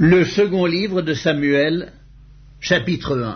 Le second livre de Samuel, chapitre 1.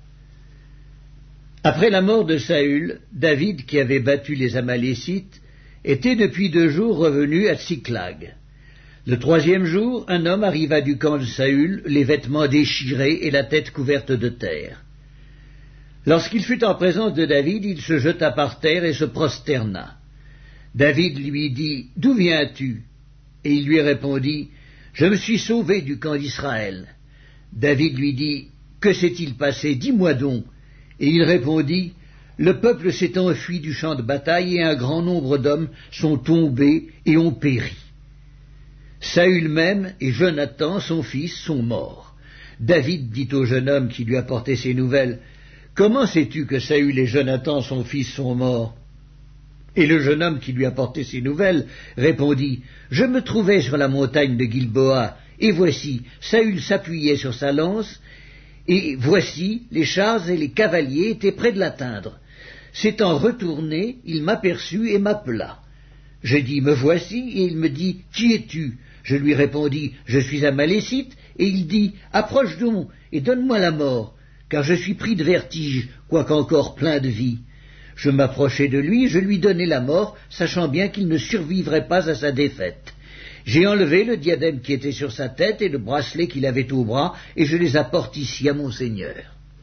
Après la mort de Saül, David, qui avait battu les Amalécites, était depuis 2 jours revenu à Tsiklag. Le 3e jour, un homme arriva du camp de Saül, les vêtements déchirés et la tête couverte de terre. Lorsqu'il fut en présence de David, il se jeta par terre et se prosterna. David lui dit « D'où viens-tu » Et il lui répondit « Je me suis sauvé du camp d'Israël. » David lui dit « Que s'est-il passé? Dis-moi donc. » Et il répondit « Le peuple s'est enfui du champ de bataille et un grand nombre d'hommes sont tombés et ont péri. Saül même et Jonathan, son fils, sont morts. » David dit au jeune homme qui lui apportait ces nouvelles « Comment sais-tu que Saül et Jonathan, son fils, sont morts ?» Et le jeune homme qui lui apportait ces nouvelles répondit « Je me trouvais sur la montagne de Gilboa, et voici, Saül s'appuyait sur sa lance, et voici, les chars et les cavaliers étaient près de l'atteindre. S'étant retourné, il m'aperçut et m'appela. Je dis « Me voici » et il me dit « Qui es-tu » Je lui répondis « Je suis Amalécite » et il dit « Approche donc et donne-moi la mort, car je suis pris de vertige, quoiqu'encore plein de vie. » Je m'approchai de lui, je lui donnai la mort, sachant bien qu'il ne survivrait pas à sa défaite. J'ai enlevé le diadème qui était sur sa tête et le bracelet qu'il avait au bras, et je les apporte ici à mon seigneur.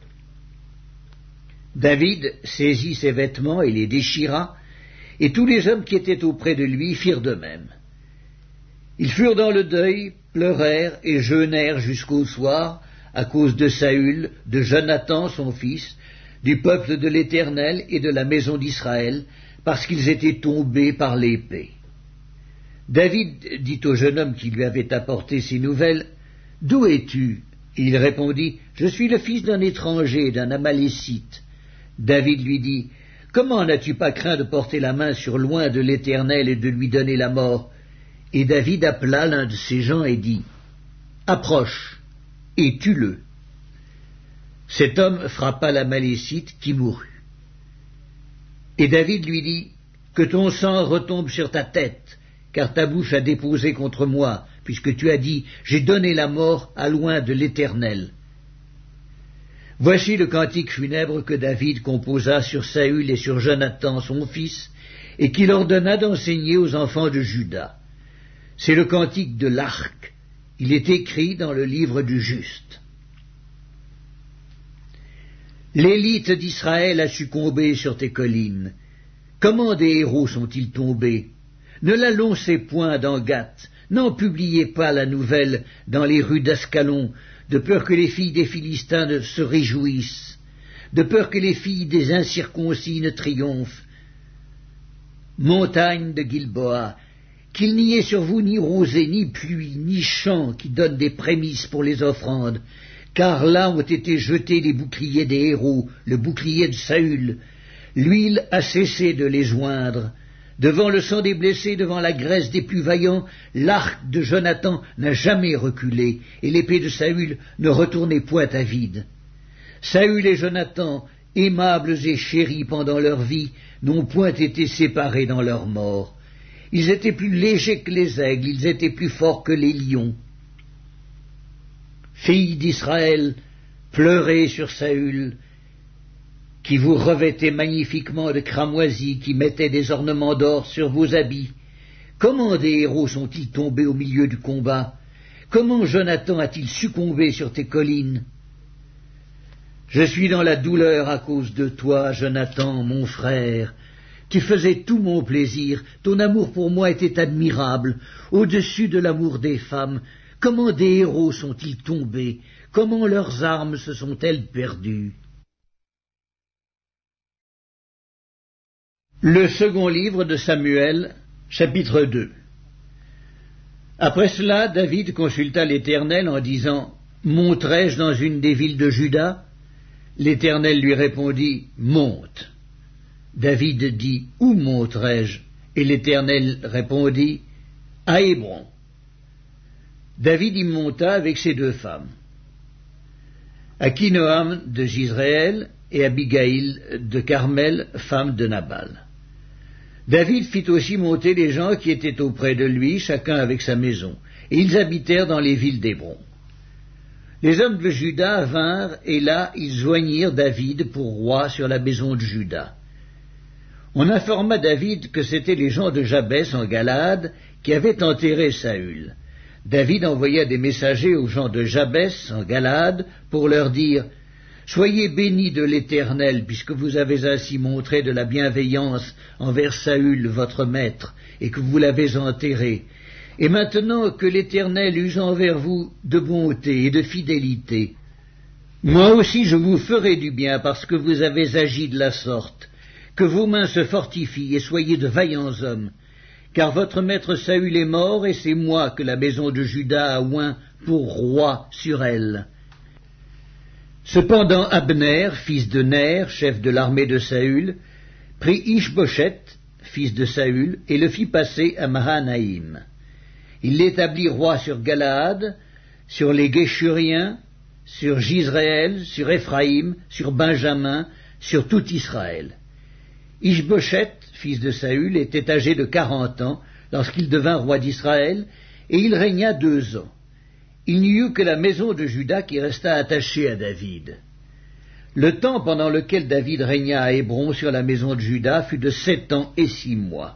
David saisit ses vêtements et les déchira, et tous les hommes qui étaient auprès de lui firent de même. Ils furent dans le deuil, pleurèrent et jeûnèrent jusqu'au soir, à cause de Saül, de Jonathan son fils, du peuple de l'Éternel et de la maison d'Israël, parce qu'ils étaient tombés par l'épée. David dit au jeune homme qui lui avait apporté ces nouvelles, « D'où es-tu » Et il répondit, « Je suis le fils d'un étranger, d'un Amalécite. » David lui dit, « Comment n'as-tu pas craint de porter la main sur loin de l'Éternel et de lui donner la mort ?» Et David appela l'un de ses gens et dit, « Approche, et tue-le. » Cet homme frappa l'Amalécite qui mourut. Et David lui dit, « Que ton sang retombe sur ta tête, car ta bouche a déposé contre moi, puisque tu as dit, j'ai donné la mort à loin de l'Éternel. » Voici le cantique funèbre que David composa sur Saül et sur Jonathan son fils, et qu'il ordonna d'enseigner aux enfants de Juda. C'est le cantique de l'arc. Il est écrit dans le livre du juste. L'élite d'Israël a succombé sur tes collines. Comment des héros sont-ils tombés? Ne l'annoncez point dans Gath, n'en publiez pas la nouvelle dans les rues d'Ascalon, de peur que les filles des Philistins ne se réjouissent, de peur que les filles des incirconcis ne triomphent. Montagne de Gilboa, qu'il n'y ait sur vous ni rosée, ni pluie, ni champ qui donnent des prémices pour les offrandes, car là ont été jetés les boucliers des héros, le bouclier de Saül. L'huile a cessé de les joindre. Devant le sang des blessés, devant la graisse des plus vaillants, l'arc de Jonathan n'a jamais reculé, et l'épée de Saül ne retournait point à vide. Saül et Jonathan, aimables et chéris pendant leur vie, n'ont point été séparés dans leur mort. Ils étaient plus légers que les aigles, ils étaient plus forts que les lions. Filles d'Israël, pleurez sur Saül, qui vous revêtait magnifiquement de cramoisis, qui mettait des ornements d'or sur vos habits. Comment des héros sont-ils tombés au milieu du combat? Comment Jonathan a-t-il succombé sur tes collines? Je suis dans la douleur à cause de toi, Jonathan, mon frère. Tu faisais tout mon plaisir, ton amour pour moi était admirable, au-dessus de l'amour des femmes. Comment des héros sont-ils tombés? Comment leurs armes se sont-elles perdues? Le second livre de Samuel, chapitre 2. Après cela, David consulta l'Éternel en disant, « Monterai-je dans une des villes de Juda ?» L'Éternel lui répondit, « Monte. » David dit, « Où monterai-je » Et l'Éternel répondit, « À Hébron. » David y monta avec ses 2 femmes, Akinoam de Jizréel et Abigaïl de Carmel, femme de Nabal. David fit aussi monter les gens qui étaient auprès de lui, chacun avec sa maison, et ils habitèrent dans les villes d'Hébron. Les hommes de Juda vinrent, et là ils joignirent David pour roi sur la maison de Juda. On informa David que c'étaient les gens de Jabès en Galaad qui avaient enterré Saül. David envoya des messagers aux gens de Jabès en Galaad pour leur dire « Soyez bénis de l'Éternel, puisque vous avez ainsi montré de la bienveillance envers Saül, votre maître, et que vous l'avez enterré. Et maintenant que l'Éternel use envers vous de bonté et de fidélité, moi aussi je vous ferai du bien parce que vous avez agi de la sorte. Que vos mains se fortifient et soyez de vaillants hommes, car votre maître Saül est mort et c'est moi que la maison de Juda a oint pour roi sur elle. » Cependant Abner, fils de Ner, chef de l'armée de Saül, prit Ish-Boshet, fils de Saül, et le fit passer à Mahanaïm. Il l'établit roi sur Galaad, sur les Géshuriens, sur Jisraël, sur Éphraïm, sur Benjamin, sur tout Israël. Ish-Boshet, fils de Saül, était âgé de 40 ans lorsqu'il devint roi d'Israël, et il régna 2 ans. Il n'y eut que la maison de Juda qui resta attachée à David. Le temps pendant lequel David régna à Hébron sur la maison de Juda fut de 7 ans et 6 mois.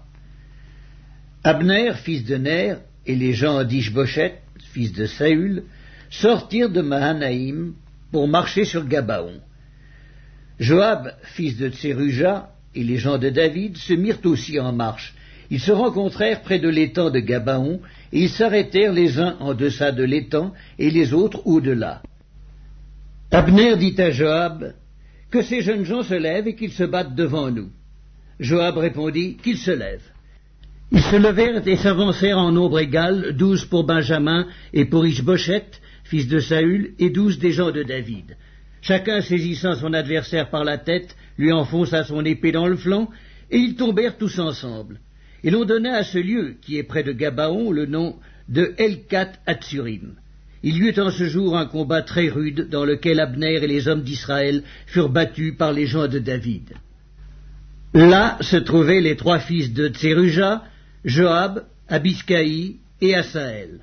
Abner, fils de Ner, et les gens d'Ish-Boshet, fils de Saül, sortirent de Mahanaïm pour marcher sur Gabaon. Joab, fils de Tseruja, et les gens de David se mirent aussi en marche. Ils se rencontrèrent près de l'étang de Gabaon, et ils s'arrêtèrent les uns en deçà de l'étang, et les autres au-delà. Abner dit à Joab, « Que ces jeunes gens se lèvent et qu'ils se battent devant nous. » Joab répondit, « Qu'ils se lèvent. » Ils se levèrent et s'avancèrent en nombre égal, 12 pour Benjamin et pour Ish-Boshet, fils de Saül, et 12 des gens de David. Chacun saisissant son adversaire par la tête, lui enfonça son épée dans le flanc, et ils tombèrent tous ensemble. Et l'on donna à ce lieu, qui est près de Gabaon, le nom de Helkat-Hatsurim. Il y eut en ce jour un combat très rude, dans lequel Abner et les hommes d'Israël furent battus par les gens de David. Là se trouvaient les 3 fils de Tseruja, Joab, Abiskaï et Asaël.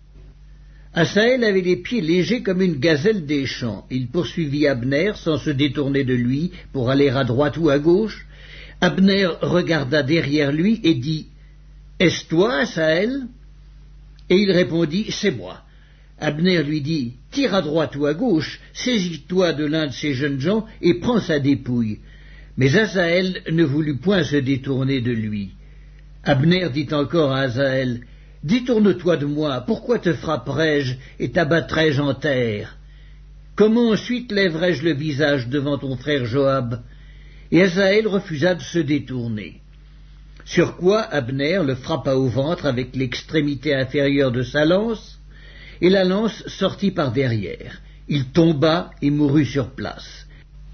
Asaël avait les pieds légers comme une gazelle des champs. Il poursuivit Abner sans se détourner de lui pour aller à droite ou à gauche. Abner regarda derrière lui et dit « Est-ce toi, Asaël ?» Et il répondit « C'est moi. » Abner lui dit « Tire à droite ou à gauche, saisis-toi de l'un de ces jeunes gens et prends sa dépouille. » Mais Asaël ne voulut point se détourner de lui. Abner dit encore à Asaël « Détourne-toi de moi, pourquoi te frapperais-je et t'abattrais-je en terre? Comment ensuite lèverais-je le visage devant ton frère Joab ?» Et Asaël refusa de se détourner. Sur quoi Abner le frappa au ventre avec l'extrémité inférieure de sa lance, et la lance sortit par derrière. Il tomba et mourut sur place.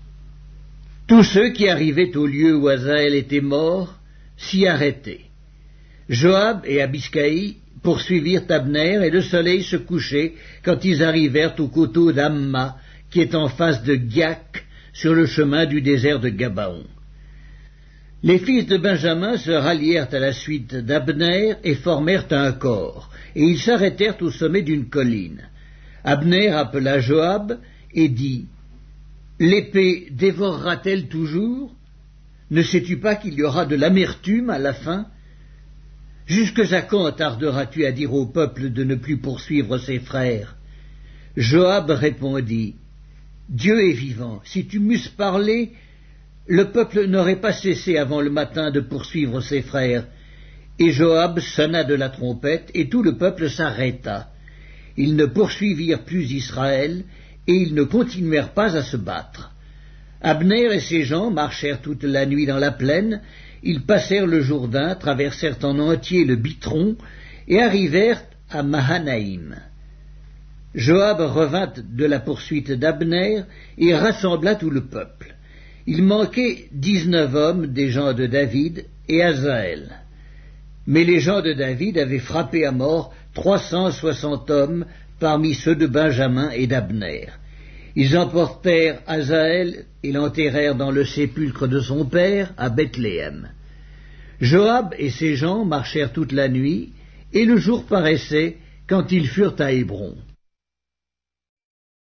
Tous ceux qui arrivaient au lieu où Asaël était mort s'y arrêtaient. Joab et Abiskaï poursuivirent Abner, et le soleil se couchait quand ils arrivèrent au coteau d'Amma, qui est en face de Giac, sur le chemin du désert de Gabaon. Les fils de Benjamin se rallièrent à la suite d'Abner et formèrent un corps, et ils s'arrêtèrent au sommet d'une colline. Abner appela Joab et dit « L'épée dévorera-t-elle toujours? Ne sais-tu pas qu'il y aura de l'amertume à la fin? Jusque-à quand tarderas-tu à dire au peuple de ne plus poursuivre ses frères ?» Joab répondit « Dieu est vivant, si tu m'eusses parlé, le peuple n'aurait pas cessé avant le matin de poursuivre ses frères. » Et Joab sonna de la trompette, et tout le peuple s'arrêta. Ils ne poursuivirent plus Israël, et ils ne continuèrent pas à se battre. Abner et ses gens marchèrent toute la nuit dans la plaine, ils passèrent le Jourdain, traversèrent en entier le Bitron, et arrivèrent à Mahanaïm. Joab revint de la poursuite d'Abner et rassembla tout le peuple. Il manquait 19 hommes des gens de David et Asaël. Mais les gens de David avaient frappé à mort 360 hommes parmi ceux de Benjamin et d'Abner. Ils emportèrent Asaël et l'enterrèrent dans le sépulcre de son père à Bethléem. Joab et ses gens marchèrent toute la nuit, et le jour paraissait quand ils furent à Hébron.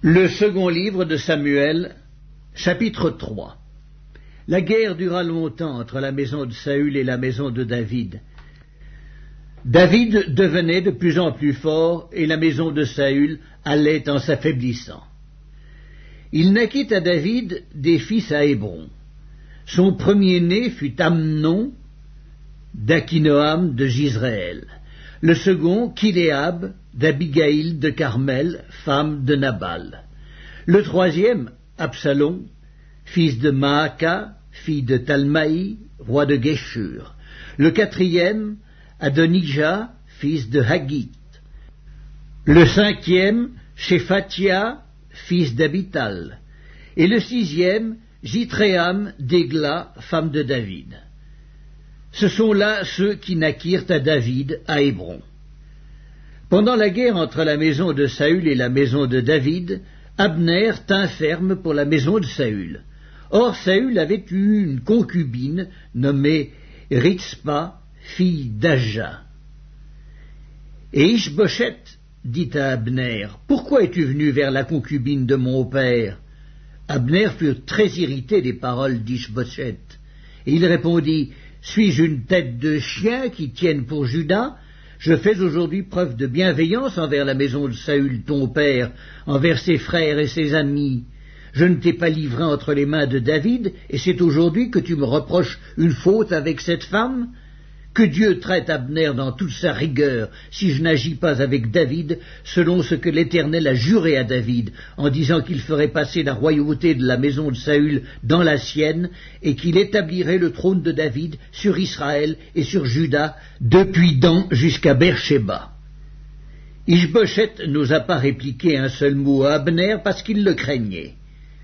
Le second livre de Samuel, chapitre 3. La guerre dura longtemps entre la maison de Saül et la maison de David. David devenait de plus en plus fort et la maison de Saül allait en s'affaiblissant. Il naquit à David des fils à Hébron. Son premier-né fut Amnon d'Akinoam de Jizréel. Le second, Kiléab d'Abigaïl de Carmel, femme de Nabal. Le troisième, Absalom, fils de Maaka, fille de Talmaï, roi de Géshur. Le quatrième, Adonijah, fils de Haggith. Le cinquième, Shephatia, fils d'Abital. Et le sixième, Jitréam d'Égla, femme de David. Ce sont là ceux qui naquirent à David à Hébron. Pendant la guerre entre la maison de Saül et la maison de David, Abner tint ferme pour la maison de Saül. Or Saül avait eu une concubine nommée Ritzpa, fille d'Aja. Et Ishboshet dit à Abner, « Pourquoi es-tu venu vers la concubine de mon père ?» Abner fut très irrité des paroles d'Ishboshet, et il répondit, « Suis-je une tête de chien qui tienne pour Juda ? Je fais aujourd'hui preuve de bienveillance envers la maison de Saül, ton père, envers ses frères et ses amis. Je ne t'ai pas livré entre les mains de David, et c'est aujourd'hui que tu me reproches une faute avec cette femme ? Que Dieu traite Abner dans toute sa rigueur, si je n'agis pas avec David, selon ce que l'Éternel a juré à David, en disant qu'il ferait passer la royauté de la maison de Saül dans la sienne, et qu'il établirait le trône de David sur Israël et sur Juda, depuis Dan jusqu'à Beersheba. Ishboshet n'osa pas répliquer un seul mot à Abner parce qu'il le craignait.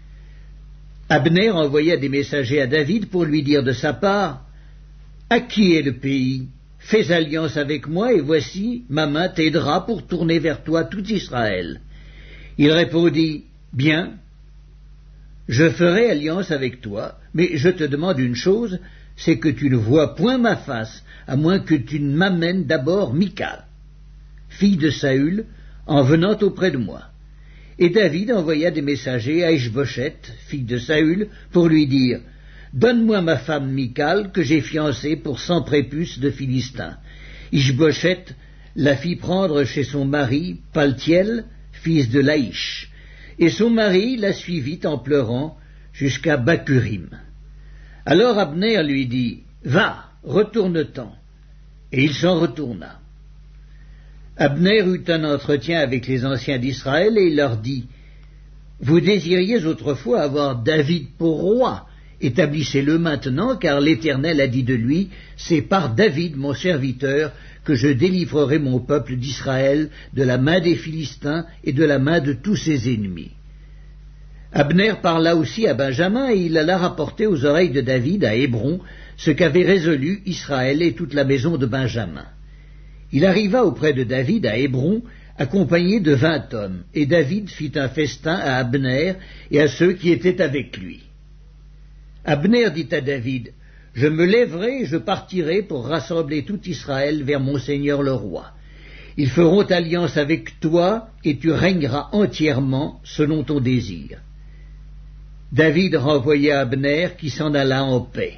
Abner envoya des messagers à David pour lui dire de sa part, « À qui est le pays ? Fais alliance avec moi, et voici, ma main t'aidera pour tourner vers toi tout Israël. » Il répondit, « Bien, je ferai alliance avec toi, mais je te demande une chose, c'est que tu ne vois point ma face, à moins que tu ne m'amènes d'abord Michal, fille de Saül, en venant auprès de moi. » Et David envoya des messagers à Ishboshet, fille de Saül, pour lui dire, « Donne-moi ma femme Michal, que j'ai fiancée pour 100 prépuces de Philistins. » Ishboshet la fit prendre chez son mari, Paltiel, fils de Laïch, et son mari la suivit en pleurant jusqu'à Bacurim. Alors Abner lui dit, « Va, retourne-t'en. » Et il s'en retourna. Abner eut un entretien avec les anciens d'Israël et il leur dit, « Vous désiriez autrefois avoir David pour roi. Établissez-le maintenant, car l'Éternel a dit de lui, « C'est par David, mon serviteur, que je délivrerai mon peuple d'Israël de la main des Philistins et de la main de tous ses ennemis. » Abner parla aussi à Benjamin, et il alla rapporter aux oreilles de David à Hébron ce qu'avait résolu Israël et toute la maison de Benjamin. Il arriva auprès de David à Hébron, accompagné de 20 hommes, et David fit un festin à Abner et à ceux qui étaient avec lui. Abner dit à David, « Je me lèverai et je partirai pour rassembler tout Israël vers mon seigneur le roi. Ils feront alliance avec toi, et tu régneras entièrement selon ton désir. » David renvoya Abner, qui s'en alla en paix.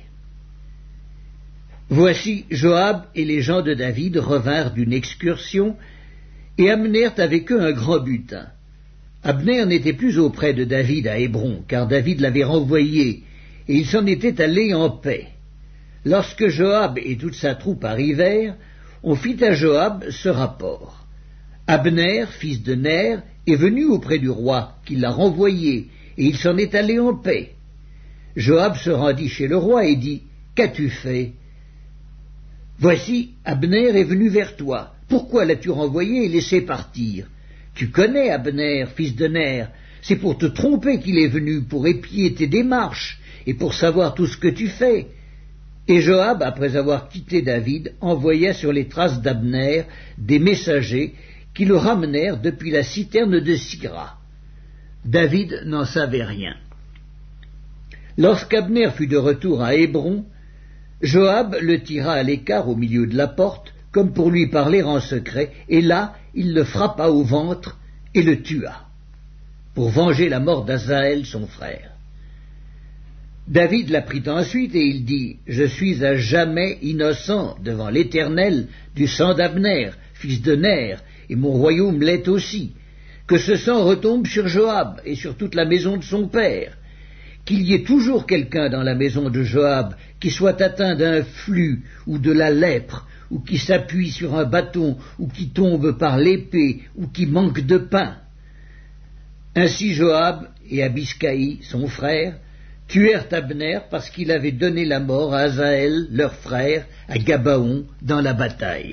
Voici, Joab et les gens de David revinrent d'une excursion, et amenèrent avec eux un grand butin. Abner n'était plus auprès de David à Hébron, car David l'avait renvoyé, et il s'en était allé en paix. Lorsque Joab et toute sa troupe arrivèrent, on fit à Joab ce rapport. Abner, fils de Ner, est venu auprès du roi, qui l'a renvoyé, et il s'en est allé en paix. Joab se rendit chez le roi et dit, « Qu'as-tu fait ? Voici, Abner est venu vers toi. Pourquoi l'as-tu renvoyé et laissé partir ? Tu connais Abner, fils de Ner, c'est pour te tromper qu'il est venu, pour épier tes démarches, et pour savoir tout ce que tu fais. » Et Joab, après avoir quitté David, envoya sur les traces d'Abner des messagers qui le ramenèrent depuis la citerne de Sira. David n'en savait rien. Lorsqu'Abner fut de retour à Hébron, Joab le tira à l'écart au milieu de la porte, comme pour lui parler en secret, et là il le frappa au ventre et le tua. pour venger la mort d'Asaël son frère. David la prit ensuite et il dit, « Je suis à jamais innocent devant l'Éternel du sang d'Abner, fils de Ner, et mon royaume l'est aussi. Que ce sang retombe sur Joab et sur toute la maison de son père. Qu'il y ait toujours quelqu'un dans la maison de Joab qui soit atteint d'un flux ou de la lèpre, ou qui s'appuie sur un bâton, ou qui tombe par l'épée, ou qui manque de pain. » Ainsi Joab et Abiscaï, son frère, tuèrent Abner parce qu'il avait donné la mort à Asaël, leur frère, à Gabaon, dans la bataille.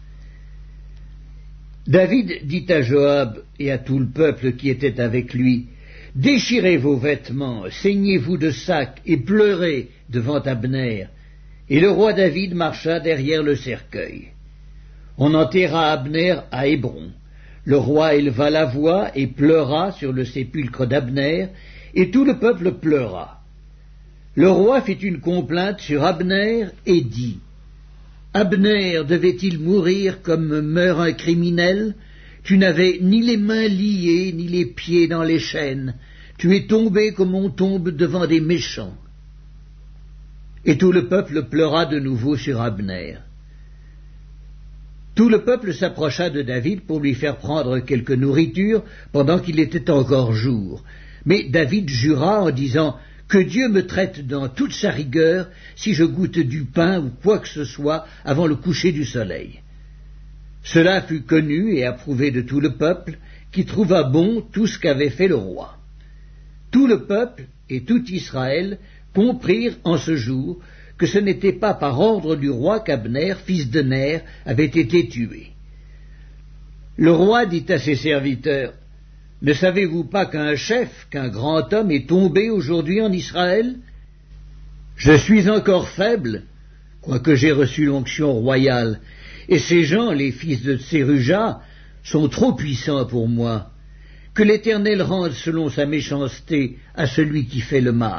David dit à Joab et à tout le peuple qui était avec lui, « Déchirez vos vêtements, saignez-vous de sacs et pleurez devant Abner. » Et le roi David marcha derrière le cercueil. On enterra Abner à Hébron. Le roi éleva la voix et pleura sur le sépulcre d'Abner, et tout le peuple pleura. Le roi fit une complainte sur Abner et dit, « Abner devait-il mourir comme meurt un criminel? Tu n'avais ni les mains liées, ni les pieds dans les chaînes. Tu es tombé comme on tombe devant des méchants. » Et tout le peuple pleura de nouveau sur Abner. Tout le peuple s'approcha de David pour lui faire prendre quelque nourriture pendant qu'il était encore jour. Mais David jura en disant, « Que Dieu me traite dans toute sa rigueur si je goûte du pain ou quoi que ce soit avant le coucher du soleil. » Cela fut connu et approuvé de tout le peuple, qui trouva bon tout ce qu'avait fait le roi. Tout le peuple et tout Israël comprirent en ce jour que ce n'était pas par ordre du roi qu'Abner, fils de Ner, avait été tué. Le roi dit à ses serviteurs, « Ne savez-vous pas qu'un chef, qu'un grand homme est tombé aujourd'hui en Israël? Je suis encore faible, quoique j'ai reçu l'onction royale, et ces gens, les fils de Tséruja, sont trop puissants pour moi. Que l'Éternel rende selon sa méchanceté à celui qui fait le mal. »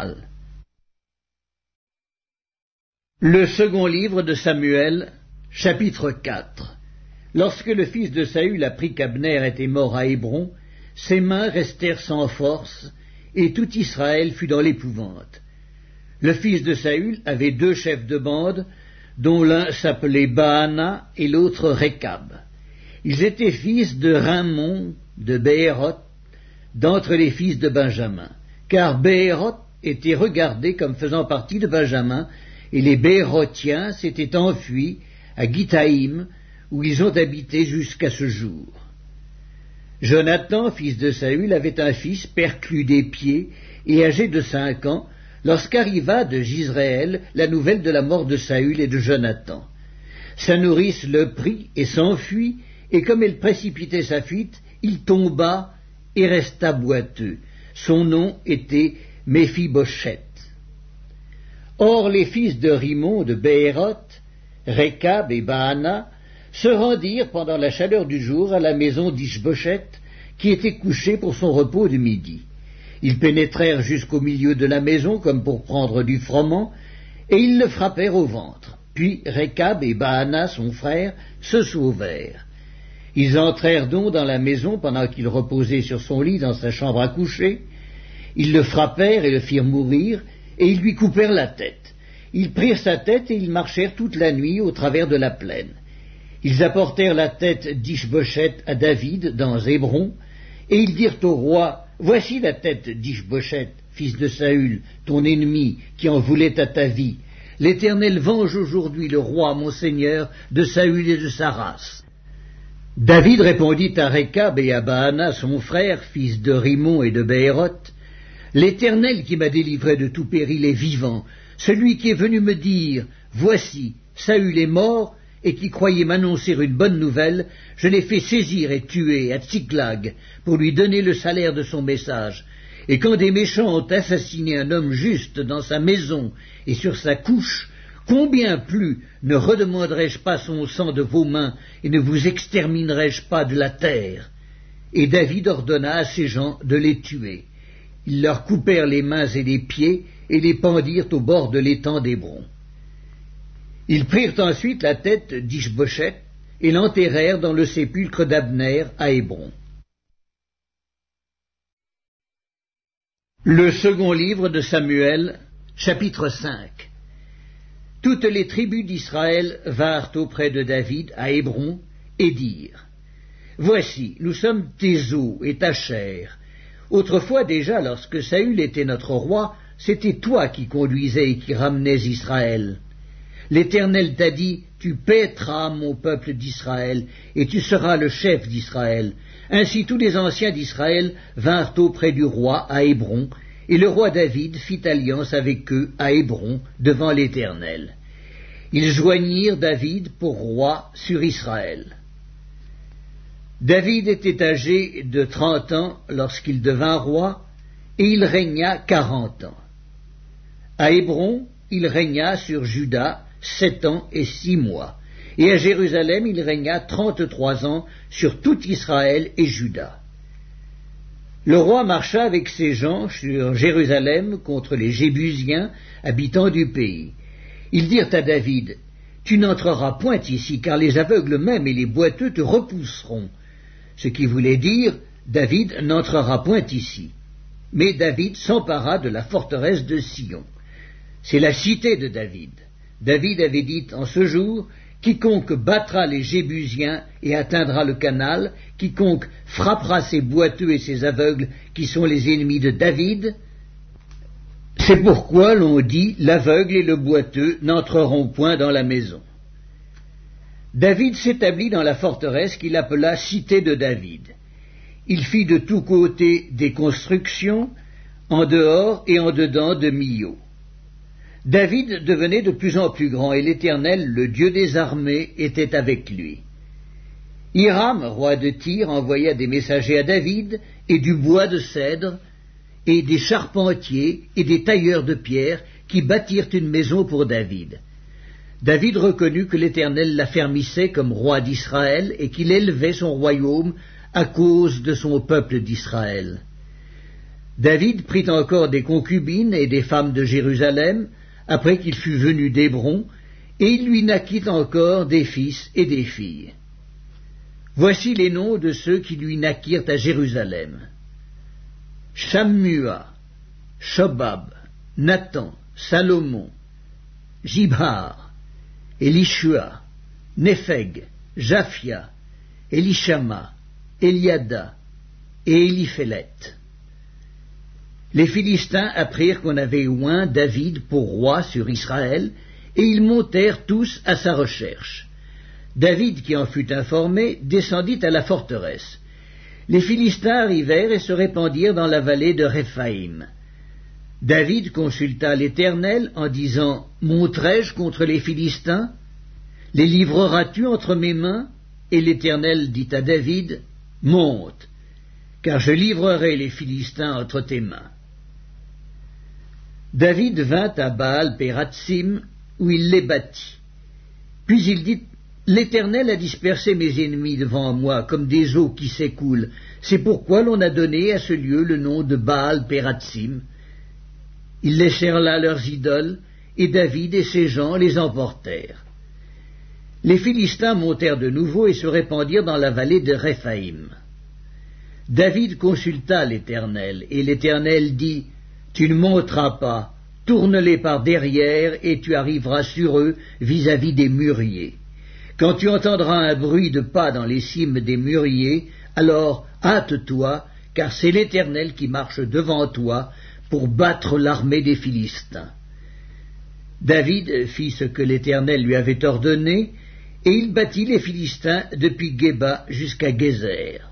Le second livre de Samuel, chapitre 4. Lorsque le fils de Saül apprit qu'Abner était mort à Hébron, ses mains restèrent sans force, et tout Israël fut dans l'épouvante. Le fils de Saül avait 2 chefs de bande, dont l'un s'appelait Baana et l'autre Récab. Ils étaient fils de Rimmon, de Béhéroth, d'entre les fils de Benjamin, car Béhéroth était regardé comme faisant partie de Benjamin, et les Béérothiens s'étaient enfuis à Githaïm, où ils ont habité jusqu'à ce jour. Jonathan, fils de Saül, avait un fils perclus des pieds et âgé de 5 ans, lorsqu'arriva de Jizréel la nouvelle de la mort de Saül et de Jonathan. Sa nourrice le prit et s'enfuit, et comme elle précipitait sa fuite, il tomba et resta boiteux. Son nom était Méphibosheth. Or les fils de Rimmon de Béhéroth, Récab et Baana, se rendirent pendant la chaleur du jour à la maison d'Ishbosheth, qui était couché pour son repos de midi. Ils pénétrèrent jusqu'au milieu de la maison comme pour prendre du froment, et ils le frappèrent au ventre. Puis Récab et Baana, son frère, se sauvèrent. Ils entrèrent donc dans la maison pendant qu'il reposait sur son lit dans sa chambre à coucher. Ils le frappèrent et le firent mourir, et ils lui coupèrent la tête. Ils prirent sa tête et ils marchèrent toute la nuit au travers de la plaine. Ils apportèrent la tête d'Ishbosheth à David dans Hébron, et ils dirent au roi, « Voici la tête d'Ishbosheth, fils de Saül, ton ennemi, qui en voulait à ta vie. L'Éternel venge aujourd'hui le roi, mon seigneur, de Saül et de sa race. » David répondit à Récab et à Baana, son frère, fils de Rimmon et de Béhéroth, « L'Éternel qui m'a délivré de tout péril est vivant, celui qui est venu me dire, voici, Saül est mort, et qui croyait m'annoncer une bonne nouvelle, je l'ai fait saisir et tuer à Tsiklag, pour lui donner le salaire de son message. Et quand des méchants ont assassiné un homme juste dans sa maison et sur sa couche, combien plus ne redemanderai-je pas son sang de vos mains, et ne vous exterminerai-je pas de la terre? » Et David ordonna à ses gens de les tuer. Ils leur coupèrent les mains et les pieds, et les pendirent au bord de l'étang d'Hébron. Ils prirent ensuite la tête d'Ishbosheth, et l'enterrèrent dans le sépulcre d'Abner à Hébron. Le second livre de Samuel, chapitre 5. Toutes les tribus d'Israël vinrent auprès de David à Hébron et dirent: Voici, nous sommes tes os et ta chair. Autrefois déjà, lorsque Saül était notre roi, c'était toi qui conduisais et qui ramenais Israël. L'Éternel t'a dit: Tu paîtras mon peuple d'Israël, et tu seras le chef d'Israël. Ainsi tous les anciens d'Israël vinrent auprès du roi à Hébron, et le roi David fit alliance avec eux à Hébron devant l'Éternel. Ils joignirent David pour roi sur Israël. David était âgé de 30 ans lorsqu'il devint roi, et il régna 40 ans. À Hébron, il régna sur Juda 7 ans et 6 mois, et à Jérusalem il régna 33 ans sur tout Israël et Juda. Le roi marcha avec ses gens sur Jérusalem contre les Jébusiens, habitants du pays. Ils dirent à David: Tu n'entreras point ici, car les aveugles même et les boiteux te repousseront. Ce qui voulait dire: David n'entrera point ici. Mais David s'empara de la forteresse de Sion. C'est la cité de David. David avait dit en ce jour: Quiconque battra les Jébusiens et atteindra le canal, quiconque frappera ces boiteux et ces aveugles qui sont les ennemis de David. C'est pourquoi l'on dit: L'aveugle et le boiteux n'entreront point dans la maison. David s'établit dans la forteresse qu'il appela Cité de David. Il fit de tous côtés des constructions, en dehors et en dedans de Millo. David devenait de plus en plus grand, et l'Éternel, le Dieu des armées, était avec lui. Hiram, roi de Tyr, envoya des messagers à David, et du bois de cèdre, et des charpentiers, et des tailleurs de pierre, qui bâtirent une maison pour David. David reconnut que l'Éternel l'affermissait comme roi d'Israël, et qu'il élevait son royaume à cause de son peuple d'Israël. David prit encore des concubines et des femmes de Jérusalem, après qu'il fut venu d'Hébron, et il lui naquit encore des fils et des filles. Voici les noms de ceux qui lui naquirent à Jérusalem: Shammua, Shobab, Nathan, Salomon, Jibhar, Elishua, Népheg, Japhia, Elishama, Eliada et Éliphélet. Les Philistins apprirent qu'on avait oint David pour roi sur Israël, et ils montèrent tous à sa recherche. David, qui en fut informé, descendit à la forteresse. Les Philistins arrivèrent et se répandirent dans la vallée de Réphaïm. David consulta l'Éternel en disant: Monterai-je contre les Philistins? Les livreras-tu entre mes mains? Et l'Éternel dit à David: Monte, car je livrerai les Philistins entre tes mains. David vint à Baal-Pératsim, où il les battit. Puis il dit: L'Éternel a dispersé mes ennemis devant moi, comme des eaux qui s'écoulent. C'est pourquoi l'on a donné à ce lieu le nom de Baal-Pératsim. Ils laissèrent là leurs idoles, et David et ses gens les emportèrent. Les Philistins montèrent de nouveau et se répandirent dans la vallée de Réphaïm. David consulta l'Éternel, et l'Éternel dit: Tu ne monteras pas, tourne-les par derrière, et tu arriveras sur eux vis-à-vis des mûriers. Quand tu entendras un bruit de pas dans les cimes des mûriers, alors hâte-toi, car c'est l'Éternel qui marche devant toi pour battre l'armée des Philistins. David fit ce que l'Éternel lui avait ordonné, et il battit les Philistins depuis Géba jusqu'à Gézer.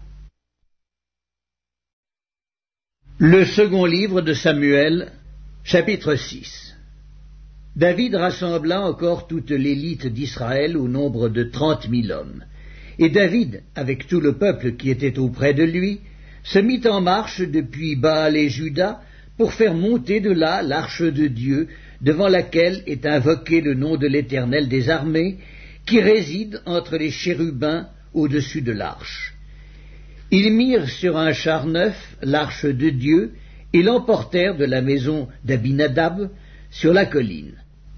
Le second livre de Samuel, chapitre 6. David rassembla encore toute l'élite d'Israël au nombre de 30 000 hommes. Et David, avec tout le peuple qui était auprès de lui, se mit en marche depuis Baal et Juda pour faire monter de là l'arche de Dieu, devant laquelle est invoqué le nom de l'Éternel des armées, qui réside entre les chérubins au-dessus de l'arche. Ils mirent sur un char neuf l'arche de Dieu et l'emportèrent de la maison d'Abinadab sur la colline.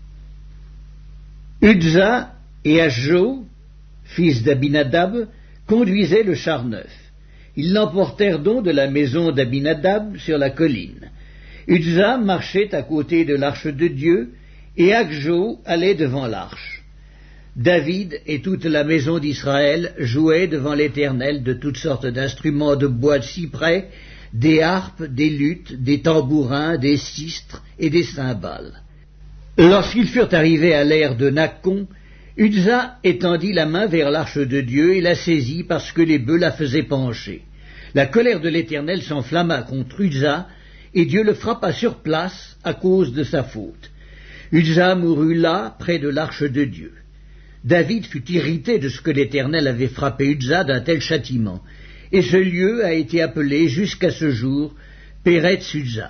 Uzza et Achjo, fils d'Abinadab, conduisaient le char neuf. Ils l'emportèrent donc de la maison d'Abinadab sur la colline. Uzza marchait à côté de l'arche de Dieu, et Agjo allait devant l'arche. David et toute la maison d'Israël jouaient devant l'Éternel de toutes sortes d'instruments de bois de cyprès, des harpes, des luttes, des tambourins, des sistres et des cymbales. Lorsqu'ils furent arrivés à l'ère de Nacon, Uzza étendit la main vers l'arche de Dieu et la saisit parce que les bœufs la faisaient pencher. La colère de l'Éternel s'enflamma contre Uzza, et Dieu le frappa sur place à cause de sa faute. Uzza mourut là, près de l'arche de Dieu. David fut irrité de ce que l'Éternel avait frappé Uzza d'un tel châtiment, et ce lieu a été appelé jusqu'à ce jour Péretz Uzza.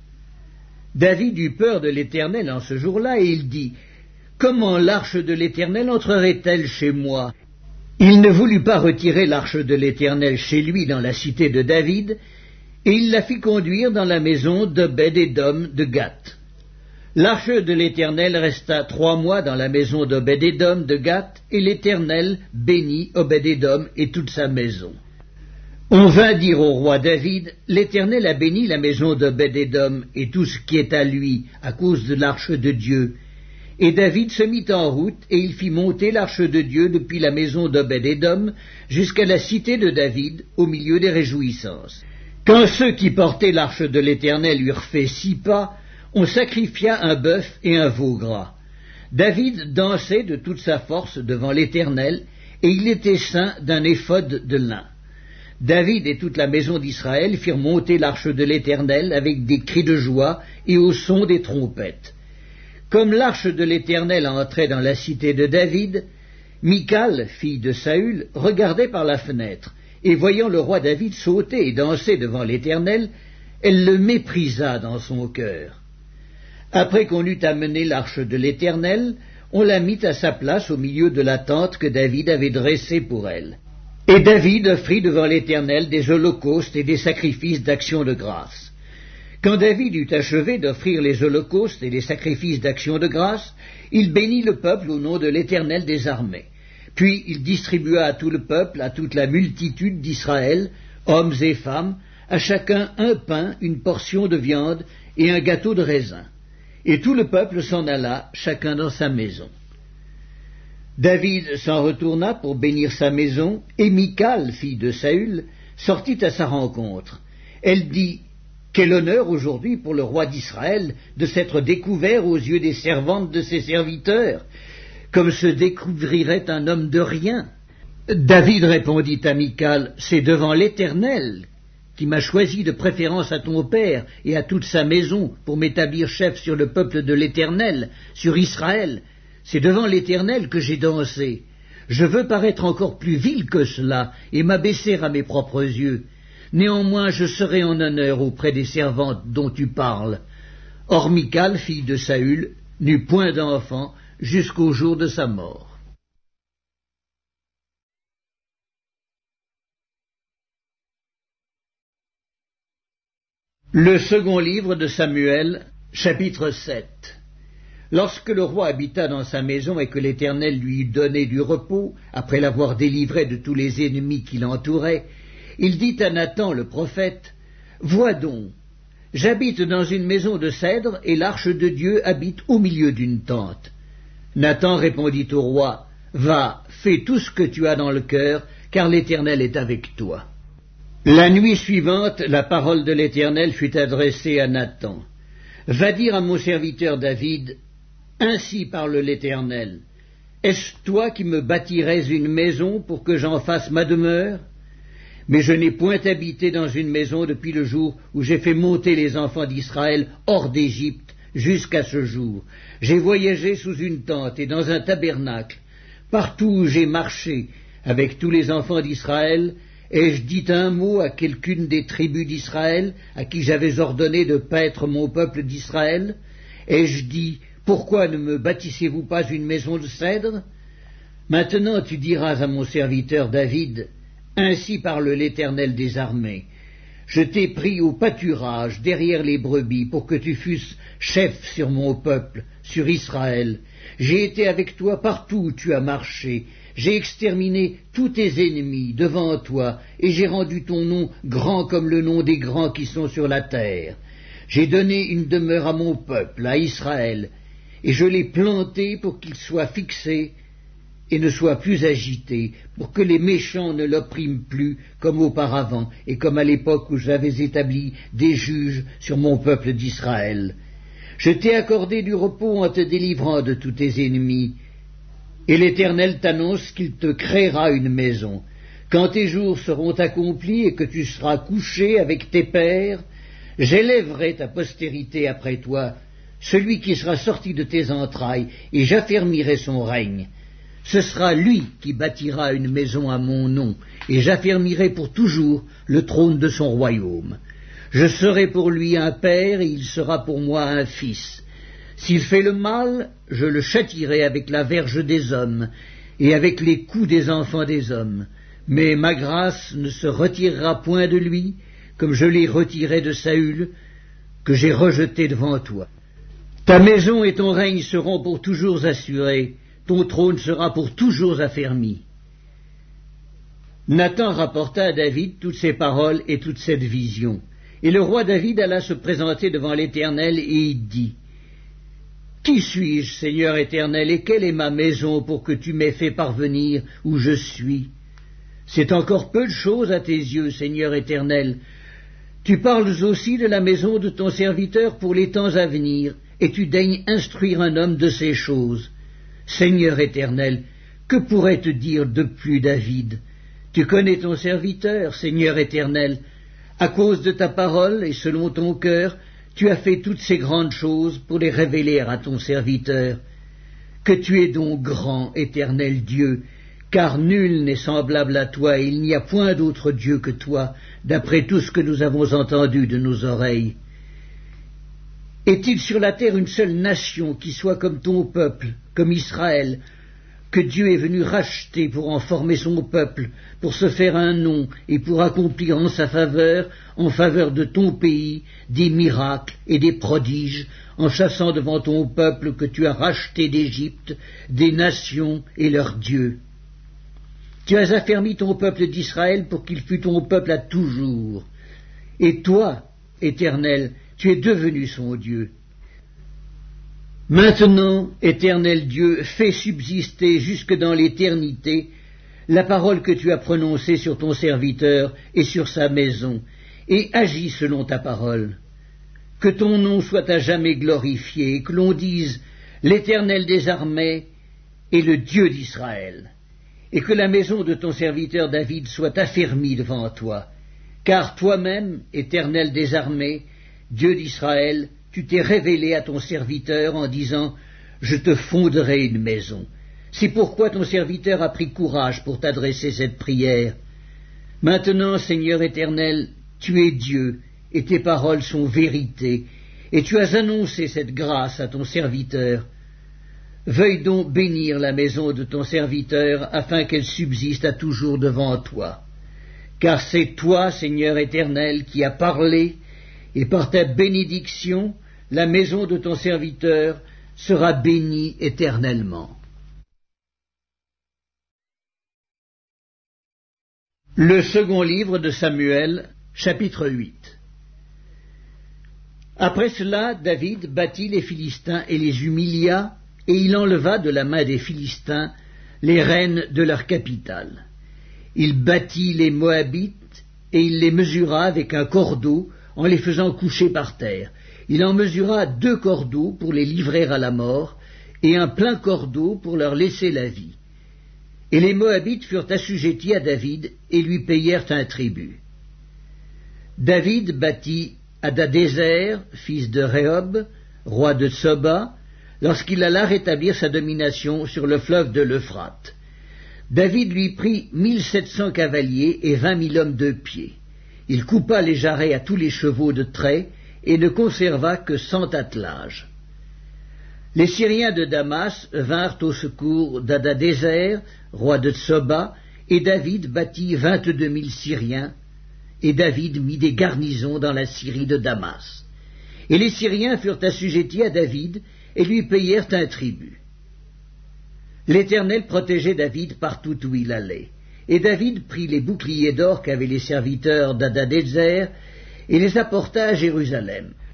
David eut peur de l'Éternel en ce jour-là, et il dit « Comment l'arche de l'Éternel entrerait-elle chez moi ?» Il ne voulut pas retirer l'arche de l'Éternel chez lui dans la cité de David, et il la fit conduire dans la maison d'Obed-Édom de Gath. L'arche de l'Éternel resta 3 mois dans la maison d'Obed-Édom de Gath, et l'Éternel bénit Obed-Édom et toute sa maison. On vint dire au roi David, l'Éternel a béni la maison d'Obed-Édom et tout ce qui est à lui à cause de l'arche de Dieu. Et David se mit en route, et il fit monter l'arche de Dieu depuis la maison d'Obed-Édom jusqu'à la cité de David, au milieu des réjouissances. Quand ceux qui portaient l'arche de l'Éternel eurent fait 6 pas, on sacrifia un bœuf et un veau gras. David dansait de toute sa force devant l'Éternel, et il était ceint d'un éphod de lin. David et toute la maison d'Israël firent monter l'arche de l'Éternel avec des cris de joie et au son des trompettes. Comme l'arche de l'Éternel entrait dans la cité de David, Michal, fille de Saül, regardait par la fenêtre, et voyant le roi David sauter et danser devant l'Éternel, elle le méprisa dans son cœur. Après qu'on eut amené l'arche de l'Éternel, on la mit à sa place au milieu de la tente que David avait dressée pour elle. Et David offrit devant l'Éternel des holocaustes et des sacrifices d'action de grâce. Quand David eut achevé d'offrir les holocaustes et les sacrifices d'action de grâce, il bénit le peuple au nom de l'Éternel des armées. Puis il distribua à tout le peuple, à toute la multitude d'Israël, hommes et femmes, à chacun un pain, une portion de viande et un gâteau de raisin. Et tout le peuple s'en alla, chacun dans sa maison. David s'en retourna pour bénir sa maison, et Michal, fille de Saül, sortit à sa rencontre. Elle dit « Quel honneur aujourd'hui pour le roi d'Israël de s'être découvert aux yeux des servantes de ses serviteurs, comme se découvrirait un homme de rien. » David répondit à Michal « C'est devant l'Éternel qui m'a choisi de préférence à ton père et à toute sa maison pour m'établir chef sur le peuple de l'Éternel, sur Israël. C'est devant l'Éternel que j'ai dansé. Je veux paraître encore plus vil que cela et m'abaisser à mes propres yeux. Néanmoins, je serai en honneur auprès des servantes dont tu parles. » Or Michal, fille de Saül, n'eut point d'enfant jusqu'au jour de sa mort. Le second livre de Samuel, chapitre 7. Lorsque le roi habita dans sa maison et que l'Éternel lui eut donné du repos, après l'avoir délivré de tous les ennemis qui l'entouraient, il dit à Nathan le prophète, « Vois donc, j'habite dans une maison de cèdre et l'arche de Dieu habite au milieu d'une tente. » Nathan répondit au roi, « Va, fais tout ce que tu as dans le cœur, car l'Éternel est avec toi. » La nuit suivante, la parole de l'Éternel fut adressée à Nathan. « Va dire à mon serviteur David, ainsi parle l'Éternel, est-ce toi qui me bâtirais une maison pour que j'en fasse ma demeure? Mais je n'ai point habité dans une maison depuis le jour où j'ai fait monter les enfants d'Israël hors d'Égypte jusqu'à ce jour. J'ai voyagé sous une tente et dans un tabernacle. Partout où j'ai marché avec tous les enfants d'Israël, ai-je dit un mot à quelqu'une des tribus d'Israël, à qui j'avais ordonné de paître mon peuple d'Israël? Ai-je dit, pourquoi ne me bâtissez-vous pas une maison de cèdre? Maintenant tu diras à mon serviteur David, ainsi parle l'Éternel des armées. Je t'ai pris au pâturage derrière les brebis pour que tu fusses chef sur mon peuple, sur Israël. J'ai été avec toi partout où tu as marché. J'ai exterminé tous tes ennemis devant toi, et j'ai rendu ton nom grand comme le nom des grands qui sont sur la terre. J'ai donné une demeure à mon peuple, à Israël, et je l'ai planté pour qu'il soit fixé et ne soit plus agité, pour que les méchants ne l'oppriment plus comme auparavant, et comme à l'époque où j'avais établi des juges sur mon peuple d'Israël. Je t'ai accordé du repos en te délivrant de tous tes ennemis, et l'Éternel t'annonce qu'il te créera une maison. Quand tes jours seront accomplis et que tu seras couché avec tes pères, j'élèverai ta postérité après toi, celui qui sera sorti de tes entrailles, et j'affermirai son règne. Ce sera lui qui bâtira une maison à mon nom, et j'affermirai pour toujours le trône de son royaume. Je serai pour lui un père, et il sera pour moi un fils. S'il fait le mal, je le châtierai avec la verge des hommes, et avec les coups des enfants des hommes. Mais ma grâce ne se retirera point de lui, comme je l'ai retiré de Saül, que j'ai rejeté devant toi. Ta maison et ton règne seront pour toujours assurés, ton trône sera pour toujours affermi. Nathan rapporta à David toutes ces paroles et toute cette vision. Et le roi David alla se présenter devant l'Éternel, et il dit, « Qui suis-je, Seigneur éternel, et quelle est ma maison pour que tu m'aies fait parvenir où je suis? C'est encore peu de choses à tes yeux, Seigneur éternel. Tu parles aussi de la maison de ton serviteur pour les temps à venir, et tu daignes instruire un homme de ces choses. Seigneur éternel, que pourrait te dire de plus David? Tu connais ton serviteur, Seigneur éternel. À cause de ta parole et selon ton cœur, tu as fait toutes ces grandes choses pour les révéler à ton serviteur. Que tu es donc grand, éternel Dieu, car nul n'est semblable à toi, et il n'y a point d'autre Dieu que toi, d'après tout ce que nous avons entendu de nos oreilles. Est-il sur la terre une seule nation qui soit comme ton peuple, comme Israël, que Dieu est venu racheter pour en former son peuple, pour se faire un nom et pour accomplir en sa faveur, en faveur de ton pays, des miracles et des prodiges, en chassant devant ton peuple que tu as racheté d'Égypte, des nations et leurs dieux. Tu as affermi ton peuple d'Israël pour qu'il fût ton peuple à toujours. Et toi, Éternel, tu es devenu son Dieu. Maintenant, Éternel Dieu, fais subsister jusque dans l'éternité la parole que tu as prononcée sur ton serviteur et sur sa maison, et agis selon ta parole. Que ton nom soit à jamais glorifié, et que l'on dise « L'Éternel des armées est le Dieu d'Israël », et que la maison de ton serviteur David soit affermie devant toi. Car toi-même, Éternel des armées, Dieu d'Israël, tu t'es révélé à ton serviteur en disant « Je te fonderai une maison ». C'est pourquoi ton serviteur a pris courage pour t'adresser cette prière. Maintenant, Seigneur éternel, tu es Dieu, et tes paroles sont vérité, et tu as annoncé cette grâce à ton serviteur. Veuille donc bénir la maison de ton serviteur, afin qu'elle subsiste à toujours devant toi. Car c'est toi, Seigneur éternel, qui as parlé, et par ta bénédiction, la maison de ton serviteur sera bénie éternellement. Le second livre de Samuel, chapitre 8. Après cela, David battit les Philistins et les humilia, et il enleva de la main des Philistins les reines de leur capitale. Il battit les Moabites, et il les mesura avec un cordeau, en les faisant coucher par terre. Il en mesura 2 cordeaux pour les livrer à la mort, et un plein cordeau pour leur laisser la vie. Et les Moabites furent assujettis à David, et lui payèrent un tribut. David battit Hadadézer, fils de Rehob, roi de Tsoba, lorsqu'il alla rétablir sa domination sur le fleuve de l'Euphrate. David lui prit 1700 cavaliers et 20 000 hommes de pied. Il coupa les jarrets à tous les chevaux de trait, et ne conserva que 100 attelages. Les Syriens de Damas vinrent au secours d'Hadadézer, roi de Tsoba, et David battit 22 000 Syriens, et David mit des garnisons dans la Syrie de Damas. Et les Syriens furent assujettis à David, et lui payèrent un tribut. L'Éternel protégeait David partout où il allait. Et David prit les boucliers d'or qu'avaient les serviteurs d'Hadadézer, et les apporta à Jérusalem.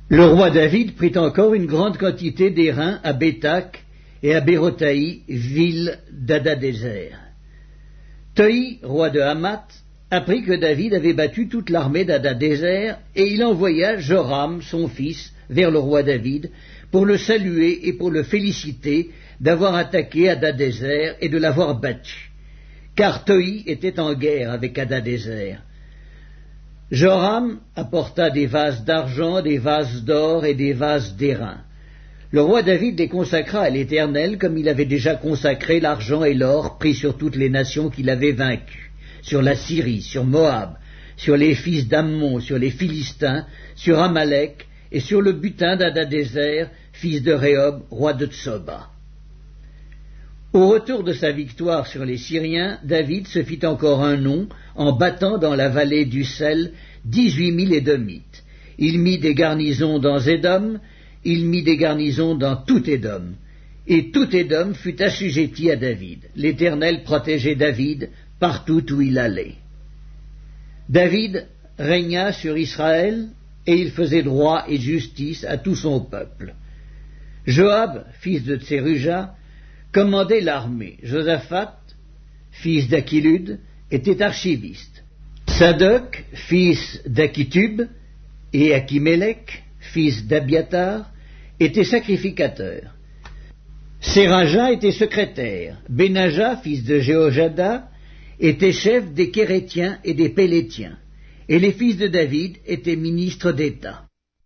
Le roi David prit encore une grande quantité d'airain à Béthac et à Bérotaï, ville d'Hadadézer. Toi, roi de Hamath, apprit que David avait battu toute l'armée d'Hadadézer, et il envoya Joram, son fils, vers le roi David, pour le saluer et pour le féliciter d'avoir attaqué Hadadézer et de l'avoir battu, car Toi était en guerre avec Hadadézer. Joram apporta des vases d'argent, des vases d'or et des vases d'airain. Le roi David les consacra à l'Éternel comme il avait déjà consacré l'argent et l'or pris sur toutes les nations qu'il avait vaincues, sur la Syrie, sur Moab, sur les fils d'Ammon, sur les Philistins, sur Amalek et sur le butin d'Hadadézer, fils de Rehob, roi de Tsoba. Au retour de sa victoire sur les Syriens, David se fit encore un nom en battant dans la vallée du Sel 18 000 Édomites. Il mit des garnisons dans Édom, il mit des garnisons dans tout Édom, et tout Édom fut assujetti à David. L'Éternel protégeait David partout où il allait. David régna sur Israël, et il faisait droit et justice à tout son peuple. Joab, fils de Tseruja, commandait l'armée. Josaphat, fils d'Achilud, était archiviste. Sadoc, fils d'Achitub, et Achimélec, fils d'Abiatar, était sacrificateur. Séraja était secrétaire. Benaja, fils de Jéhojada, était chef des Kérétiens et des Pélétiens. Et les fils de David étaient ministres d'État.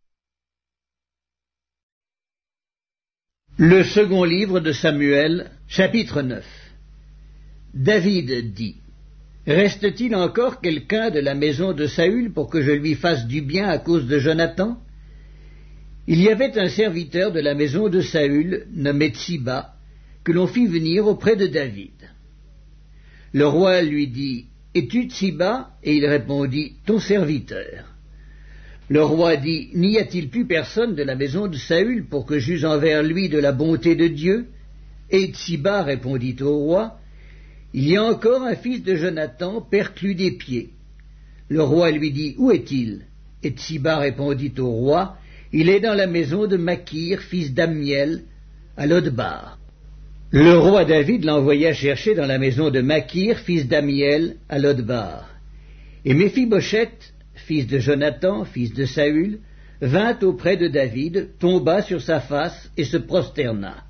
Le second livre de Samuel, chapitre 9. David dit: Reste-t-il encore quelqu'un de la maison de Saül pour que je lui fasse du bien à cause de Jonathan? Il y avait un serviteur de la maison de Saül, nommé Tsiba, que l'on fit venir auprès de David. Le roi lui dit: Es-tu Tsiba? Et il répondit: Ton serviteur. Le roi dit: N'y a-t-il plus personne de la maison de Saül pour que j'use envers lui de la bonté de Dieu? Et Tsiba répondit au roi: Il y a encore un fils de Jonathan perclus des pieds. Le roi lui dit: Où est-il? Et Tsiba répondit au roi: Il est dans la maison de Makir, fils d'Ammiel, à Lodbar. Le roi David l'envoya chercher dans la maison de Makir, fils d'Ammiel, à Lodbar. Et Méphibosheth, fils de Jonathan, fils de Saül, vint auprès de David, tomba sur sa face et se prosterna.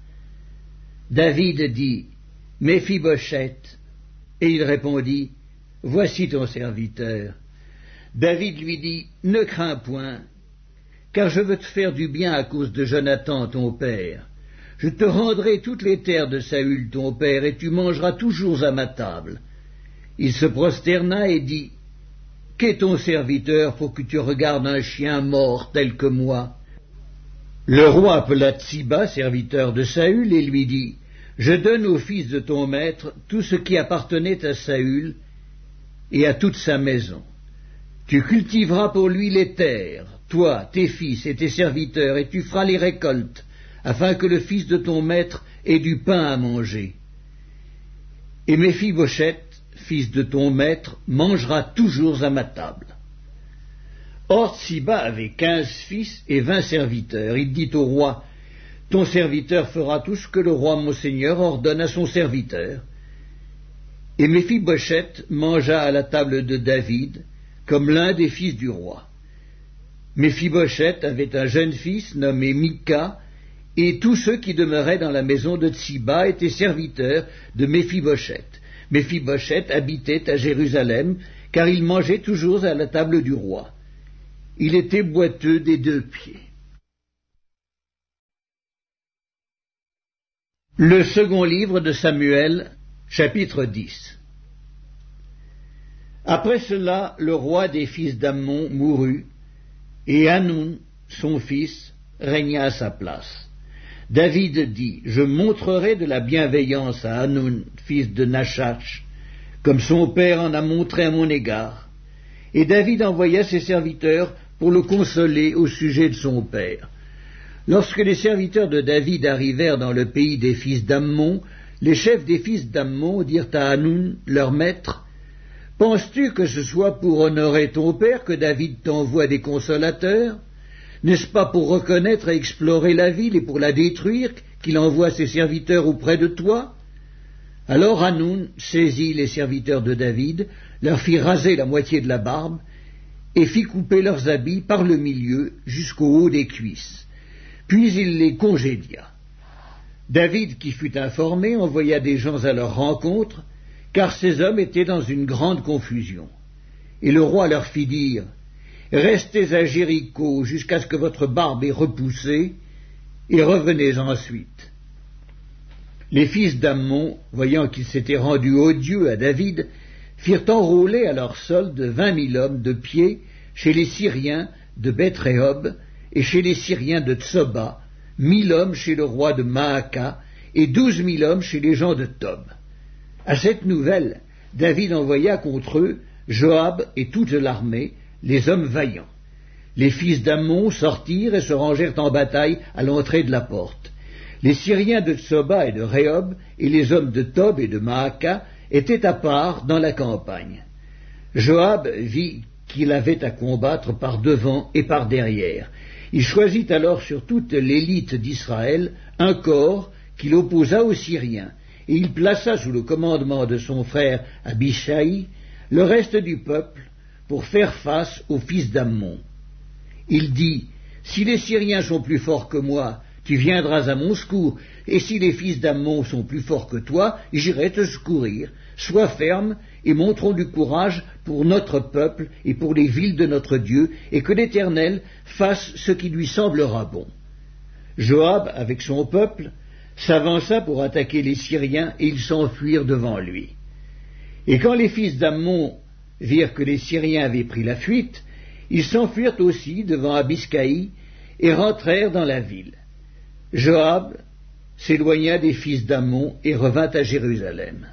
David dit: Méphibosheth. Et il répondit: Voici ton serviteur. David lui dit: Ne crains point, car je veux te faire du bien à cause de Jonathan ton père. Je te rendrai toutes les terres de Saül ton père, et tu mangeras toujours à ma table. Il se prosterna et dit: Qu'est ton serviteur pour que tu regardes un chien mort tel que moi? Le roi appela Tsiba, serviteur de Saül, et lui dit: Je donne au fils de ton maître tout ce qui appartenait à Saül et à toute sa maison. Tu cultiveras pour lui les terres, toi, tes fils et tes serviteurs, et tu feras les récoltes, afin que le fils de ton maître ait du pain à manger. Et Méphibosheth, fils de ton maître, mangera toujours à ma table. Or Tsiba avait 15 fils et 20 serviteurs. Il dit au roi: Ton serviteur fera tout ce que le roi mon seigneur ordonne à son serviteur. Et Méphibosheth mangea à la table de David, comme l'un des fils du roi. Méphibosheth avait un jeune fils nommé Mika, et tous ceux qui demeuraient dans la maison de Tsiba étaient serviteurs de Méphibosheth. Méphibosheth habitait à Jérusalem, car il mangeait toujours à la table du roi. Il était boiteux des 2 pieds. Le second livre de Samuel, chapitre 10. Après cela, le roi des fils d'Ammon mourut, et Hanoun, son fils, régna à sa place. David dit: Je montrerai de la bienveillance à Hanoun, fils de Nachash, comme son père en a montré à mon égard. Et David envoya ses serviteurs pour le consoler au sujet de son père. Lorsque les serviteurs de David arrivèrent dans le pays des fils d'Ammon, les chefs des fils d'Ammon dirent à Hanoun, leur maître: Penses-tu que ce soit pour honorer ton père que David t'envoie des consolateurs? N'est-ce pas pour reconnaître et explorer la ville et pour la détruire qu'il envoie ses serviteurs auprès de toi? » Alors Hanoun saisit les serviteurs de David, leur fit raser la moitié de la barbe, et fit couper leurs habits par le milieu jusqu'au haut des cuisses. Puis il les congédia. David, qui fut informé, envoya des gens à leur rencontre, car ces hommes étaient dans une grande confusion. Et le roi leur fit dire: « Restez à Jéricho jusqu'à ce que votre barbe ait repoussé, et revenez ensuite. » Les fils d'Ammon, voyant qu'ils s'étaient rendus odieux à David, firent enrôler à leur solde 20 000 hommes de pied chez les Syriens de Beth-Rehob et chez les Syriens de Tsoba, 1000 hommes chez le roi de Maaka et 12 000 hommes chez les gens de Tob. À cette nouvelle, David envoya contre eux Joab et toute l'armée, les hommes vaillants. Les fils d'Ammon sortirent et se rangèrent en bataille à l'entrée de la porte. Les Syriens de Tsoba et de Rehob et les hommes de Tob et de Maaka étaient à part dans la campagne. Joab vit qu'il avait à combattre par devant et par derrière. Il choisit alors sur toute l'élite d'Israël un corps qu'il opposa aux Syriens, et il plaça sous le commandement de son frère Abishai le reste du peuple pour faire face aux fils d'Ammon. Il dit: « Si les Syriens sont plus forts que moi, tu viendras à mon secours, et si les fils d'Ammon sont plus forts que toi, j'irai te secourir. Sois ferme et montrons du courage pour notre peuple et pour les villes de notre Dieu, et que l'Éternel fasse ce qui lui semblera bon. » Joab, avec son peuple, s'avança pour attaquer les Syriens, et ils s'enfuirent devant lui. Et quand les fils d'Ammon virent que les Syriens avaient pris la fuite, ils s'enfuirent aussi devant Abiscaï et rentrèrent dans la ville. Joab s'éloigna des fils d'Ammon et revint à Jérusalem.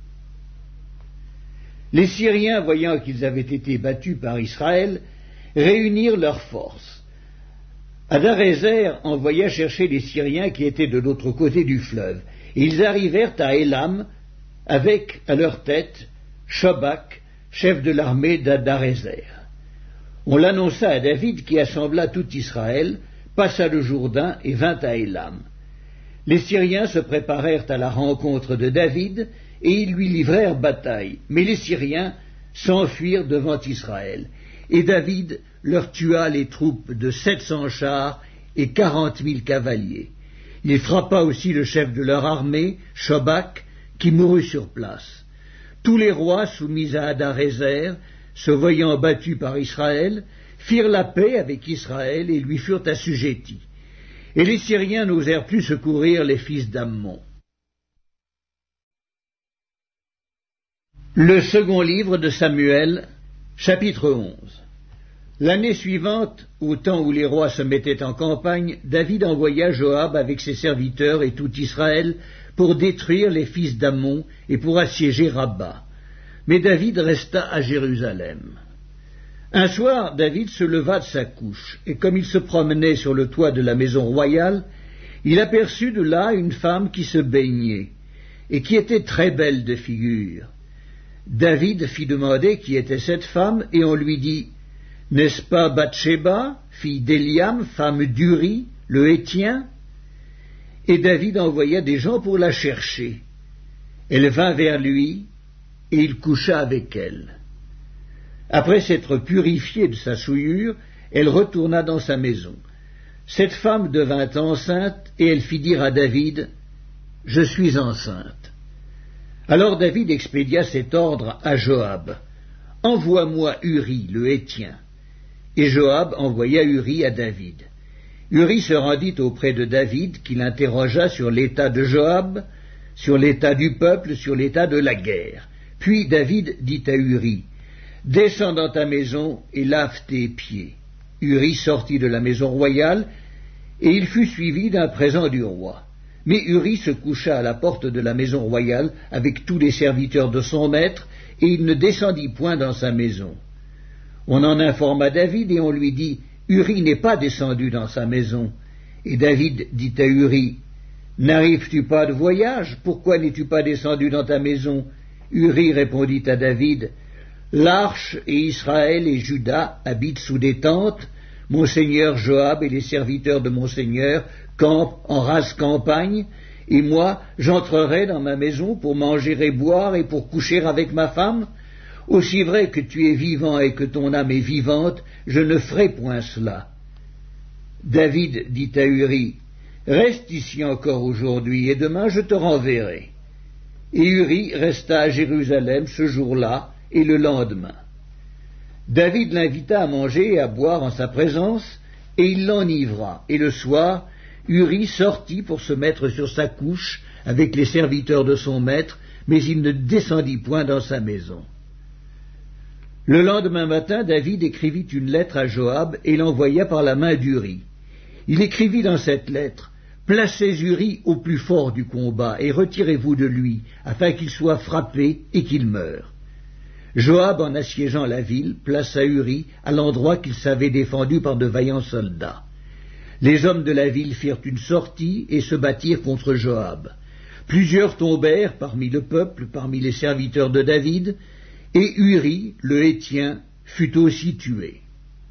Les Syriens, voyant qu'ils avaient été battus par Israël, réunirent leurs forces. Hadarézer envoya chercher les Syriens qui étaient de l'autre côté du fleuve, et ils arrivèrent à Élam avec à leur tête Shobak, chef de l'armée d'Hadarézer. On l'annonça à David qui assembla tout Israël, passa le Jourdain et vint à Élam. Les Syriens se préparèrent à la rencontre de David et ils lui livrèrent bataille, mais les Syriens s'enfuirent devant Israël, et David leur tua les troupes de 700 chars et 40 000 cavaliers. Il frappa aussi le chef de leur armée, Shobak, qui mourut sur place. Tous les rois soumis à Hadarézer, se voyant battus par Israël, firent la paix avec Israël et lui furent assujettis. Et les Syriens n'osèrent plus secourir les fils d'Ammon. Le second livre de Samuel, chapitre 11. L'année suivante, au temps où les rois se mettaient en campagne, David envoya Joab avec ses serviteurs et tout Israël pour détruire les fils d'Ammon et pour assiéger Rabba. Mais David resta à Jérusalem. Un soir, David se leva de sa couche, et comme il se promenait sur le toit de la maison royale, il aperçut de là une femme qui se baignait, et qui était très belle de figure. David fit demander qui était cette femme, et on lui dit: « N'est-ce pas Bathsheba, fille d'Éliam, femme d'Uri, le Héthien ?» Et David envoya des gens pour la chercher. Elle vint vers lui, et il coucha avec elle. Après s'être purifiée de sa souillure, elle retourna dans sa maison. Cette femme devint enceinte, et elle fit dire à David: « Je suis enceinte. » Alors David expédia cet ordre à Joab: « Envoie-moi Uri, le Héthien. » Et Joab envoya Uri à David. Uri se rendit auprès de David, qui l'interrogea sur l'état de Joab, sur l'état du peuple, sur l'état de la guerre. Puis David dit à Uri: « Descends dans ta maison et lave tes pieds. » Uri sortit de la maison royale, et il fut suivi d'un présent du roi. Mais Uri se coucha à la porte de la maison royale avec tous les serviteurs de son maître, et il ne descendit point dans sa maison. On en informa David, et on lui dit: « Uri n'est pas descendu dans sa maison. » Et David dit à Uri: « N'arrives-tu pas de voyage? Pourquoi n'es-tu pas descendu dans ta maison ?» Uri répondit à David: « L'arche et Israël et Juda habitent sous des tentes. mon seigneur Joab et les serviteurs de mon seigneur campent en rase campagne, et moi j'entrerai dans ma maison pour manger et boire et pour coucher avec ma femme? Aussi vrai que tu es vivant et que ton âme est vivante, je ne ferai point cela. » David dit à Uri, « Reste ici encore aujourd'hui, et demain je te renverrai. » Et Uri resta à Jérusalem ce jour-là et le lendemain. David l'invita à manger et à boire en sa présence, et il l'enivra. Et le soir, Uri sortit pour se mettre sur sa couche avec les serviteurs de son maître, mais il ne descendit point dans sa maison. Le lendemain matin, David écrivit une lettre à Joab et l'envoya par la main d'Uri. Il écrivit dans cette lettre, « Placez Uri au plus fort du combat et retirez-vous de lui, afin qu'il soit frappé et qu'il meure. » Joab, en assiégeant la ville, plaça Uri à l'endroit qu'il savait défendu par de vaillants soldats. Les hommes de la ville firent une sortie et se battirent contre Joab. Plusieurs tombèrent parmi le peuple, parmi les serviteurs de David, et Uri, le Héthien, fut aussi tué.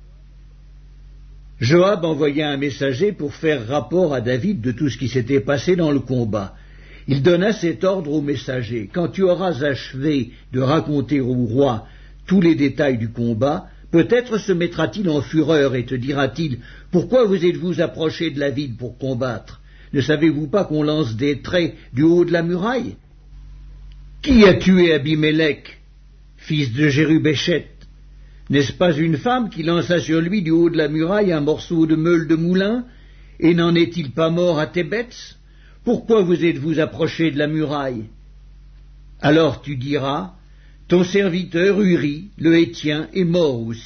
Joab envoya un messager pour faire rapport à David de tout ce qui s'était passé dans le combat. Il donna cet ordre au messager: « Quand tu auras achevé de raconter au roi tous les détails du combat, peut-être se mettra-t-il en fureur et te dira-t-il: « Pourquoi vous êtes-vous approchés de la ville pour combattre? Ne savez-vous pas qu'on lance des traits du haut de la muraille? Qui a tué Abimélec, fils de Jérubéchet? N'est-ce pas une femme qui lança sur lui du haut de la muraille un morceau de meule de moulin? Et n'en est-il pas mort à Thébets? Pourquoi vous êtes-vous approchés de la muraille? Alors tu diras: ton serviteur Uri, le Héthien, est mort aussi. »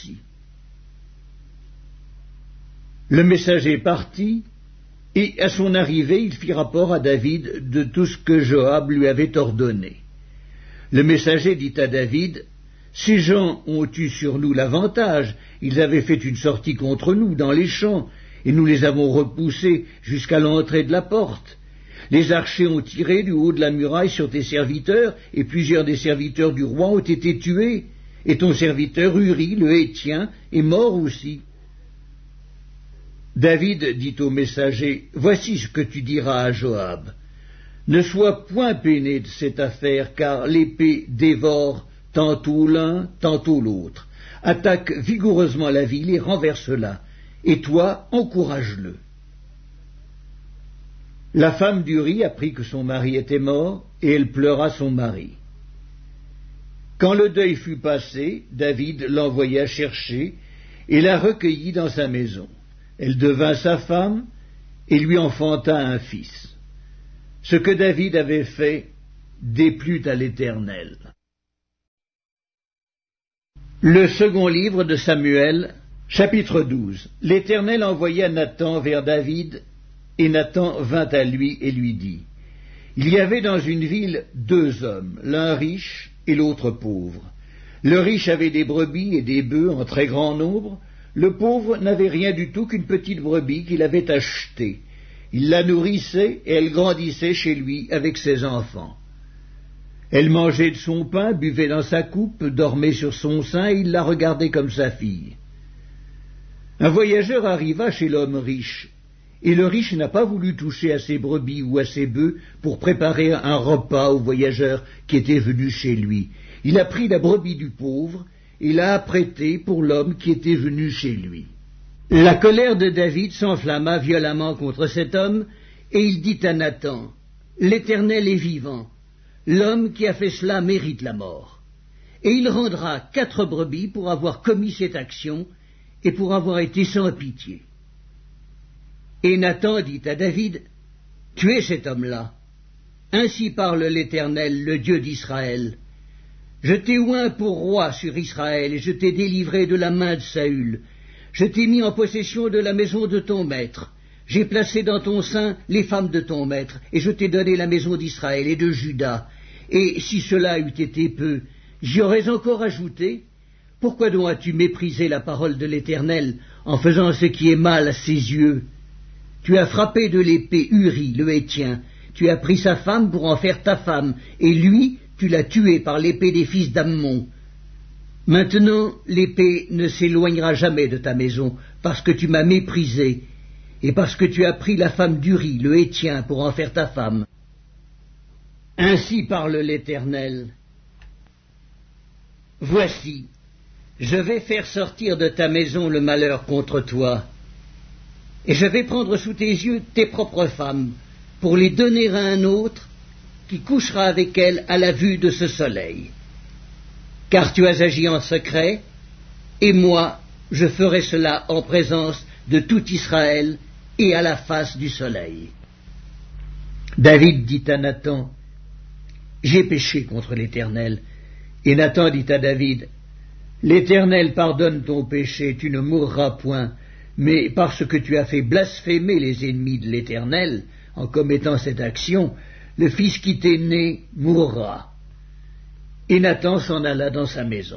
Le messager partit, et à son arrivée il fit rapport à David de tout ce que Joab lui avait ordonné. Le messager dit à David: « Ces gens ont eu sur nous l'avantage, ils avaient fait une sortie contre nous dans les champs, et nous les avons repoussés jusqu'à l'entrée de la porte. Les archers ont tiré du haut de la muraille sur tes serviteurs, et plusieurs des serviteurs du roi ont été tués, et ton serviteur Uri, le Héthien, est mort aussi. » David dit au messager: « Voici ce que tu diras à Joab. Ne sois point peiné de cette affaire, car l'épée dévore tantôt l'un, tantôt l'autre. Attaque vigoureusement la ville et renverse-la, et toi, encourage-le. » La femme d'Uri apprit que son mari était mort, et elle pleura son mari. Quand le deuil fut passé, David l'envoya chercher, et la recueillit dans sa maison. Elle devint sa femme, et lui enfanta un fils. Ce que David avait fait déplut à l'Éternel. Le second livre de Samuel, chapitre 12. L'Éternel envoya Nathan vers David, et Nathan vint à lui et lui dit: « Il y avait dans une ville 2 hommes, l'un riche et l'autre pauvre. Le riche avait des brebis et des bœufs en très grand nombre. Le pauvre n'avait rien du tout qu'une petite brebis qu'il avait achetée. Il la nourrissait et elle grandissait chez lui avec ses enfants. Elle mangeait de son pain, buvait dans sa coupe, dormait sur son sein, et il la regardait comme sa fille. Un voyageur arriva chez l'homme riche, et le riche n'a pas voulu toucher à ses brebis ou à ses bœufs pour préparer un repas au voyageur qui était venu chez lui. Il a pris la brebis du pauvre et l'a apprêtée pour l'homme qui était venu chez lui. La colère de David s'enflamma violemment contre cet homme, et il dit à Nathan: « L'Éternel est vivant, l'homme qui a fait cela mérite la mort. Et il rendra 4 brebis pour avoir commis cette action et pour avoir été sans pitié. » Et Nathan dit à David: « Tuez cet homme-là. Ainsi parle l'Éternel, le Dieu d'Israël. Je t'ai oint pour roi sur Israël, et je t'ai délivré de la main de Saül. Je t'ai mis en possession de la maison de ton maître. J'ai placé dans ton sein les femmes de ton maître, et je t'ai donné la maison d'Israël et de Juda. Et si cela eût été peu, j'y aurais encore ajouté. Pourquoi donc as-tu méprisé la parole de l'Éternel en faisant ce qui est mal à ses yeux? Tu as frappé de l'épée Uri, le Héthien. Tu as pris sa femme pour en faire ta femme, et lui, tu l'as tué par l'épée des fils d'Ammon. Maintenant, l'épée ne s'éloignera jamais de ta maison, parce que tu m'as méprisé, et parce que tu as pris la femme d'Uri, le Héthien, pour en faire ta femme. Ainsi parle l'Éternel. Voici, je vais faire sortir de ta maison le malheur contre toi, et je vais prendre sous tes yeux tes propres femmes, pour les donner à un autre, qui couchera avec elles à la vue de ce soleil. Car tu as agi en secret, et moi, je ferai cela en présence de tout Israël et à la face du soleil. David dit à Nathan, j'ai péché contre l'Éternel. Et Nathan dit à David, l'Éternel pardonne ton péché, tu ne mourras point, mais parce que tu as fait blasphémer les ennemis de l'Éternel, en commettant cette action, le fils qui t'est né mourra. Et Nathan s'en alla dans sa maison.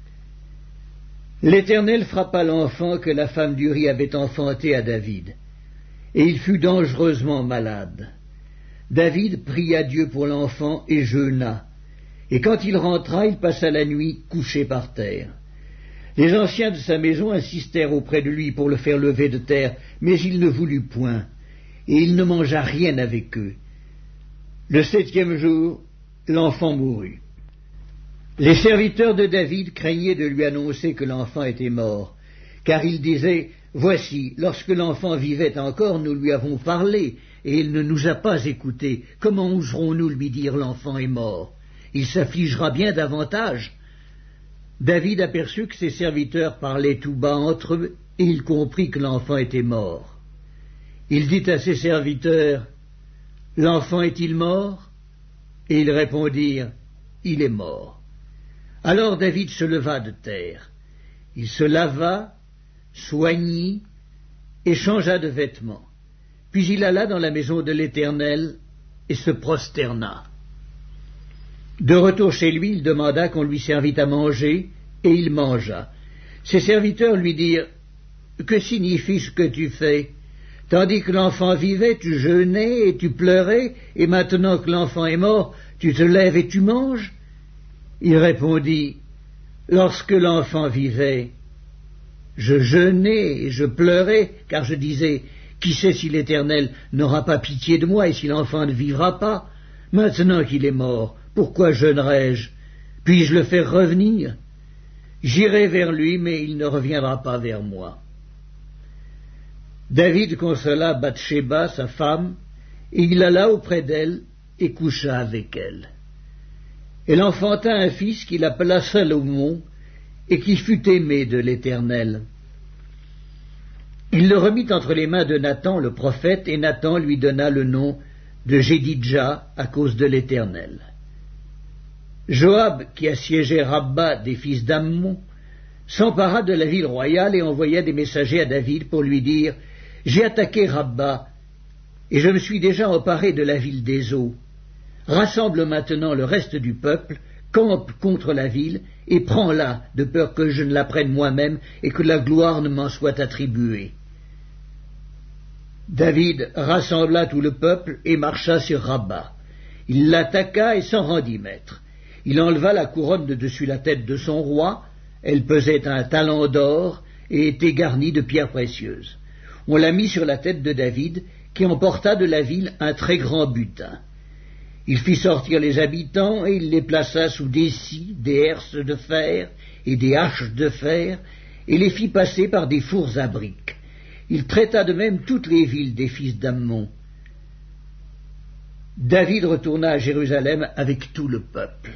L'Éternel frappa l'enfant que la femme d'Uri avait enfanté à David, et il fut dangereusement malade. David pria Dieu pour l'enfant et jeûna, et quand il rentra, il passa la nuit couché par terre. Les anciens de sa maison insistèrent auprès de lui pour le faire lever de terre, mais il ne voulut point, et il ne mangea rien avec eux. Le 7e jour, l'enfant mourut. Les serviteurs de David craignaient de lui annoncer que l'enfant était mort, car ils disaient, « Voici, lorsque l'enfant vivait encore, nous lui avons parlé, et il ne nous a pas écoutés. Comment oserons-nous lui dire, l'enfant est mort? Il s'affligera bien davantage. » David aperçut que ses serviteurs parlaient tout bas entre eux, et il comprit que l'enfant était mort. Il dit à ses serviteurs, « L'enfant est-il mort ?» Et ils répondirent, « Il est mort. » Alors David se leva de terre. Il se lava, soignit et changea de vêtements. Puis il alla dans la maison de l'Éternel et se prosterna. De retour chez lui, il demanda qu'on lui servît à manger, et il mangea. Ses serviteurs lui dirent, « Que signifie ce que tu fais? Tandis que l'enfant vivait, tu jeûnais et tu pleurais, et maintenant que l'enfant est mort, tu te lèves et tu manges ?» Il répondit, « Lorsque l'enfant vivait, je jeûnais et je pleurais, car je disais, qui sait si l'Éternel n'aura pas pitié de moi et si l'enfant ne vivra pas? Maintenant qu'il est mort, pourquoi jeûnerais-je? Puis-je le faire revenir? J'irai vers lui, mais il ne reviendra pas vers moi. » David consola Bathsheba, sa femme, et il alla auprès d'elle et coucha avec elle. Elle enfanta un fils qu'il appela Salomon, et qui fut aimé de l'Éternel. Il le remit entre les mains de Nathan le prophète, et Nathan lui donna le nom de Jédidja à cause de l'Éternel. Joab, qui assiégeait Rabba des fils d'Ammon, s'empara de la ville royale et envoya des messagers à David pour lui dire « J'ai attaqué Rabba, et je me suis déjà emparé de la ville des eaux. Rassemble maintenant le reste du peuple, campe contre la ville, et prends-la, de peur que je ne la prenne moi-même et que la gloire ne m'en soit attribuée. » David rassembla tout le peuple et marcha sur Rabba. Il l'attaqua et s'en rendit maître. Il enleva la couronne de dessus la tête de son roi, elle pesait un talent d'or et était garnie de pierres précieuses. On la mit sur la tête de David, qui emporta de la ville un très grand butin. Il fit sortir les habitants et il les plaça sous des scies, des herses de fer et des haches de fer, et les fit passer par des fours à briques. Il traita de même toutes les villes des fils d'Ammon. David retourna à Jérusalem avec tout le peuple.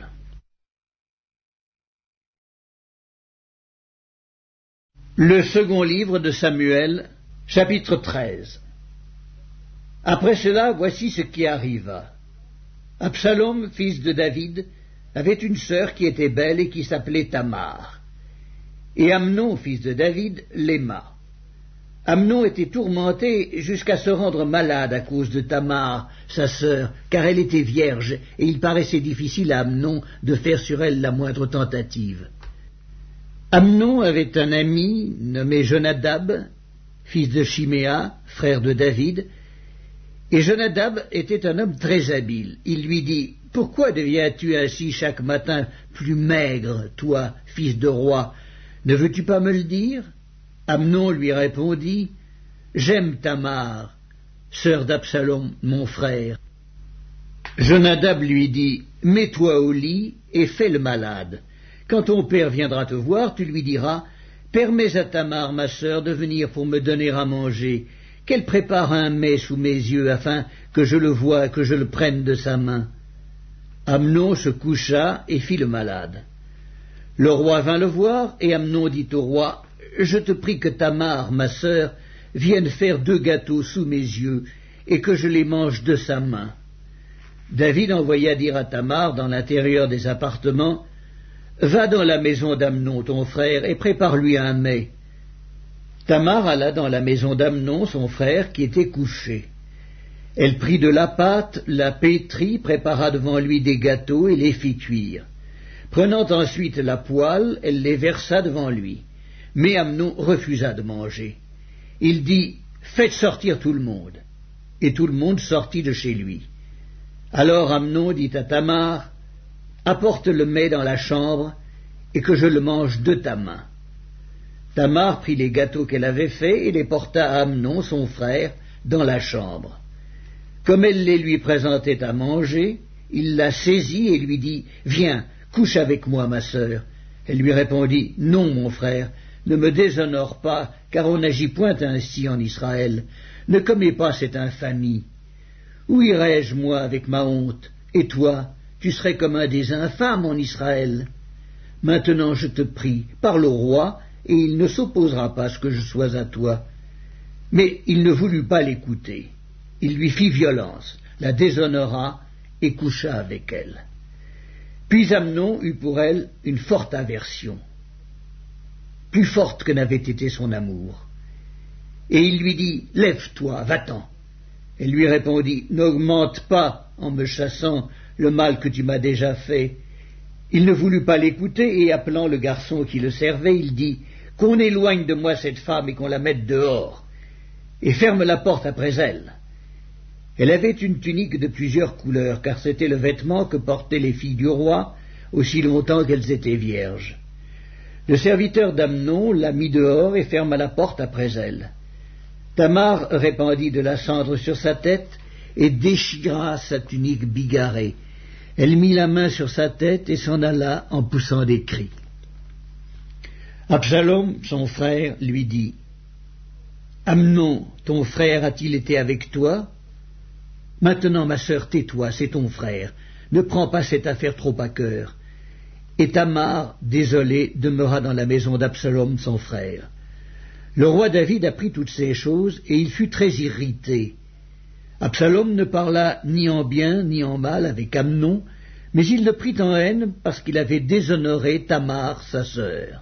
Le second livre de Samuel, chapitre 13. Après cela, voici ce qui arriva. Absalom, fils de David, avait une sœur qui était belle et qui s'appelait Tamar. Et Amnon, fils de David, l'aima. Amnon était tourmenté jusqu'à se rendre malade à cause de Tamar, sa sœur, car elle était vierge, et il paraissait difficile à Amnon de faire sur elle la moindre tentative. Amnon avait un ami nommé Jonadab, fils de Chiméa, frère de David, et Jonadab était un homme très habile. Il lui dit, « Pourquoi deviens-tu ainsi chaque matin plus maigre, toi, fils de roi? Ne veux-tu pas me le dire » Amnon lui répondit, « J'aime Tamar, sœur d'Absalom, mon frère. » Jonadab lui dit, « Mets-toi au lit et fais le malade. Quand ton père viendra te voir, tu lui diras, « Permets à Tamar, ma sœur, de venir pour me donner à manger, qu'elle prépare un mets sous mes yeux, afin que je le voie, que je le prenne de sa main. » Amnon se coucha et fit le malade. Le roi vint le voir, et Amnon dit au roi, « Je te prie que Tamar, ma sœur, vienne faire 2 gâteaux sous mes yeux, et que je les mange de sa main. » David envoya dire à Tamar dans l'intérieur des appartements, « Va dans la maison d'Amnon, ton frère, et prépare-lui un mets. » Tamar alla dans la maison d'Amnon, son frère, qui était couché. Elle prit de la pâte, la pétrit, prépara devant lui des gâteaux et les fit cuire. Prenant ensuite la poêle, elle les versa devant lui. Mais Amnon refusa de manger. Il dit, « Faites sortir tout le monde. » Et tout le monde sortit de chez lui. Alors Amnon dit à Tamar, « Apporte le mets dans la chambre, et que je le mange de ta main. » Tamar prit les gâteaux qu'elle avait faits et les porta à Amnon, son frère, dans la chambre. Comme elle les lui présentait à manger, il la saisit et lui dit, « Viens, couche avec moi, ma sœur. » Elle lui répondit, « Non, mon frère, ne me déshonore pas, car on n'agit point ainsi en Israël. Ne commets pas cette infamie. Où irais-je, moi, avec ma honte? Et toi, tu serais comme un des infâmes en Israël. Maintenant, je te prie, parle au roi, et il ne s'opposera pas à ce que je sois à toi. » Mais il ne voulut pas l'écouter. Il lui fit violence, la déshonora et coucha avec elle. Puis Amnon eut pour elle une forte aversion, plus forte que n'avait été son amour. Et il lui dit, « Lève-toi, va-t'en. » Elle lui répondit, « N'augmente pas en me chassant le mal que tu m'as déjà fait. » Il ne voulut pas l'écouter, et appelant le garçon qui le servait, il dit, « Qu'on éloigne de moi cette femme et qu'on la mette dehors, et ferme la porte après elle. » Elle avait une tunique de plusieurs couleurs, car c'était le vêtement que portaient les filles du roi, aussi longtemps qu'elles étaient vierges. Le serviteur d'Amnon la mit dehors et ferma la porte après elle. Tamar répandit de la cendre sur sa tête et déchira sa tunique bigarrée. Elle mit la main sur sa tête et s'en alla en poussant des cris. Absalom, son frère, lui dit, « Amnon, ton frère a-t-il été avec toi? Maintenant, ma sœur, tais-toi, c'est ton frère. Ne prends pas cette affaire trop à cœur. » Et Tamar, désolée, demeura dans la maison d'Absalom, son frère. Le roi David apprit toutes ces choses, et il fut très irrité. Absalom ne parla ni en bien ni en mal avec Amnon, mais il le prit en haine parce qu'il avait déshonoré Tamar, sa sœur.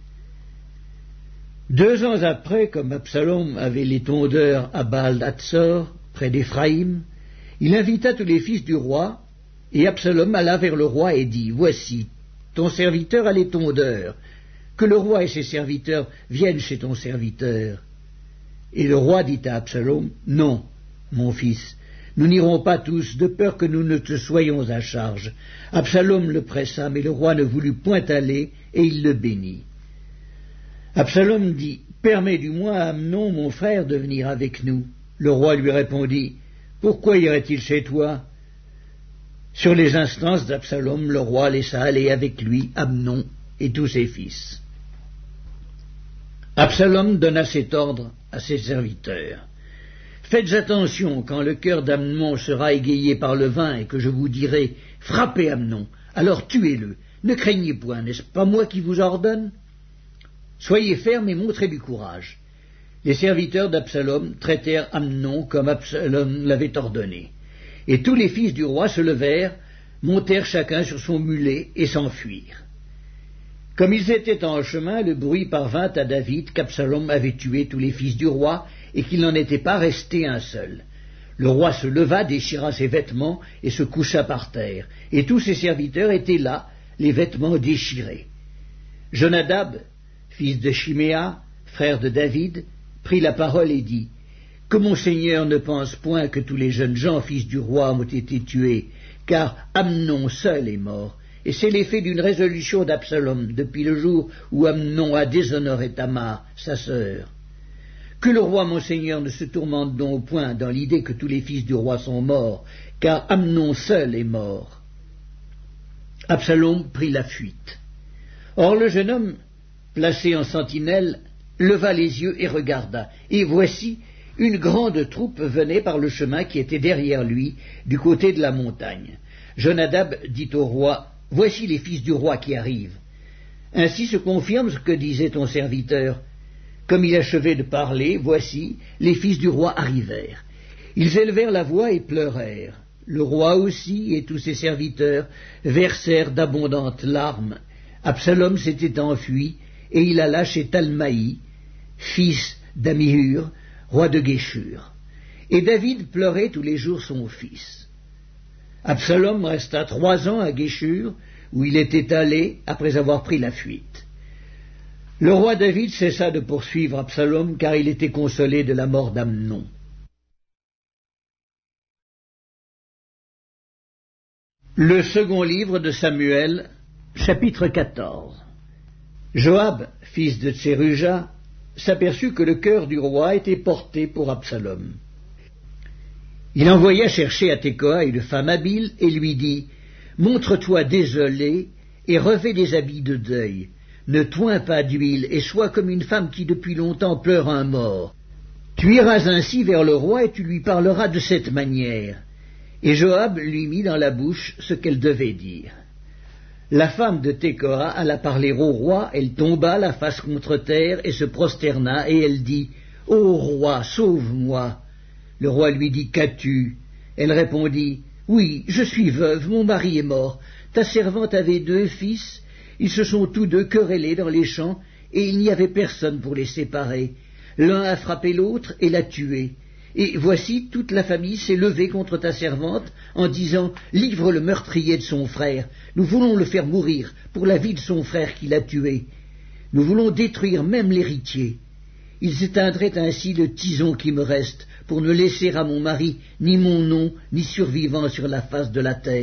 2 ans après, comme Absalom avait les tondeurs à Baal-Hatzor, près d'Éphraïm, il invita tous les fils du roi, et Absalom alla vers le roi et dit, « Voici, ton serviteur a les tondeurs, que le roi et ses serviteurs viennent chez ton serviteur. » Et le roi dit à Absalom, « Non, mon fils, nous n'irons pas tous, de peur que nous ne te soyons à charge. » Absalom le pressa, mais le roi ne voulut point aller, et il le bénit. Absalom dit, « Permets du moins à Amnon, mon frère, de venir avec nous. » Le roi lui répondit, « Pourquoi irait-il chez toi ?» Sur les instances d'Absalom, le roi laissa aller avec lui Amnon et tous ses fils. Absalom donna cet ordre à ses serviteurs. « Faites attention, quand le cœur d'Amnon sera égayé par le vin et que je vous dirai « Frappez Amnon », alors tuez-le. Ne craignez point, n'est-ce pas moi qui vous ordonne? Soyez fermes et montrez du courage. » Les serviteurs d'Absalom traitèrent Amnon comme Absalom l'avait ordonné. Et tous les fils du roi se levèrent, montèrent chacun sur son mulet et s'enfuirent. Comme ils étaient en chemin, le bruit parvint à David qu'Absalom avait tué tous les fils du roi et qu'il n'en était pas resté un seul. Le roi se leva, déchira ses vêtements et se coucha par terre, et tous ses serviteurs étaient là, les vêtements déchirés. Jonadab, fils de Chiméa, frère de David, prit la parole et dit, « Que mon Seigneur ne pense point que tous les jeunes gens, fils du roi, ont été tués, car Amnon seul est mort, et c'est l'effet d'une résolution d'Absalom depuis le jour où Amnon a déshonoré Tamar, sa sœur. Que le roi mon seigneur ne se tourmente donc point dans l'idée que tous les fils du roi sont morts, car Amnon seul est mort. » Absalom prit la fuite. Or le jeune homme, placé en sentinelle, leva les yeux et regarda, et voici, une grande troupe venait par le chemin qui était derrière lui, du côté de la montagne. Jonadab dit au roi, « Voici les fils du roi qui arrivent. » Ainsi se confirme ce que disait ton serviteur. Comme il achevait de parler, voici, les fils du roi arrivèrent. Ils élevèrent la voix et pleurèrent. Le roi aussi et tous ses serviteurs versèrent d'abondantes larmes. Absalom s'était enfui, et il alla chez Talmaï, fils d'Amihur, roi de Géshur. Et David pleurait tous les jours son fils. Absalom resta 3 ans à Géshur, où il était allé après avoir pris la fuite. Le roi David cessa de poursuivre Absalom, car il était consolé de la mort d'Amnon. Le second livre de Samuel, chapitre 14. Joab, fils de Tseruja, s'aperçut que le cœur du roi était porté pour Absalom. Il envoya chercher à Tekoa une femme habile et lui dit, « Montre-toi désolé et revêt des habits de deuil. Ne toins pas d'huile et sois comme une femme qui depuis longtemps pleure un mort. Tu iras ainsi vers le roi et tu lui parleras de cette manière. » Et Joab lui mit dans la bouche ce qu'elle devait dire. La femme de Tekoa alla parler au roi, elle tomba la face contre terre et se prosterna, et elle dit, « Ô roi, sauve-moi » Le roi lui dit, « Qu'as-tu » Elle répondit, « Oui, je suis veuve, mon mari est mort. Ta servante avait 2 fils, ils se sont tous 2 querellés dans les champs, et il n'y avait personne pour les séparer. L'un a frappé l'autre et l'a tué. Et voici, toute la famille s'est levée contre ta servante en disant, « Livre le meurtrier de son frère, nous voulons le faire mourir pour la vie de son frère qui l'a tué. Nous voulons détruire même l'héritier. Ils éteindraient ainsi le tison qui me reste, pour ne laisser à mon mari ni mon nom, ni survivant sur la face de la terre. »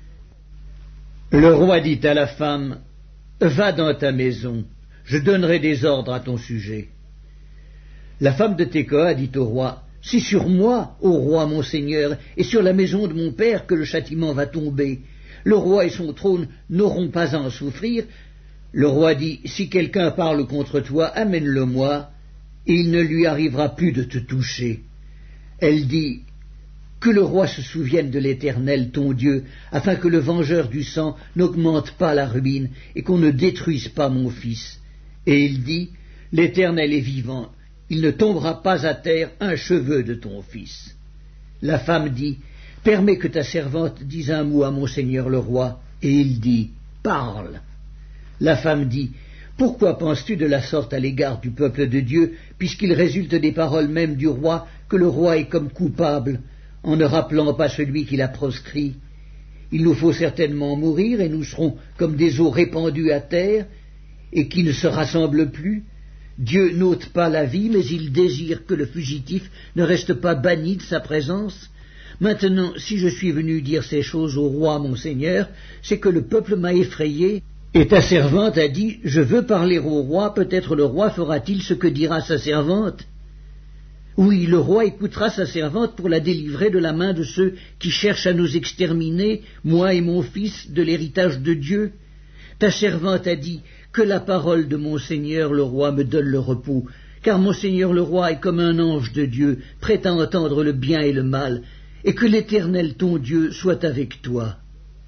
Le roi dit à la femme, « Va dans ta maison, je donnerai des ordres à ton sujet. » La femme de Tekoa dit au roi, « C'est sur moi, ô roi mon seigneur, et sur la maison de mon père que le châtiment va tomber. Le roi et son trône n'auront pas à en souffrir. » Le roi dit, « Si quelqu'un parle contre toi, amène-le-moi, et il ne lui arrivera plus de te toucher. » Elle dit, « Que le roi se souvienne de l'Éternel, ton Dieu, afin que le vengeur du sang n'augmente pas la ruine, et qu'on ne détruise pas mon fils. » Et il dit, « L'Éternel est vivant, il ne tombera pas à terre un cheveu de ton fils. » La femme dit, « Permets que ta servante dise un mot à mon seigneur le roi. » Et il dit, « Parle. » La femme dit, « Pourquoi penses-tu de la sorte à l'égard du peuple de Dieu, puisqu'il résulte des paroles mêmes du roi que le roi est comme coupable, en ne rappelant pas celui qui l'a proscrit? Il nous faut certainement mourir, et nous serons comme des eaux répandues à terre, et qui ne se rassemblent plus. Dieu n'ôte pas la vie, mais il désire que le fugitif ne reste pas banni de sa présence. Maintenant, si je suis venu dire ces choses au roi mon seigneur, c'est que le peuple m'a effrayé, et ta servante a dit, je veux parler au roi, peut-être le roi fera-t-il ce que dira sa servante. Oui, le roi écoutera sa servante pour la délivrer de la main de ceux qui cherchent à nous exterminer, moi et mon fils, de l'héritage de Dieu. Ta servante a dit, que la parole de mon seigneur le roi me donne le repos, car mon seigneur le roi est comme un ange de Dieu, prêt à entendre le bien et le mal, et que l'Éternel ton Dieu soit avec toi. »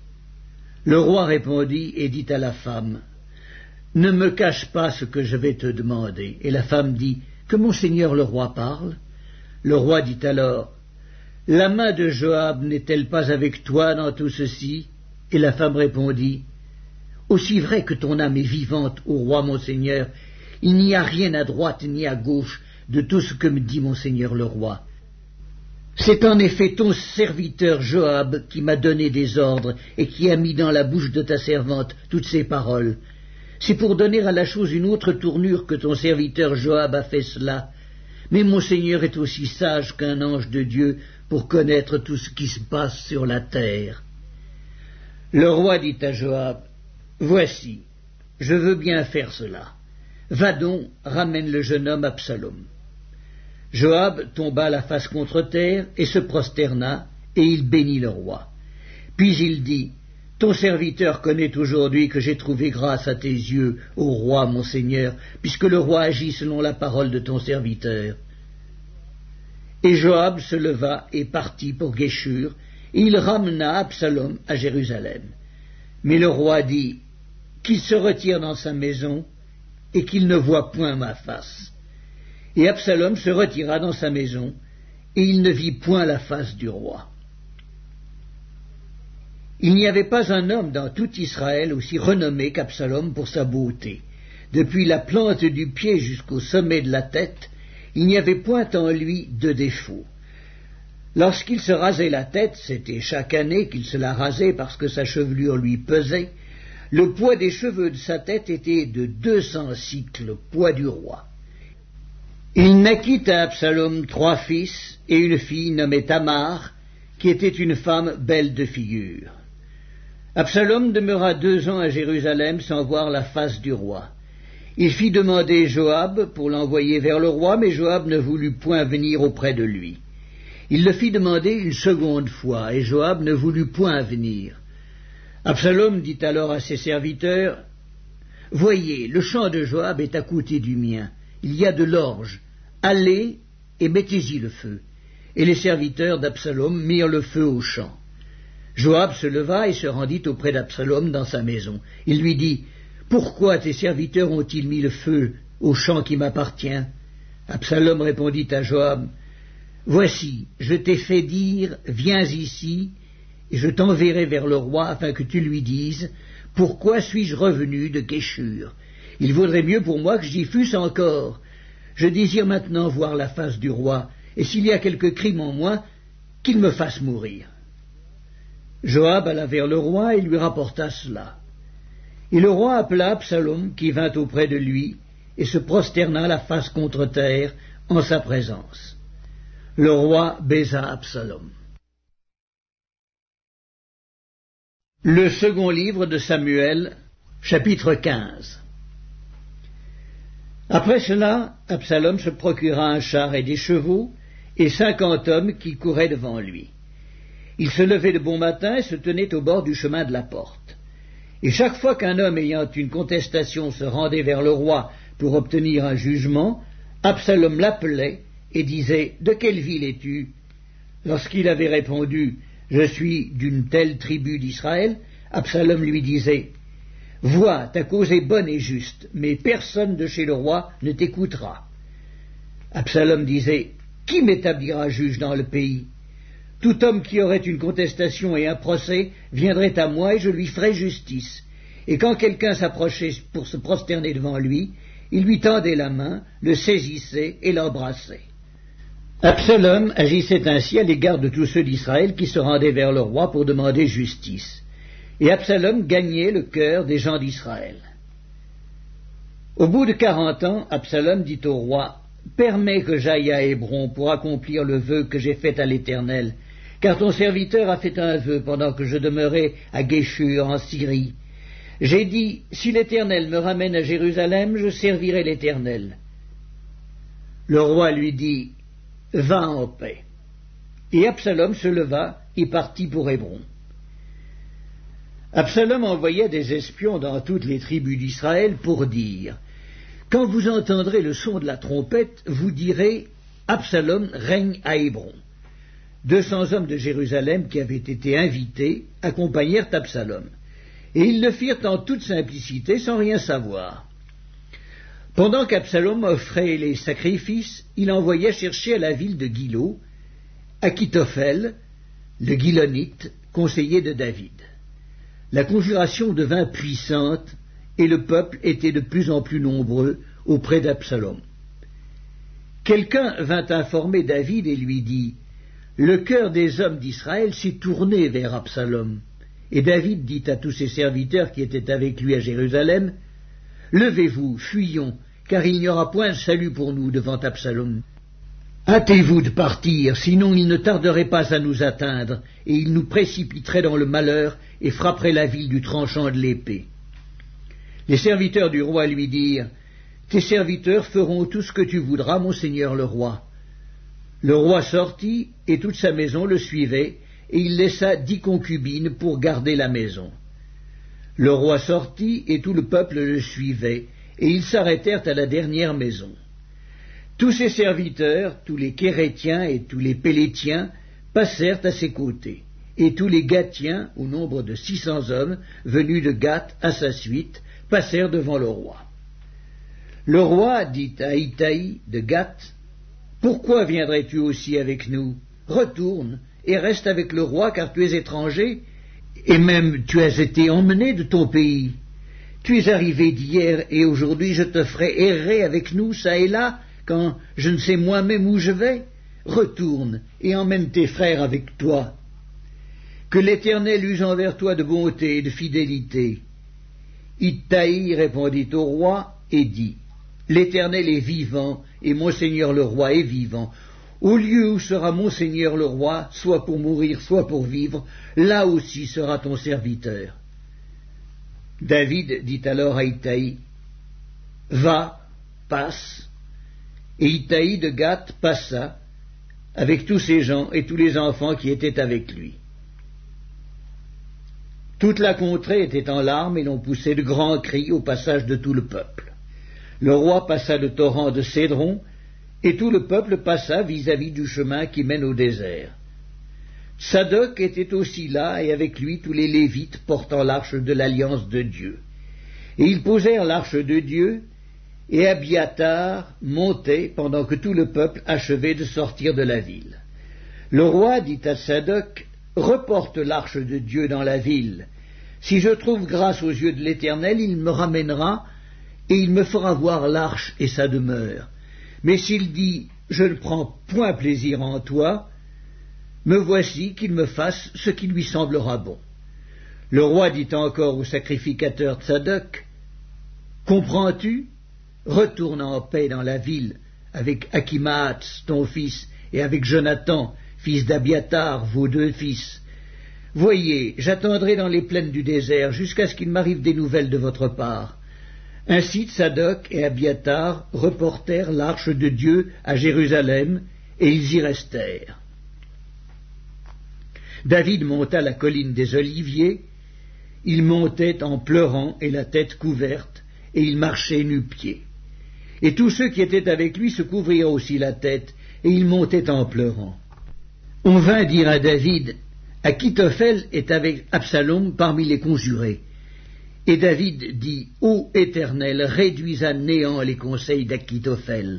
Le roi répondit et dit à la femme, « Ne me cache pas ce que je vais te demander. » Et la femme dit, « Que mon seigneur le roi parle. » Le roi dit alors, « La main de Joab n'est-elle pas avec toi dans tout ceci ?» Et la femme répondit, « Aussi vrai que ton âme est vivante, ô roi mon seigneur, il n'y a rien à droite ni à gauche de tout ce que me dit mon seigneur le roi. C'est en effet ton serviteur Joab qui m'a donné des ordres et qui a mis dans la bouche de ta servante toutes ces paroles. C'est pour donner à la chose une autre tournure que ton serviteur Joab a fait cela. Mais mon seigneur est aussi sage qu'un ange de Dieu pour connaître tout ce qui se passe sur la terre. » Le roi dit à Joab, « Voici, je veux bien faire cela. Va donc, ramène le jeune homme Absalom. » Joab tomba la face contre terre et se prosterna, et il bénit le roi. Puis il dit, « Ton serviteur connaît aujourd'hui que j'ai trouvé grâce à tes yeux, ô roi mon seigneur, puisque le roi agit selon la parole de ton serviteur. » Et Joab se leva et partit pour Guéshur, et il ramena Absalom à Jérusalem. Mais le roi dit, « Qu'il se retire dans sa maison, et qu'il ne voie point ma face. » Et Absalom se retira dans sa maison, et il ne vit point la face du roi. Il n'y avait pas un homme dans tout Israël aussi renommé qu'Absalom pour sa beauté. Depuis la plante du pied jusqu'au sommet de la tête, il n'y avait point en lui de défaut. Lorsqu'il se rasait la tête, c'était chaque année qu'il se la rasait parce que sa chevelure lui pesait, le poids des cheveux de sa tête était de 200 cycles, poids du roi. Il naquit à Absalom 3 fils et une fille nommée Tamar, qui était une femme belle de figure. Absalom demeura 2 ans à Jérusalem sans voir la face du roi. Il fit demander Joab pour l'envoyer vers le roi, mais Joab ne voulut point venir auprès de lui. Il le fit demander une seconde fois, et Joab ne voulut point venir. Absalom dit alors à ses serviteurs, « Voyez, le champ de Joab est à côté du mien. Il y a de l'orge. Allez et mettez-y le feu. » Et les serviteurs d'Absalom mirent le feu au champ. Joab se leva et se rendit auprès d'Absalom dans sa maison. Il lui dit, « Pourquoi tes serviteurs ont-ils mis le feu au champ qui m'appartient » Absalom répondit à Joab, « Voici, je t'ai fait dire, viens ici, et je t'enverrai vers le roi afin que tu lui dises, pourquoi suis-je revenu de Guéshur? Il vaudrait mieux pour moi que j'y fusse encore. Je désire maintenant voir la face du roi, et s'il y a quelque crime en moi, qu'il me fasse mourir. » Joab alla vers le roi et lui rapporta cela. Et le roi appela Absalom, qui vint auprès de lui, et se prosterna la face contre terre en sa présence. Le roi baisa Absalom. Le second livre de Samuel, chapitre 15. Après cela, Absalom se procura un char et des chevaux, et 50 hommes qui couraient devant lui. Il se levait de bon matin et se tenait au bord du chemin de la porte. Et chaque fois qu'un homme ayant une contestation se rendait vers le roi pour obtenir un jugement, Absalom l'appelait et disait « De quelle ville es-tu » Lorsqu'il avait répondu « Je suis d'une telle tribu d'Israël », Absalom lui disait « Vois, ta cause est bonne et juste, mais personne de chez le roi ne t'écoutera. » Absalom disait « Qui m'établira juge dans le pays ? Tout homme qui aurait une contestation et un procès viendrait à moi et je lui ferais justice. Et quand quelqu'un s'approchait pour se prosterner devant lui, il lui tendait la main, le saisissait et l'embrassait. » Absalom agissait ainsi à l'égard de tous ceux d'Israël qui se rendaient vers le roi pour demander justice. Et Absalom gagnait le cœur des gens d'Israël. Au bout de 40 ans, Absalom dit au roi, « Permets que j'aille à Hébron pour accomplir le vœu que j'ai fait à l'Éternel, car ton serviteur a fait un vœu pendant que je demeurais à Guéshur en Syrie. J'ai dit, si l'Éternel me ramène à Jérusalem, je servirai l'Éternel. » Le roi lui dit, « Va en paix. » Et Absalom se leva et partit pour Hébron. Absalom envoya des espions dans toutes les tribus d'Israël pour dire, « Quand vous entendrez le son de la trompette, vous direz, Absalom règne à Hébron. » 200 hommes de Jérusalem qui avaient été invités accompagnèrent Absalom, et ils le firent en toute simplicité sans rien savoir. Pendant qu'Absalom offrait les sacrifices, il envoya chercher à la ville de Gilo Achitophel, le Gilonite, conseiller de David. La conjuration devint puissante, et le peuple était de plus en plus nombreux auprès d'Absalom. Quelqu'un vint informer David et lui dit, « Le cœur des hommes d'Israël s'est tourné vers Absalom. » Et David dit à tous ses serviteurs qui étaient avec lui à Jérusalem, « Levez-vous, fuyons, car il n'y aura point de salut pour nous devant Absalom. » Hâtez-vous de partir, sinon il ne tarderait pas à nous atteindre, et il nous précipiterait dans le malheur et frapperait la ville du tranchant de l'épée. Les serviteurs du roi lui dirent, « Tes serviteurs feront tout ce que tu voudras, mon seigneur le roi. » Le roi sortit, et toute sa maison le suivait, et il laissa 10 concubines pour garder la maison. Le roi sortit, et tout le peuple le suivait, et ils s'arrêtèrent à la dernière maison. Tous ses serviteurs, tous les Kérétiens et tous les Pélétiens, passèrent à ses côtés, et tous les Gatiens, au nombre de 600 hommes, venus de Gath à sa suite, passèrent devant le roi. Le roi dit à Itaï de Gath, « Pourquoi viendrais-tu aussi avec nous? Retourne et reste avec le roi, car tu es étranger, et même tu as été emmené de ton pays. Tu es arrivé d'hier, et aujourd'hui je te ferai errer avec nous, çà et là, quand je ne sais moi-même où je vais. Retourne et emmène tes frères avec toi. Que l'Éternel use envers toi de bonté et de fidélité. » Itaï répondit au roi et dit, « L'Éternel est vivant, et mon seigneur le roi est vivant. Au lieu où sera mon seigneur le roi, soit pour mourir, soit pour vivre, là aussi sera ton serviteur. » David dit alors à Itaï, « Va, passe. » Et Itaï de Gath passa, avec tous ses gens et tous les enfants qui étaient avec lui. Toute la contrée était en larmes, et l'on poussait de grands cris au passage de tout le peuple. Le roi passa le torrent de Cédron, et tout le peuple passa vis-à-vis du chemin qui mène au désert. Tsadok était aussi là, et avec lui tous les Lévites portant l'arche de l'alliance de Dieu. Et ils posèrent l'arche de Dieu, et Abiatar montait pendant que tout le peuple achevait de sortir de la ville. Le roi dit à Tsadok, « Reporte l'arche de Dieu dans la ville. Si je trouve grâce aux yeux de l'Éternel, il me ramènera, et il me fera voir l'arche et sa demeure. Mais s'il dit, je ne prends point plaisir en toi, me voici qu'il me fasse ce qui lui semblera bon. » Le roi dit encore au sacrificateur Tsadok, « Comprends-tu? Retourne en paix dans la ville avec Achimaatz, ton fils, et avec Jonathan, fils d'Abiatar, vos 2 fils. Voyez, j'attendrai dans les plaines du désert jusqu'à ce qu'il m'arrive des nouvelles de votre part. » Ainsi Tsadok et Abiatar reportèrent l'arche de Dieu à Jérusalem, et ils y restèrent. David monta la colline des Oliviers. Il montait en pleurant et la tête couverte, et il marchait nu-pieds. Et tous ceux qui étaient avec lui se couvrirent aussi la tête, et ils montaient en pleurant. On vint dire à David, « Achitophel est avec Absalom parmi les conjurés. » Et David dit, « Ô Éternel, réduis à néant les conseils d'Achitophel. »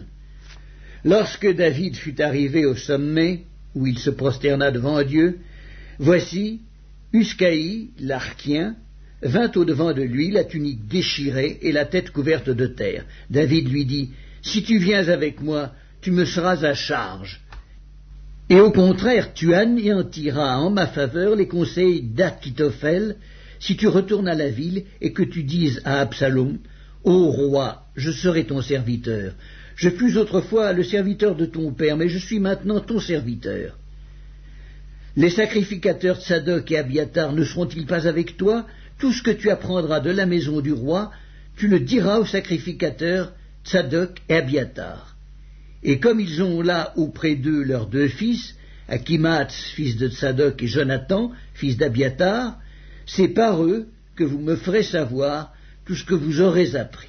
Lorsque David fut arrivé au sommet, où il se prosterna devant Dieu, voici, Uscaï, l'Archien, vint au-devant de lui, la tunique déchirée et la tête couverte de terre. David lui dit, « Si tu viens avec moi, tu me seras à charge. Et au contraire, tu anéantiras en ma faveur les conseils d'Achitophel, si tu retournes à la ville et que tu dises à Absalom, « Ô roi, je serai ton serviteur. Je fus autrefois le serviteur de ton père, mais je suis maintenant ton serviteur. » Les sacrificateurs Tsadok et Abiatar ne seront-ils pas avec toi? Tout ce que tu apprendras de la maison du roi, tu le diras aux sacrificateurs Tsadok et Abiatar. Et comme ils ont là auprès d'eux leurs 2 fils, Achimaatz, fils de Tsadok, et Jonathan, fils d'Abiatar, c'est par eux que vous me ferez savoir tout ce que vous aurez appris.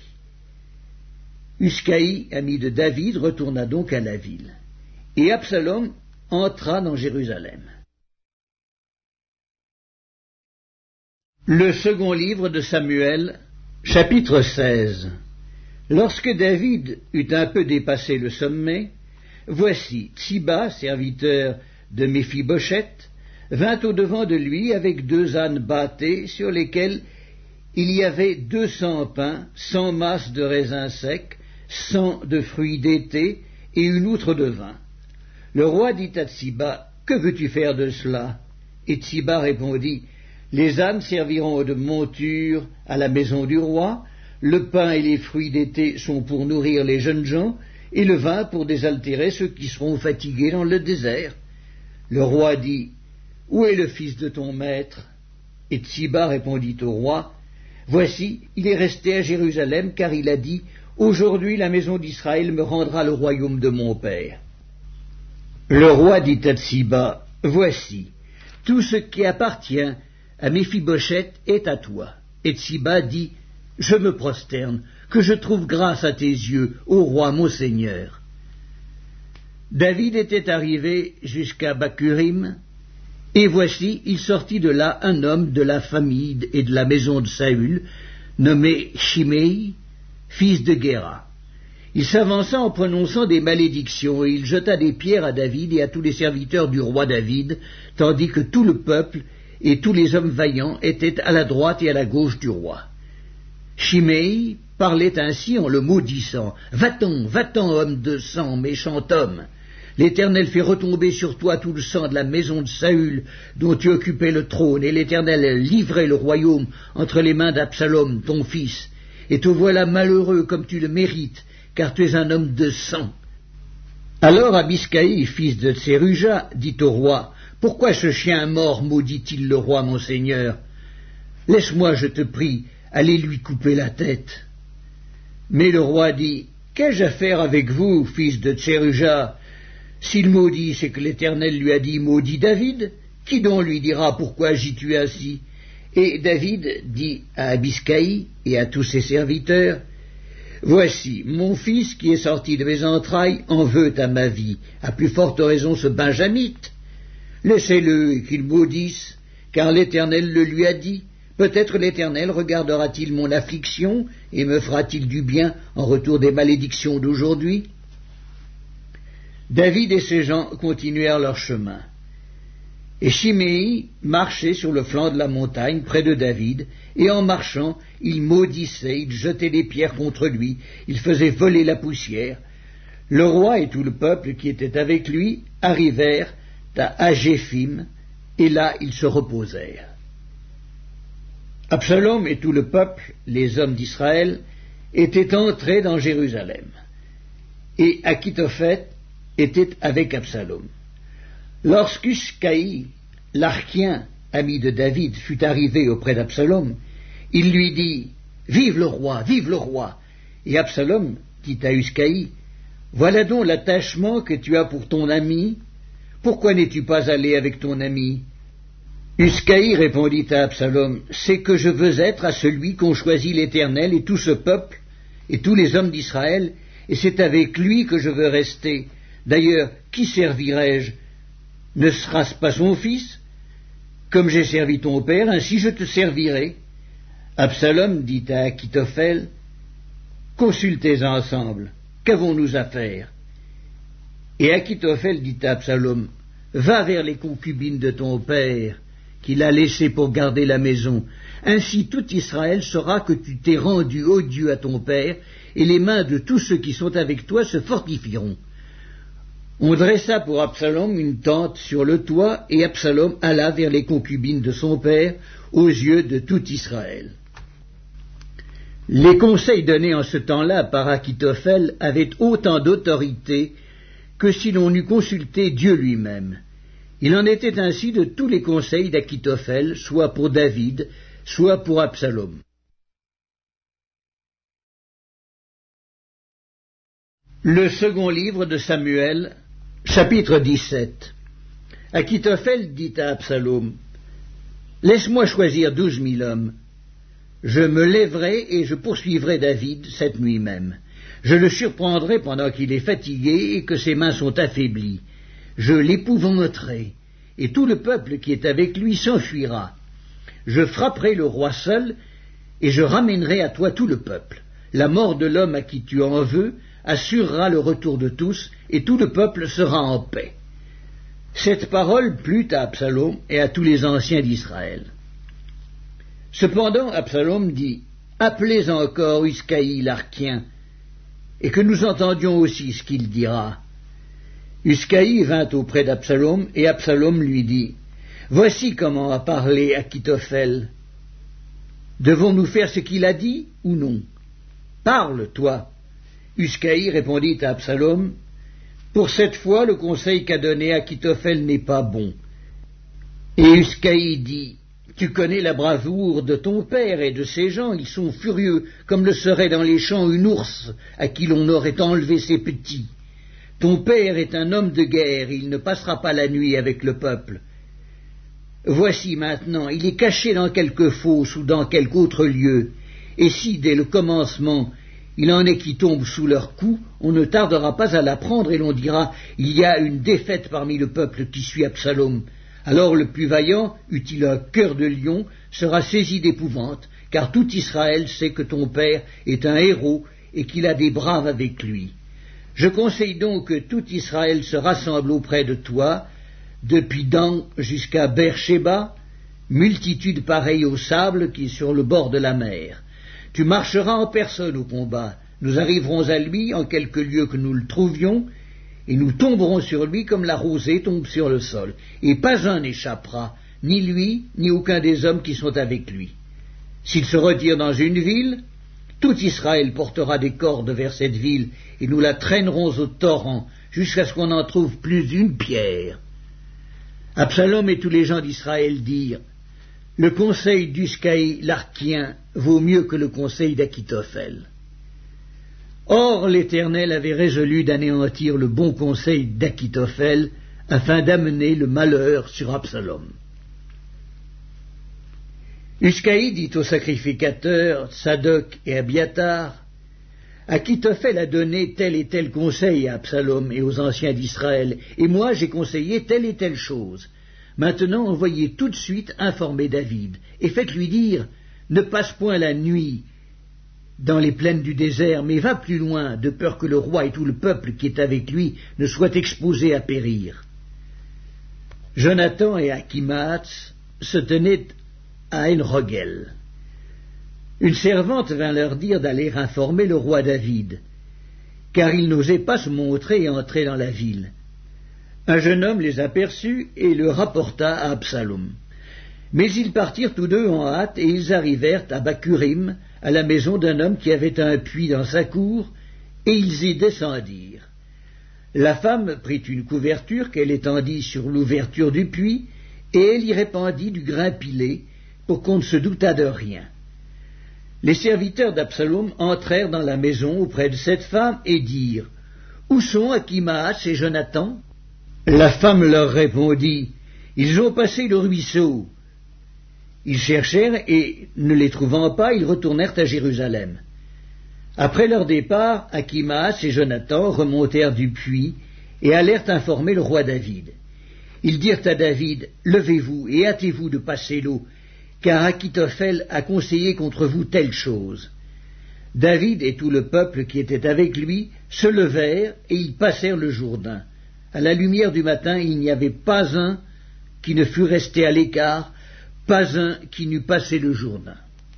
Uscaï, ami de David, retourna donc à la ville, et Absalom entra dans Jérusalem. Le second livre de Samuel, chapitre 16. Lorsque David eut un peu dépassé le sommet, voici Tsiba, serviteur de Méphibosheth, vint au-devant de lui avec 2 ânes bâtés sur lesquels il y avait 200 pains, 100 masses de raisins secs, 100 de fruits d'été et une outre de vin. Le roi dit à Tsiba, « Que veux-tu faire de cela ?» Et Tsiba répondit, « Les ânes serviront de monture à la maison du roi, le pain et les fruits d'été sont pour nourrir les jeunes gens, et le vin pour désaltérer ceux qui seront fatigués dans le désert. Le roi dit, « Où est le fils de ton maître ?» Et Tsiba répondit au roi, « Voici, il est resté à Jérusalem, car il a dit, « Aujourd'hui la maison d'Israël me rendra le royaume de mon père. » Le roi dit à Tsiba, « Voici, tout ce qui appartient à Méphibosheth est à toi. » Et Tsiba dit, « Je me prosterne, que je trouve grâce à tes yeux, ô roi mon seigneur. » David était arrivé jusqu'à Bakurim, et voici, il sortit de là un homme de la famille et de la maison de Saül, nommé Shimei, fils de Guéra. Il s'avança en prononçant des malédictions, et il jeta des pierres à David et à tous les serviteurs du roi David, tandis que tout le peuple et tous les hommes vaillants étaient à la droite et à la gauche du roi. Shimei parlait ainsi en le maudissant. « Va-t'en, va-t'en, homme de sang, méchant homme. L'Éternel fait retomber sur toi tout le sang de la maison de Saül, dont tu occupais le trône, et l'Éternel a livré le royaume entre les mains d'Absalom, ton fils. Et te voilà malheureux comme tu le mérites, car tu es un homme de sang. » Alors Abiscaï, fils de Tseruja, dit au roi, « Pourquoi ce chien mort maudit-il le roi, mon seigneur? Laisse-moi, je te prie, aller lui couper la tête. » Mais le roi dit, « Qu'ai-je à faire avec vous, fils de Tseruja? S'il maudit, c'est que l'Éternel lui a dit, maudit David. Qui donc lui dira, pourquoi agis-tu ainsi? » Et David dit à Abiscaï et à tous ses serviteurs, « Voici, mon fils qui est sorti de mes entrailles en veut à ma vie, à plus forte raison ce Benjamite. Laissez-le et qu'il maudisse, car l'Éternel le lui a dit. Peut-être l'Éternel regardera-t-il mon affliction et me fera-t-il du bien en retour des malédictions d'aujourd'hui ?» David et ses gens continuèrent leur chemin. Et Shimei marchait sur le flanc de la montagne près de David, et en marchant, il maudissait, il jetait des pierres contre lui, il faisait voler la poussière. Le roi et tout le peuple qui était avec lui arrivèrent à Agéphim, et là ils se reposèrent. Absalom et tout le peuple, les hommes d'Israël, étaient entrés dans Jérusalem, et Achitophel était avec Absalom. Lorsqu'Uscaï, l'Archien, ami de David, fut arrivé auprès d'Absalom, il lui dit, « Vive le roi, vive le roi !» Et Absalom dit à Uscaï, « Voilà donc l'attachement que tu as pour ton ami. Pourquoi n'es-tu pas allé avec ton ami ?» Uscaï répondit à Absalom, « C'est que je veux être à celui qu'ont choisi l'Éternel et tout ce peuple, et tous les hommes d'Israël, et c'est avec lui que je veux rester. D'ailleurs, qui servirai-je? Ne sera-ce pas son fils? Comme j'ai servi ton père, ainsi je te servirai. » Absalom dit à Achitophel, « Consultez ensemble, qu'avons-nous à faire ?» Et Achitophel dit à Absalom, « Va vers les concubines de ton père, qu'il a laissées pour garder la maison. Ainsi tout Israël saura que tu t'es rendu odieux à ton père, et les mains de tous ceux qui sont avec toi se fortifieront. » On dressa pour Absalom une tente sur le toit, et Absalom alla vers les concubines de son père, aux yeux de tout Israël. Les conseils donnés en ce temps-là par Achitophel avaient autant d'autorité que si l'on eût consulté Dieu lui-même. Il en était ainsi de tous les conseils d'Achitophel, soit pour David, soit pour Absalom. Le second livre de Samuel, chapitre 17. Achitophel dit à Absalom, « Laisse-moi choisir 12 000 hommes. Je me lèverai et je poursuivrai David cette nuit même. Je le surprendrai pendant qu'il est fatigué et que ses mains sont affaiblies. Je l'épouvanterai, et tout le peuple qui est avec lui s'enfuira. Je frapperai le roi seul, et je ramènerai à toi tout le peuple. La mort de l'homme à qui tu en veux assurera le retour de tous, et tout le peuple sera en paix. » Cette parole plut à Absalom et à tous les anciens d'Israël. Cependant Absalom dit, « Appelez encore Uscaï l'Archien, et que nous entendions aussi ce qu'il dira. » Uscaï vint auprès d'Absalom, et Absalom lui dit, « Voici comment a parlé Achitophel. Devons-nous faire ce qu'il a dit ou non? Parle, toi. » Uscaï répondit à Absalom, « Pour cette fois, le conseil qu'a donné Achitophel n'est pas bon. » Et Uscaï dit, « Tu connais la bravoure de ton père et de ses gens, ils sont furieux, comme le serait dans les champs une ours à qui l'on aurait enlevé ses petits. Ton père est un homme de guerre, il ne passera pas la nuit avec le peuple. Voici maintenant, il est caché dans quelque fosse ou dans quelque autre lieu, et si, dès le commencement, il en est qui tombent sous leur coup, on ne tardera pas à l'apprendre et l'on dira, il y a une défaite parmi le peuple qui suit Absalom. Alors le plus vaillant, eût-il un cœur de lion, sera saisi d'épouvante, car tout Israël sait que ton père est un héros et qu'il a des braves avec lui. Je conseille donc que tout Israël se rassemble auprès de toi, depuis Dan jusqu'à Beersheba, multitude pareille au sable qui est sur le bord de la mer. Tu marcheras en personne au combat, nous arriverons à lui en quelque lieu que nous le trouvions, et nous tomberons sur lui comme la rosée tombe sur le sol, et pas un n'échappera, ni lui, ni aucun des hommes qui sont avec lui. S'il se retire dans une ville, tout Israël portera des cordes vers cette ville, et nous la traînerons au torrent, jusqu'à ce qu'on n'en trouve plus une pierre. » Absalom et tous les gens d'Israël dirent, « Le conseil d'Uscaï l'Archien vaut mieux que le conseil d'Achitophel. » Or l'Éternel avait résolu d'anéantir le bon conseil d'Achitophel afin d'amener le malheur sur Absalom. Uscaï dit aux sacrificateurs Tsadok et Abiatar, « Achitophel a donné tel et tel conseil à Absalom et aux anciens d'Israël, et moi j'ai conseillé telle et telle chose. Maintenant envoyez tout de suite informer David, et faites-lui dire, ne passe point la nuit dans les plaines du désert, mais va plus loin, de peur que le roi et tout le peuple qui est avec lui ne soient exposés à périr. » Jonathan et Achimaatz se tenaient à En-Rogel. Une servante vint leur dire d'aller informer le roi David, car il n'osait pas se montrer et entrer dans la ville. Un jeune homme les aperçut et le rapporta à Absalom. Mais ils partirent tous deux en hâte, et ils arrivèrent à Bakurim, à la maison d'un homme qui avait un puits dans sa cour, et ils y descendirent. La femme prit une couverture qu'elle étendit sur l'ouverture du puits, et elle y répandit du grain pilé, pour qu'on ne se doutât de rien. Les serviteurs d'Absalom entrèrent dans la maison auprès de cette femme et dirent, « Où sont Achimaatz et Jonathan ?» La femme leur répondit, « Ils ont passé le ruisseau. » Ils cherchèrent et, ne les trouvant pas, ils retournèrent à Jérusalem. Après leur départ, Achimaatz et Jonathan remontèrent du puits et allèrent informer le roi David. Ils dirent à David, « Levez-vous et hâtez-vous de passer l'eau, car Achitophel a conseillé contre vous telle chose. » David et tout le peuple qui était avec lui se levèrent et ils passèrent le Jourdain. À la lumière du matin, il n'y avait pas un qui ne fût resté à l'écart, pas un qui n'eût passé le Jourdain.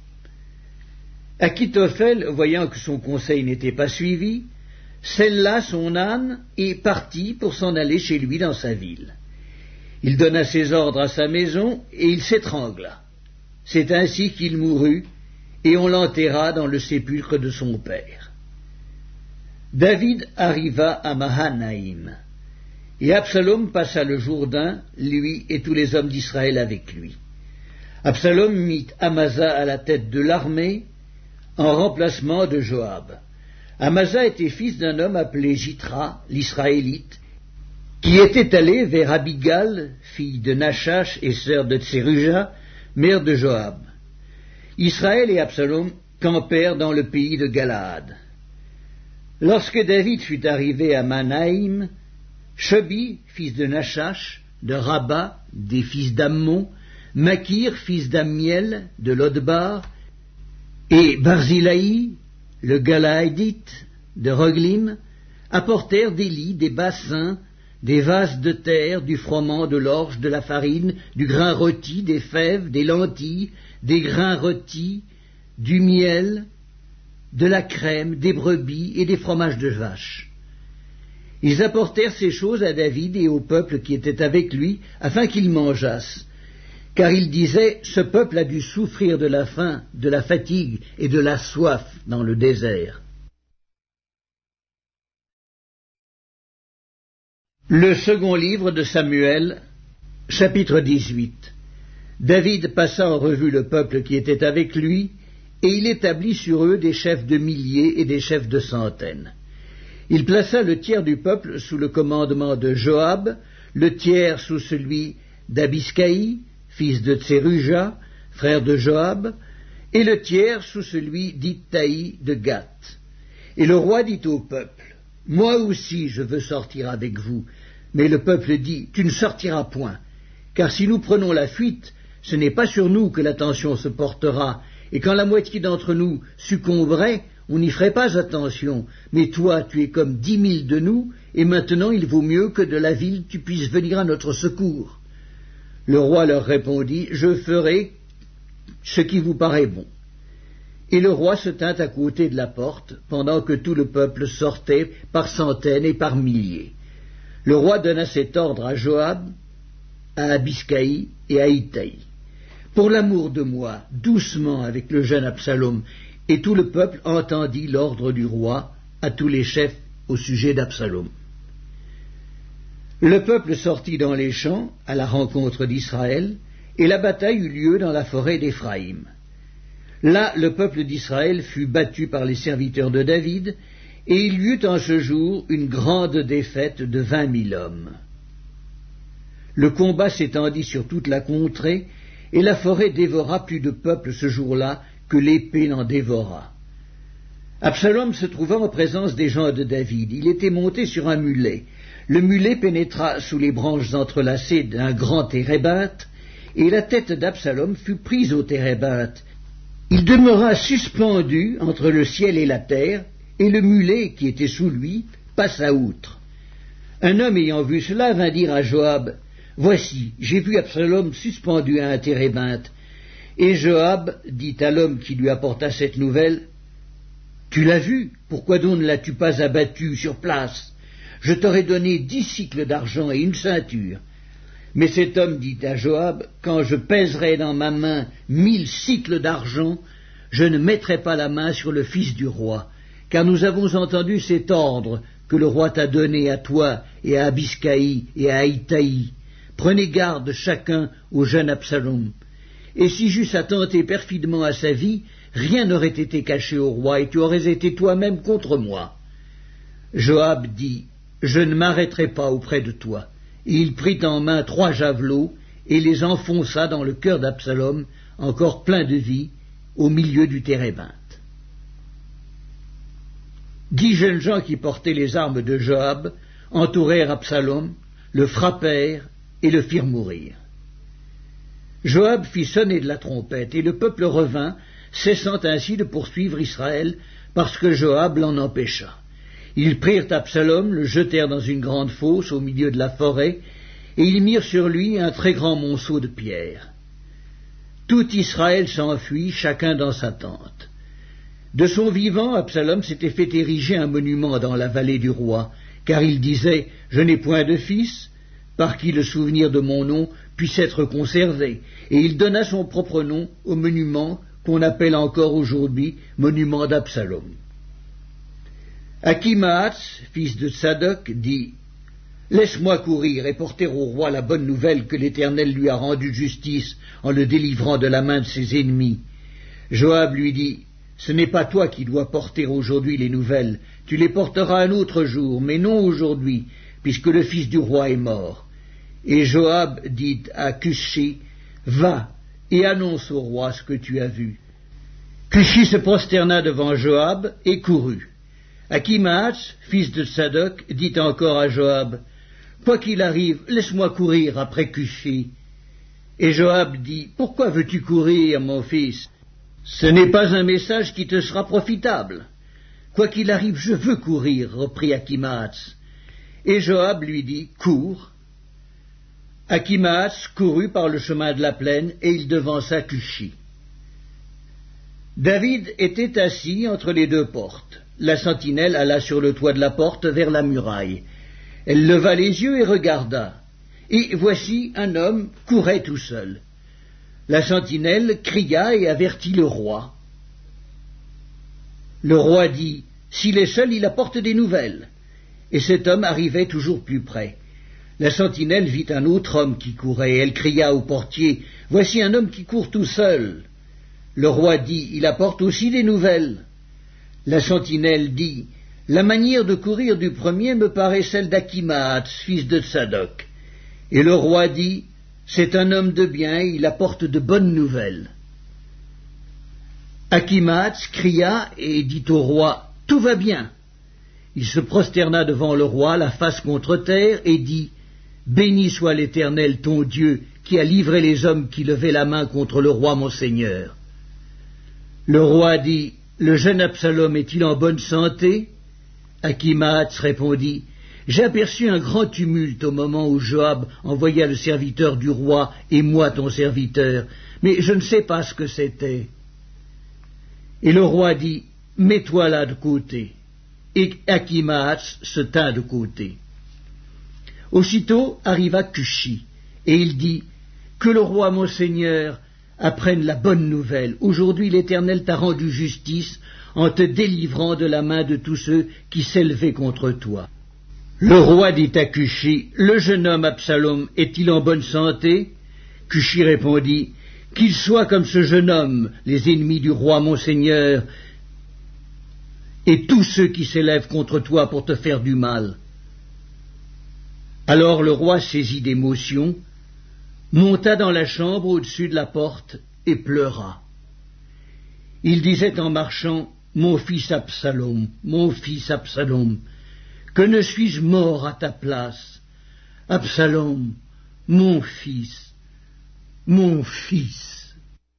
Achitophel, voyant que son conseil n'était pas suivi, sella son âne et partit pour s'en aller chez lui dans sa ville. Il donna ses ordres à sa maison et il s'étrangla. C'est ainsi qu'il mourut, et on l'enterra dans le sépulcre de son père. David arriva à Mahanaïm, et Absalom passa le Jourdain, lui et tous les hommes d'Israël avec lui. Absalom mit Amasa à la tête de l'armée, en remplacement de Joab. Amasa était fils d'un homme appelé Jitra, l'Israélite, qui était allé vers Abigal, fille de Nachash et sœur de Tseruja, mère de Joab. Israël et Absalom campèrent dans le pays de Galaad. Lorsque David fut arrivé à Manaïm, Shobi, fils de Nachash, de Rabat, des fils d'Ammon, Makir, fils d'Ammiel, de Lodbar, et Barzilaï, le Galaadite, de Roglim, apportèrent des lits, des bassins, des vases de terre, du froment, de l'orge, de la farine, du grain rôti, des fèves, des lentilles, des grains rôtis, du miel, de la crème, des brebis et des fromages de vache. Ils apportèrent ces choses à David et au peuple qui était avec lui, afin qu'ils mangeassent, car ils disaient, ce peuple a dû souffrir de la faim, de la fatigue et de la soif dans le désert. Le second livre de Samuel, chapitre 18. David passa en revue le peuple qui était avec lui, et il établit sur eux des chefs de milliers et des chefs de centaines. Il plaça le tiers du peuple sous le commandement de Joab, le tiers sous celui d'Abiscaï, fils de Tseruja, frère de Joab, et le tiers sous celui d'Ittaï de Gath. Et le roi dit au peuple, « Moi aussi je veux sortir avec vous. » Mais le peuple dit, « Tu ne sortiras point, car si nous prenons la fuite, ce n'est pas sur nous que l'attention se portera, et quand la moitié d'entre nous succomberait, on n'y ferait pas attention. Mais toi, tu es comme 10 000 de nous, et maintenant il vaut mieux que de la ville tu puisses venir à notre secours. » Le roi leur répondit, « Je ferai ce qui vous paraît bon. » Et le roi se tint à côté de la porte, pendant que tout le peuple sortait par centaines et par milliers. Le roi donna cet ordre à Joab, à Abiscaï et à Ittaï. « Pour l'amour de moi, doucement avec le jeune Absalom. » Et tout le peuple entendit l'ordre du roi à tous les chefs au sujet d'Absalom. Le peuple sortit dans les champs à la rencontre d'Israël, et la bataille eut lieu dans la forêt d'Éphraïm. Là, le peuple d'Israël fut battu par les serviteurs de David, et il y eut en ce jour une grande défaite de 20 000 hommes. Le combat s'étendit sur toute la contrée, et la forêt dévora plus de peuple ce jour-là que l'épée n'en dévora. Absalom se trouva en présence des gens de David. Il était monté sur un mulet. Le mulet pénétra sous les branches entrelacées d'un grand térébinthe, et la tête d'Absalom fut prise au térébinthe. Il demeura suspendu entre le ciel et la terre, et le mulet qui était sous lui passa outre. Un homme ayant vu cela vint dire à Joab, « Voici, j'ai vu Absalom suspendu à un térébinthe. » Et Joab dit à l'homme qui lui apporta cette nouvelle, « Tu l'as vu, pourquoi donc ne l'as-tu pas abattu sur place? Je t'aurais donné 10 cycles d'argent et une ceinture. » Mais cet homme dit à Joab, « Quand je pèserai dans ma main 1000 cycles d'argent, je ne mettrai pas la main sur le fils du roi, car nous avons entendu cet ordre que le roi t'a donné à toi et à Abiscaï et à Ittaï. Prenez garde chacun au jeune Absalom. Et si j'eusse attenté perfidement à sa vie, rien n'aurait été caché au roi, et tu aurais été toi-même contre moi. » Joab dit, « Je ne m'arrêterai pas auprès de toi. » Et il prit en main 3 javelots, et les enfonça dans le cœur d'Absalom, encore plein de vie, au milieu du térébinthe. 10 jeunes gens qui portaient les armes de Joab entourèrent Absalom, le frappèrent et le firent mourir. Joab fit sonner de la trompette, et le peuple revint, cessant ainsi de poursuivre Israël, parce que Joab l'en empêcha. Ils prirent Absalom, le jetèrent dans une grande fosse au milieu de la forêt, et ils mirent sur lui un très grand monceau de pierres. Tout Israël s'enfuit, chacun dans sa tente. De son vivant, Absalom s'était fait ériger un monument dans la vallée du roi, car il disait « Je n'ai point de fils, par qui le souvenir de mon nom puisse être conservé. » Et il donna son propre nom au monument qu'on appelle encore aujourd'hui monument d'Absalom. Achimaas, fils de Tsadok, dit « Laisse-moi courir et porter au roi la bonne nouvelle que l'Éternel lui a rendu justice en le délivrant de la main de ses ennemis. » Joab lui dit « Ce n'est pas toi qui dois porter aujourd'hui les nouvelles, tu les porteras un autre jour, mais non aujourd'hui, puisque le fils du roi est mort. » Et Joab dit à Cushi, « Va et annonce au roi ce que tu as vu. » Cushi se prosterna devant Joab et courut. Achimaas, fils de Tsadok, dit encore à Joab, « Quoi qu'il arrive, laisse-moi courir après Cushi. » Et Joab dit, « Pourquoi veux-tu courir, mon fils? Ce n'est pas un message qui te sera profitable. »« Quoi qu'il arrive, je veux courir, reprit Achimaas. Et Joab lui dit, « Cours. » Achimaas courut par le chemin de la plaine, et il devança Cushi. David était assis entre les 2 portes. La sentinelle alla sur le toit de la porte vers la muraille. Elle leva les yeux et regarda. Et voici un homme courait tout seul. La sentinelle cria et avertit le roi. Le roi dit, « S'il est seul, il apporte des nouvelles. » Et cet homme arrivait toujours plus près. La sentinelle vit un autre homme qui courait, et elle cria au portier, « Voici un homme qui court tout seul. » Le roi dit, « Il apporte aussi des nouvelles. » La sentinelle dit, « La manière de courir du premier me paraît celle d'Achimaas, fils de Tsadok. » Et le roi dit, « C'est un homme de bien, il apporte de bonnes nouvelles. » Achimaas cria et dit au roi, « Tout va bien. » Il se prosterna devant le roi, la face contre terre, et dit, « Béni soit l'Éternel ton Dieu, qui a livré les hommes qui levaient la main contre le roi mon seigneur. » Le roi dit, « Le jeune Absalom est-il en bonne santé ?» Achimaas répondit, « J'ai aperçu un grand tumulte au moment où Joab envoya le serviteur du roi et moi ton serviteur, mais je ne sais pas ce que c'était. » Et le roi dit, « Mets-toi là de côté. » Et Achimaas se tint de côté. Aussitôt arriva Cushi, et il dit, « Que le roi mon seigneur apprenne la bonne nouvelle. Aujourd'hui l'Éternel t'a rendu justice en te délivrant de la main de tous ceux qui s'élevaient contre toi. » Le roi dit à Cushi, « Le jeune homme Absalom est-il en bonne santé ?» Cushi répondit, « Qu'il soit comme ce jeune homme, les ennemis du roi mon seigneur, et tous ceux qui s'élèvent contre toi pour te faire du mal. » Alors le roi, saisi d'émotion, monta dans la chambre au-dessus de la porte et pleura. Il disait en marchant, « Mon fils Absalom, que ne suis-je mort à ta place? Absalom, mon fils, mon fils. »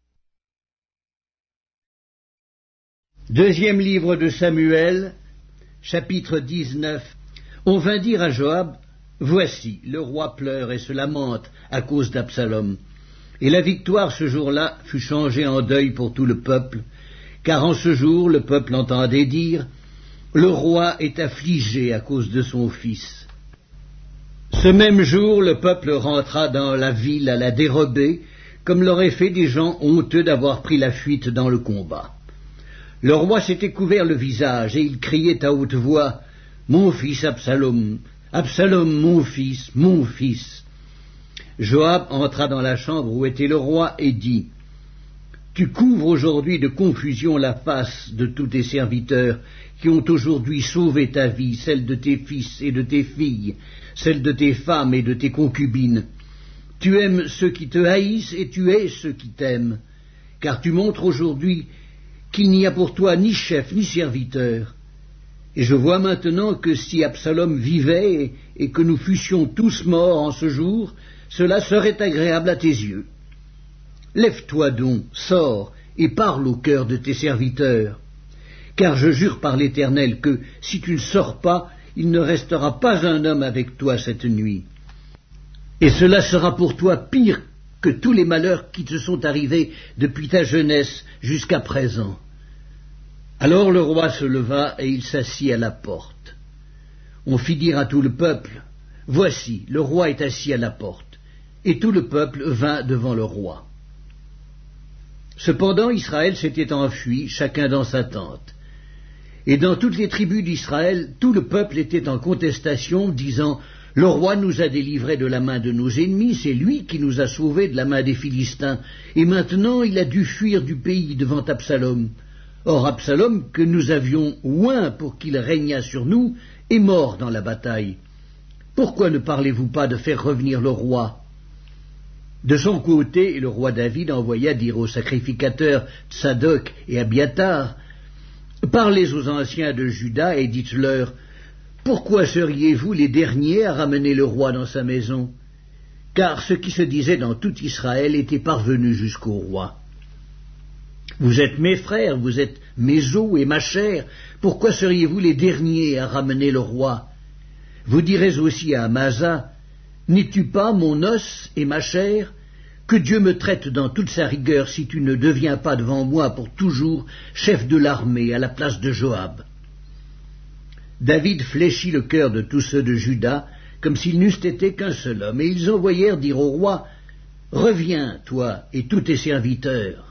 Deuxième livre de Samuel, chapitre 19. On vint dire à Joab, « Voici, le roi pleure et se lamente à cause d'Absalom. » Et la victoire ce jour-là fut changée en deuil pour tout le peuple, car en ce jour le peuple entendait dire, « Le roi est affligé à cause de son fils. » Ce même jour, le peuple rentra dans la ville à la dérobée, comme l'auraient fait des gens honteux d'avoir pris la fuite dans le combat. Le roi s'était couvert le visage, et il criait à haute voix, « Mon fils Absalom, Absalom, mon fils, mon fils. » Joab entra dans la chambre où était le roi et dit, « Tu couvres aujourd'hui de confusion la face de tous tes serviteurs qui ont aujourd'hui sauvé ta vie, celle de tes fils et de tes filles, celle de tes femmes et de tes concubines. Tu aimes ceux qui te haïssent et tu hais ceux qui t'aiment, car tu montres aujourd'hui qu'il n'y a pour toi ni chef ni serviteur. Et je vois maintenant que si Absalom vivait et que nous fussions tous morts en ce jour, cela serait agréable à tes yeux. Lève-toi donc, sors, et parle au cœur de tes serviteurs. Car je jure par l'Éternel que, si tu ne sors pas, il ne restera pas un homme avec toi cette nuit. Et cela sera pour toi pire que tous les malheurs qui te sont arrivés depuis ta jeunesse jusqu'à présent. » Alors le roi se leva et il s'assit à la porte. On fit dire à tout le peuple, « Voici, le roi est assis à la porte. » Et tout le peuple vint devant le roi. Cependant Israël s'était enfui, chacun dans sa tente. Et dans toutes les tribus d'Israël, tout le peuple était en contestation, disant, « Le roi nous a délivrés de la main de nos ennemis, c'est lui qui nous a sauvés de la main des Philistins, et maintenant il a dû fuir du pays devant Absalom. Or Absalom, que nous avions oint pour qu'il régnât sur nous, est mort dans la bataille. Pourquoi ne parlez-vous pas de faire revenir le roi ?» De son côté, le roi David envoya dire aux sacrificateurs Tsadok et Abiatar, « Parlez aux anciens de Juda et dites-leur, « Pourquoi seriez-vous les derniers à ramener le roi dans sa maison ?» Car ce qui se disait dans tout Israël était parvenu jusqu'au roi. « Vous êtes mes frères, vous êtes mes os et ma chair, pourquoi seriez-vous les derniers à ramener le roi ?» Vous direz aussi à Amasa, « N'es-tu pas mon os et ma chair? Que Dieu me traite dans toute sa rigueur si tu ne deviens pas devant moi pour toujours chef de l'armée à la place de Joab. » David fléchit le cœur de tous ceux de Juda, comme s'ils n'eussent été qu'un seul homme, et ils envoyèrent dire au roi, « Reviens, toi et tous tes serviteurs. »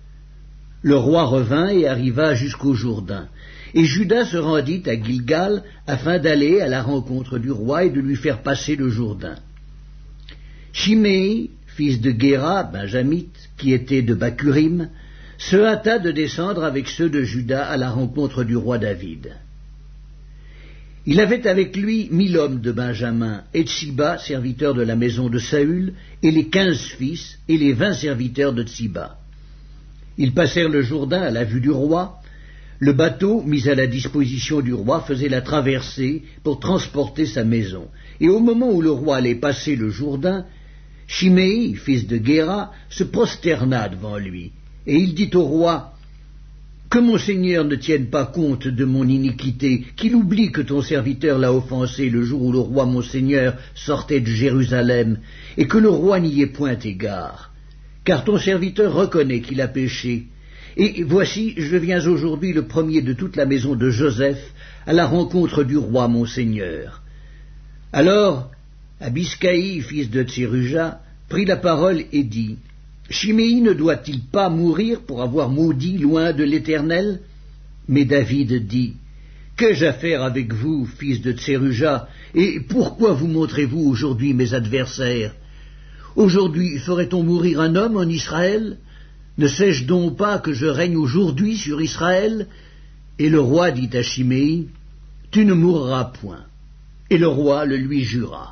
Le roi revint et arriva jusqu'au Jourdain. et Juda se rendit à Gilgal afin d'aller à la rencontre du roi et de lui faire passer le Jourdain. Shimei, fils de Géra, benjamite, qui était de Bacurim, se hâta de descendre avec ceux de Juda à la rencontre du roi David. Il avait avec lui 1000 hommes de Benjamin, et Tsiba, serviteur de la maison de Saül, et les 15 fils, et les 20 serviteurs de Tsiba. Ils passèrent le Jourdain à la vue du roi. Le bateau, mis à la disposition du roi, faisait la traversée pour transporter sa maison. Et au moment où le roi allait passer le Jourdain, Shimei, fils de Géra, se prosterna devant lui, et il dit au roi: « Que mon Seigneur ne tienne pas compte de mon iniquité, qu'il oublie que ton serviteur l'a offensé le jour où le roi mon Seigneur sortait de Jérusalem, et que le roi n'y ait point égard. Car ton serviteur reconnaît qu'il a péché. Et voici, je viens aujourd'hui le premier de toute la maison de Joseph, à la rencontre du roi mon Seigneur. » Alors, Abiscaï, fils de Tseruja, prit la parole et dit: « Shimei ne doit-il pas mourir pour avoir maudit loin de l'Éternel ?» Mais David dit: « Qu'ai-je à faire avec vous, fils de Tseruja, et pourquoi vous montrez-vous aujourd'hui mes adversaires? Aujourd'hui ferait-on mourir un homme en Israël? Ne sais-je donc pas que je règne aujourd'hui sur Israël ?» Et le roi dit à Shimei: « Tu ne mourras point. » Et le roi le lui jura.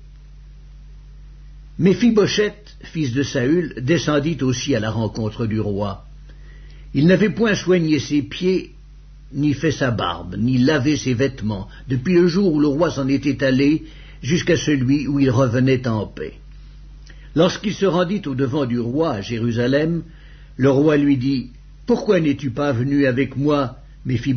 Méphibosheth, fils de Saül, descendit aussi à la rencontre du roi. Il n'avait point soigné ses pieds, ni fait sa barbe, ni lavé ses vêtements, depuis le jour où le roi s'en était allé, jusqu'à celui où il revenait en paix. Lorsqu'il se rendit au-devant du roi à Jérusalem, le roi lui dit: « Pourquoi n'es-tu pas venu avec moi, Méphibosheth ?»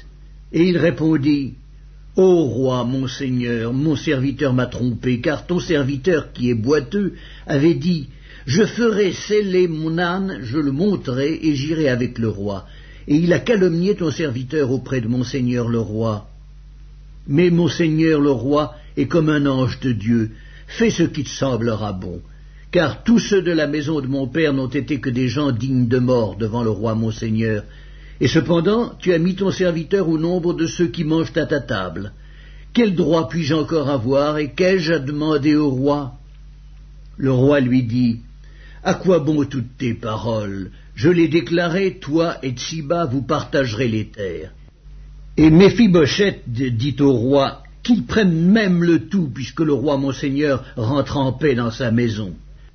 Et il répondit: « Ô roi, mon seigneur, mon serviteur m'a trompé, car ton serviteur, qui est boiteux, avait dit: Je ferai sceller mon âne, je le monterai, et j'irai avec le roi. Et il a calomnié ton serviteur auprès de mon seigneur le roi. Mais mon seigneur le roi est comme un ange de Dieu, fais ce qui te semblera bon. Car tous ceux de la maison de mon père n'ont été que des gens dignes de mort devant le roi mon seigneur. Et cependant, tu as mis ton serviteur au nombre de ceux qui mangent à ta table. Quel droit puis-je encore avoir, et qu'ai-je à demander au roi ?» Le roi lui dit: « À quoi bon toutes tes paroles? Je l'ai déclaré, toi et Tsiba, vous partagerez les terres. » Et Méphibosheth dit au roi qu'il prenne même le tout, puisque le roi mon seigneur rentre en paix dans sa maison.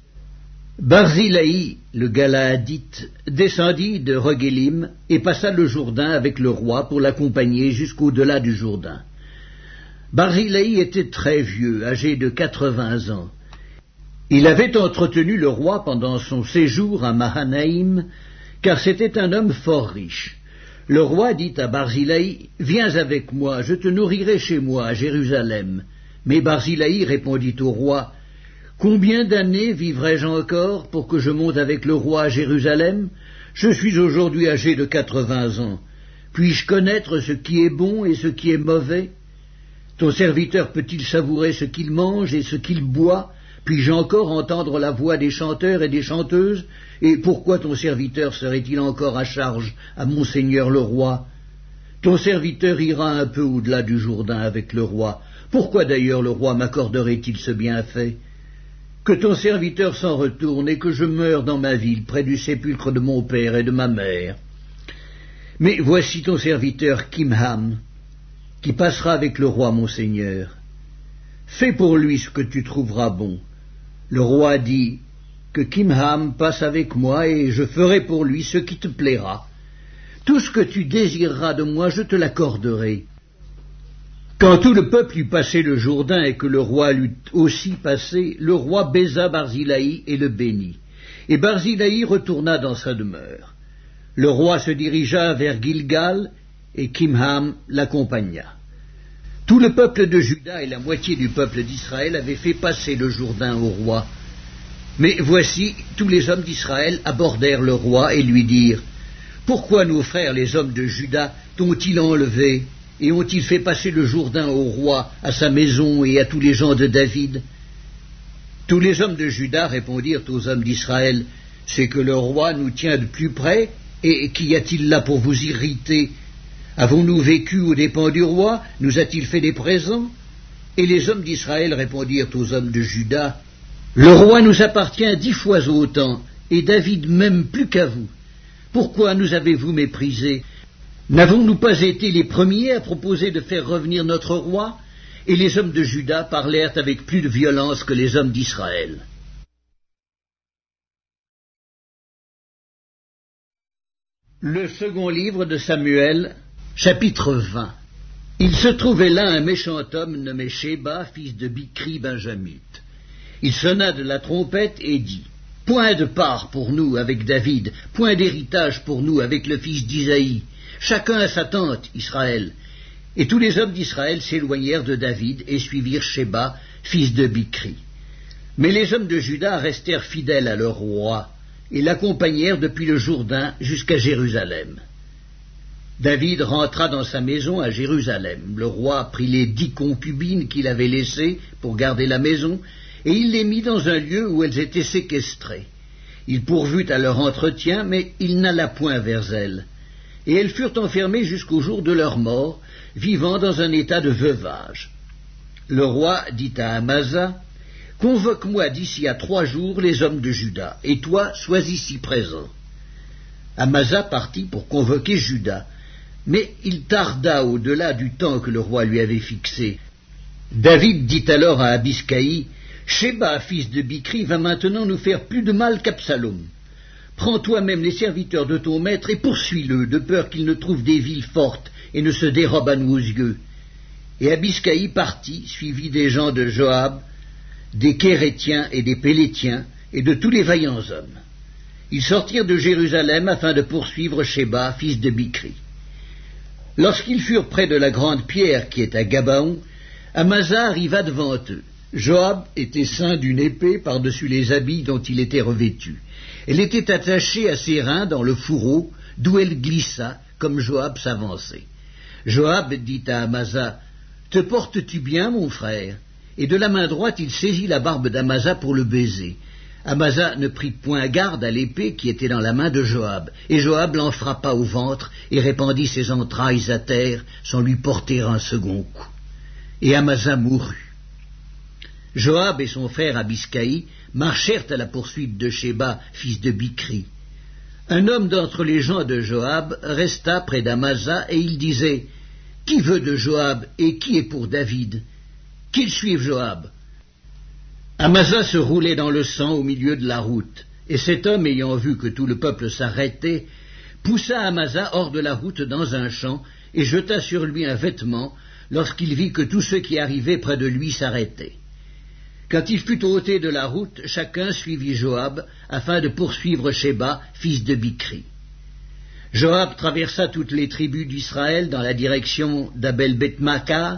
Barzillai, le Galaadite, descendit de Roguélim et passa le Jourdain avec le roi pour l'accompagner jusqu'au-delà du Jourdain. Barzillai était très vieux, âgé de 80 ans. Il avait entretenu le roi pendant son séjour à Mahanaïm, car c'était un homme fort riche. Le roi dit à Barzillai: « Viens avec moi, je te nourrirai chez moi à Jérusalem. » Mais Barzillai répondit au roi: « Combien d'années vivrai-je encore pour que je monte avec le roi à Jérusalem? Je suis aujourd'hui âgé de 80 ans. Puis-je connaître ce qui est bon et ce qui est mauvais? Ton serviteur peut-il savourer ce qu'il mange et ce qu'il boit? Puis-je encore entendre la voix des chanteurs et des chanteuses? Et pourquoi ton serviteur serait-il encore à charge à mon seigneur le roi? Ton serviteur ira un peu au-delà du Jourdain avec le roi. Pourquoi d'ailleurs le roi m'accorderait-il ce bienfait? Que ton serviteur s'en retourne et que je meure dans ma ville, près du sépulcre de mon père et de ma mère. Mais voici ton serviteur Kimham, qui passera avec le roi mon seigneur. Fais pour lui ce que tu trouveras bon. » Le roi dit: « Que Kimham passe avec moi, et je ferai pour lui ce qui te plaira. Tout ce que tu désireras de moi, je te l'accorderai. » Quand tout le peuple eut passé le Jourdain et que le roi l'eut aussi passé, le roi baisa Barzillai et le bénit. Et Barzillai retourna dans sa demeure. Le roi se dirigea vers Gilgal, et Kimham l'accompagna. Tout le peuple de Juda et la moitié du peuple d'Israël avaient fait passer le Jourdain au roi. Mais voici, tous les hommes d'Israël abordèrent le roi et lui dirent: « Pourquoi nos frères les hommes de Juda t'ont-ils enlevé et ont-ils fait passer le Jourdain au roi, à sa maison et à tous les gens de David ?» Tous les hommes de Juda répondirent aux hommes d'Israël: « C'est que le roi nous tient de plus près, et qu'y a-t-il là pour vous irriter? Avons-nous vécu aux dépens du roi? Nous a-t-il fait des présents? Et les hommes d'Israël répondirent aux hommes de Juda, le roi nous appartient 10 fois autant, et David même plus qu'à vous. Pourquoi nous avez-vous méprisés? N'avons-nous pas été les premiers à proposer de faire revenir notre roi? Et les hommes de Juda parlèrent avec plus de violence que les hommes d'Israël. Le second livre de Samuel, chapitre 20. Il se trouvait là un méchant homme nommé Sheba, fils de Bichri benjamite. Il sonna de la trompette et dit, point de part pour nous avec David, point d'héritage pour nous avec le fils d'Isaïe, chacun à sa tente, Israël. Et tous les hommes d'Israël s'éloignèrent de David et suivirent Sheba, fils de Bichri. Mais les hommes de Juda restèrent fidèles à leur roi, et l'accompagnèrent depuis le Jourdain jusqu'à Jérusalem. David rentra dans sa maison à Jérusalem. Le roi prit les 10 concubines qu'il avait laissées pour garder la maison, et il les mit dans un lieu où elles étaient séquestrées. Il pourvut à leur entretien, mais il n'alla point vers elles. Et elles furent enfermées jusqu'au jour de leur mort, vivant dans un état de veuvage. Le roi dit à Amasa, « Convoque-moi d'ici à 3 jours les hommes de Juda, et toi, sois ici présent. » Amasa partit pour convoquer Juda, mais il tarda au-delà du temps que le roi lui avait fixé. David dit alors à Abiscaï, « Sheba, fils de Bichri, va maintenant nous faire plus de mal qu'Absalom. Prends toi-même les serviteurs de ton maître et poursuis-le, de peur qu'il ne trouve des villes fortes et ne se dérobe à nos yeux. » Et Abiscaï partit, suivi des gens de Joab, des Kérétiens et des Pélétiens, et de tous les vaillants hommes. Ils sortirent de Jérusalem afin de poursuivre Sheba, fils de Bichri. Lorsqu'ils furent près de la grande pierre qui est à Gabaon, Amasa arriva devant eux. Joab était ceint d'une épée par-dessus les habits dont il était revêtu. Elle était attachée à ses reins dans le fourreau, d'où elle glissa, comme Joab s'avançait. Joab dit à Amasa, « Te portes-tu bien, mon frère ?» Et de la main droite, il saisit la barbe d'Amasa pour le baiser. Amasa ne prit point garde à l'épée qui était dans la main de Joab, et Joab l'en frappa au ventre et répandit ses entrailles à terre sans lui porter un second coup. Et Amasa mourut. Joab et son frère Abiscaï marchèrent à la poursuite de Sheba, fils de Bichri. Un homme d'entre les gens de Joab resta près d'Amasa et il disait, « Qui veut de Joab et qui est pour David? Qu'il suive Joab. » Amasa se roulait dans le sang au milieu de la route, et cet homme, ayant vu que tout le peuple s'arrêtait, poussa Amasa hors de la route dans un champ et jeta sur lui un vêtement lorsqu'il vit que tous ceux qui arrivaient près de lui s'arrêtaient. Quand il fut ôté de la route, chacun suivit Joab afin de poursuivre Sheba, fils de Bichri. Joab traversa toutes les tribus d'Israël dans la direction d'Abel-Beth-Maca,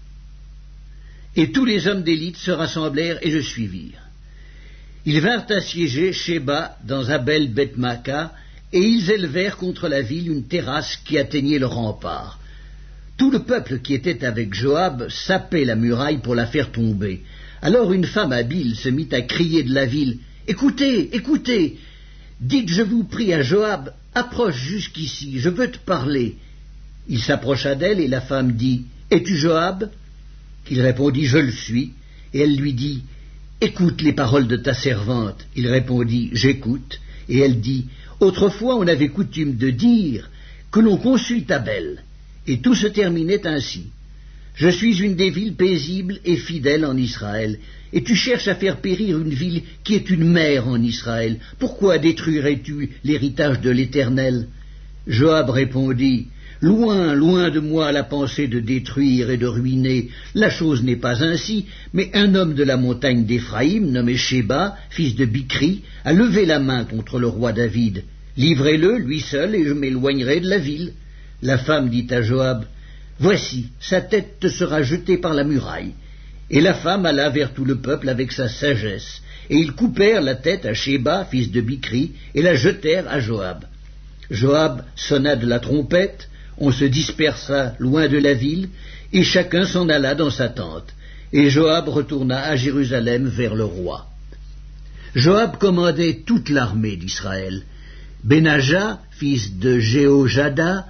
et tous les hommes d'élite se rassemblèrent et le suivirent. Ils vinrent assiéger Sheba dans Abel-Beth-Maca, et ils élevèrent contre la ville une terrasse qui atteignait le rempart. Tout le peuple qui était avec Joab sapait la muraille pour la faire tomber. Alors une femme habile se mit à crier de la ville, « Écoutez, écoutez, dites, je vous prie, à Joab, approche jusqu'ici, je veux te parler. » Il s'approcha d'elle et la femme dit, « Es-tu Joab ?» Il répondit, « Je le suis. » Et elle lui dit, « Écoute les paroles de ta servante. » Il répondit, « J'écoute. » Et elle dit, « Autrefois on avait coutume de dire que l'on consulte Abel. » Et tout se terminait ainsi. Je suis une des villes paisibles et fidèles en Israël, et tu cherches à faire périr une ville qui est une mère en Israël. Pourquoi détruirais-tu l'héritage de l'Éternel? Joab répondit, Loin, loin de moi la pensée de détruire et de ruiner. La chose n'est pas ainsi, mais un homme de la montagne d'Éphraïm, nommé Sheba, fils de Bichri, a levé la main contre le roi David. Livrez-le, lui seul, et je m'éloignerai de la ville. La femme dit à Joab, Voici, sa tête te sera jetée par la muraille. Et la femme alla vers tout le peuple avec sa sagesse, et ils coupèrent la tête à Sheba, fils de Bichri, et la jetèrent à Joab. Joab sonna de la trompette, on se dispersa loin de la ville, et chacun s'en alla dans sa tente, et Joab retourna à Jérusalem vers le roi. Joab commandait toute l'armée d'Israël. Benaja, fils de Jéhojada,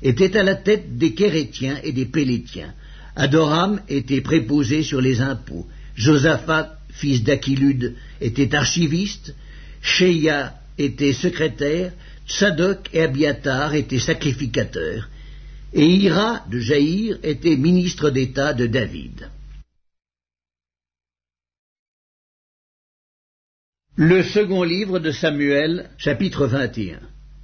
était à la tête des Kérétiens et des Pélétiens. Adoram était préposé sur les impôts. Josaphat, fils d'Achilude, était archiviste. Shéia était secrétaire. Tsadok et Abiatar étaient sacrificateurs. Et Hira de Jaïr était ministre d'État de David. Le second livre de Samuel, chapitre 21.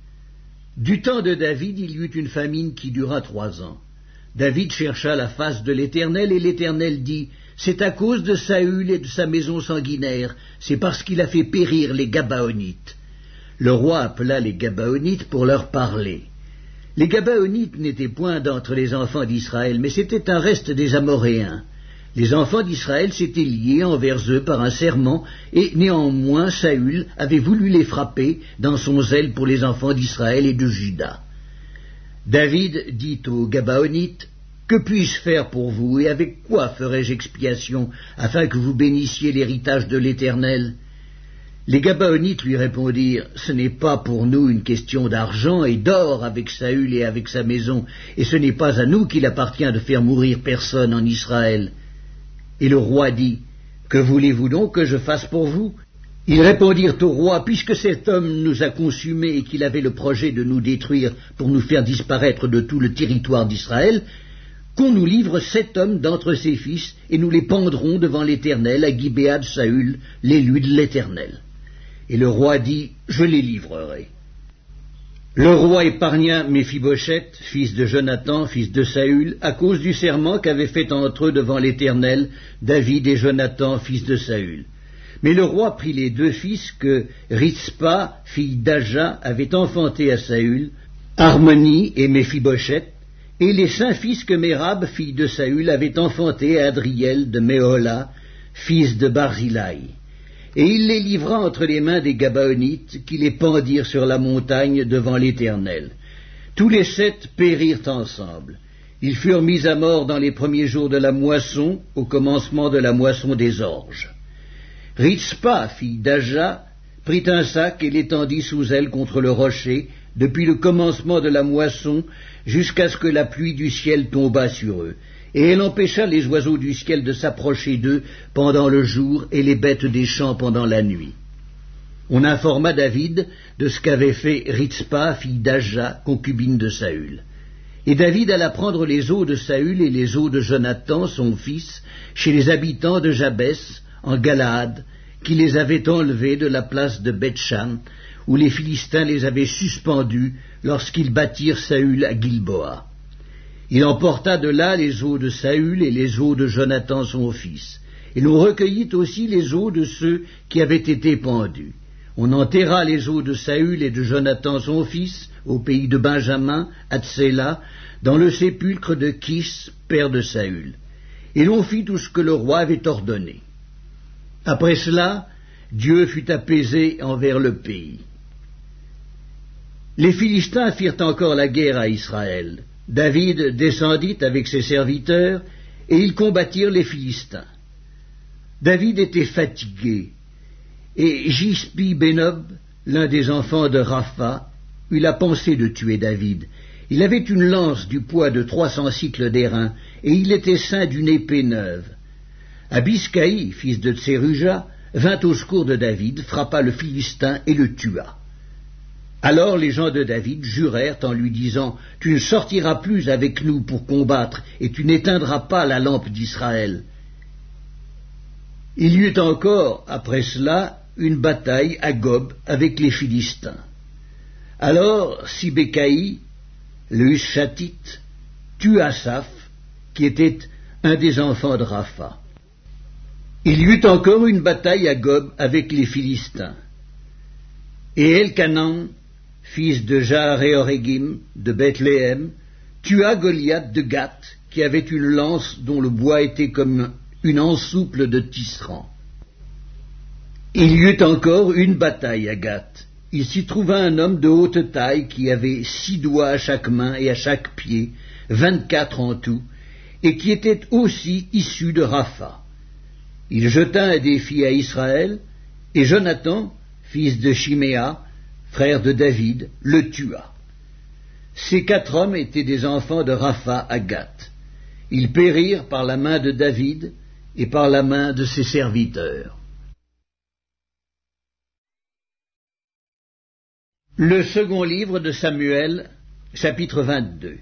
Du temps de David, il y eut une famine qui dura 3 ans. David chercha la face de l'Éternel, et l'Éternel dit, « C'est à cause de Saül et de sa maison sanguinaire, c'est parce qu'il a fait périr les Gabaonites. » Le roi appela les Gabaonites pour leur parler. Les Gabaonites n'étaient point d'entre les enfants d'Israël, mais c'était un reste des Amoréens. Les enfants d'Israël s'étaient liés envers eux par un serment, et néanmoins Saül avait voulu les frapper dans son zèle pour les enfants d'Israël et de Juda. David dit aux Gabaonites, « Que puis-je faire pour vous, et avec quoi ferai-je expiation, afin que vous bénissiez l'héritage de l'Éternel » Les Gabaonites lui répondirent, « Ce n'est pas pour nous une question d'argent et d'or avec Saül et avec sa maison, et ce n'est pas à nous qu'il appartient de faire mourir personne en Israël. » Et le roi dit, « Que voulez-vous donc que je fasse pour vous » Ils répondirent au roi, « Puisque cet homme nous a consumés et qu'il avait le projet de nous détruire pour nous faire disparaître de tout le territoire d'Israël, qu'on nous livre 7 hommes d'entre ses fils, et nous les pendrons devant l'Éternel à Gibéa de Saül, l'élu de l'Éternel. » Et le roi dit, « Je les livrerai. » Le roi épargna Méphibosheth, fils de Jonathan, fils de Saül, à cause du serment qu'avaient fait entre eux devant l'Éternel David et Jonathan, fils de Saül. Mais le roi prit les 2 fils que Ritzpa, fille d'Aja, avait enfantés à Saül, Harmoni et Méphibosheth, et les 5 fils que Mérab, fille de Saül, avait enfantés à Adriel de Méhola, fils de Barzilai. Et il les livra entre les mains des Gabaonites, qui les pendirent sur la montagne devant l'Éternel. Tous les 7 périrent ensemble. Ils furent mis à mort dans les premiers jours de la moisson, au commencement de la moisson des orges. Ritzpa, fille d'Aja, prit un sac et l'étendit sous elle contre le rocher, depuis le commencement de la moisson jusqu'à ce que la pluie du ciel tombât sur eux. Et elle empêcha les oiseaux du ciel de s'approcher d'eux pendant le jour et les bêtes des champs pendant la nuit. On informa David de ce qu'avait fait Ritzpa, fille d'Aja, concubine de Saül. Et David alla prendre les os de Saül et les os de Jonathan, son fils, chez les habitants de Jabès, en Galaad, qui les avaient enlevés de la place de Beth-Shan, où les Philistins les avaient suspendus lorsqu'ils battirent Saül à Gilboa. Il emporta de là les os de Saül et les os de Jonathan son fils. Et l'on recueillit aussi les os de ceux qui avaient été pendus. On enterra les os de Saül et de Jonathan son fils au pays de Benjamin, à Tséla, dans le sépulcre de Kis, père de Saül. Et l'on fit tout ce que le roi avait ordonné. Après cela, Dieu fut apaisé envers le pays. Les Philistins firent encore la guerre à Israël. David descendit avec ses serviteurs, et ils combattirent les Philistins. David était fatigué, et Jispi-Bénob, l'un des enfants de Rapha, eut la pensée de tuer David. Il avait une lance du poids de 300 cycles d'airain, et il était ceint d'une épée neuve. Abiscaï, fils de Tseruja, vint au secours de David, frappa le Philistin et le tua. Alors les gens de David jurèrent en lui disant, « Tu ne sortiras plus avec nous pour combattre, et tu n'éteindras pas la lampe d'Israël. » Il y eut encore, après cela, une bataille à Gob avec les Philistins. Alors Sibécaï, le Hushatite, tua Asaph, qui était un des enfants de Rapha. Il y eut encore une bataille à Gob avec les Philistins. Et Elkanan, fils de Jaharéoregim de Bethléem, tua Goliath de Gath, qui avait une lance dont le bois était comme une ensouple de tisserand. Il y eut encore une bataille à Gath. Il s'y trouva un homme de haute taille qui avait 6 doigts à chaque main et à chaque pied, 24 en tout, et qui était aussi issu de Rapha. Il jeta un défi à Israël, et Jonathan, fils de Chiméa, frère de David, le tua. Ces 4 hommes étaient des enfants de Rapha à Gath. Ils périrent par la main de David et par la main de ses serviteurs. Le second livre de Samuel, chapitre 22.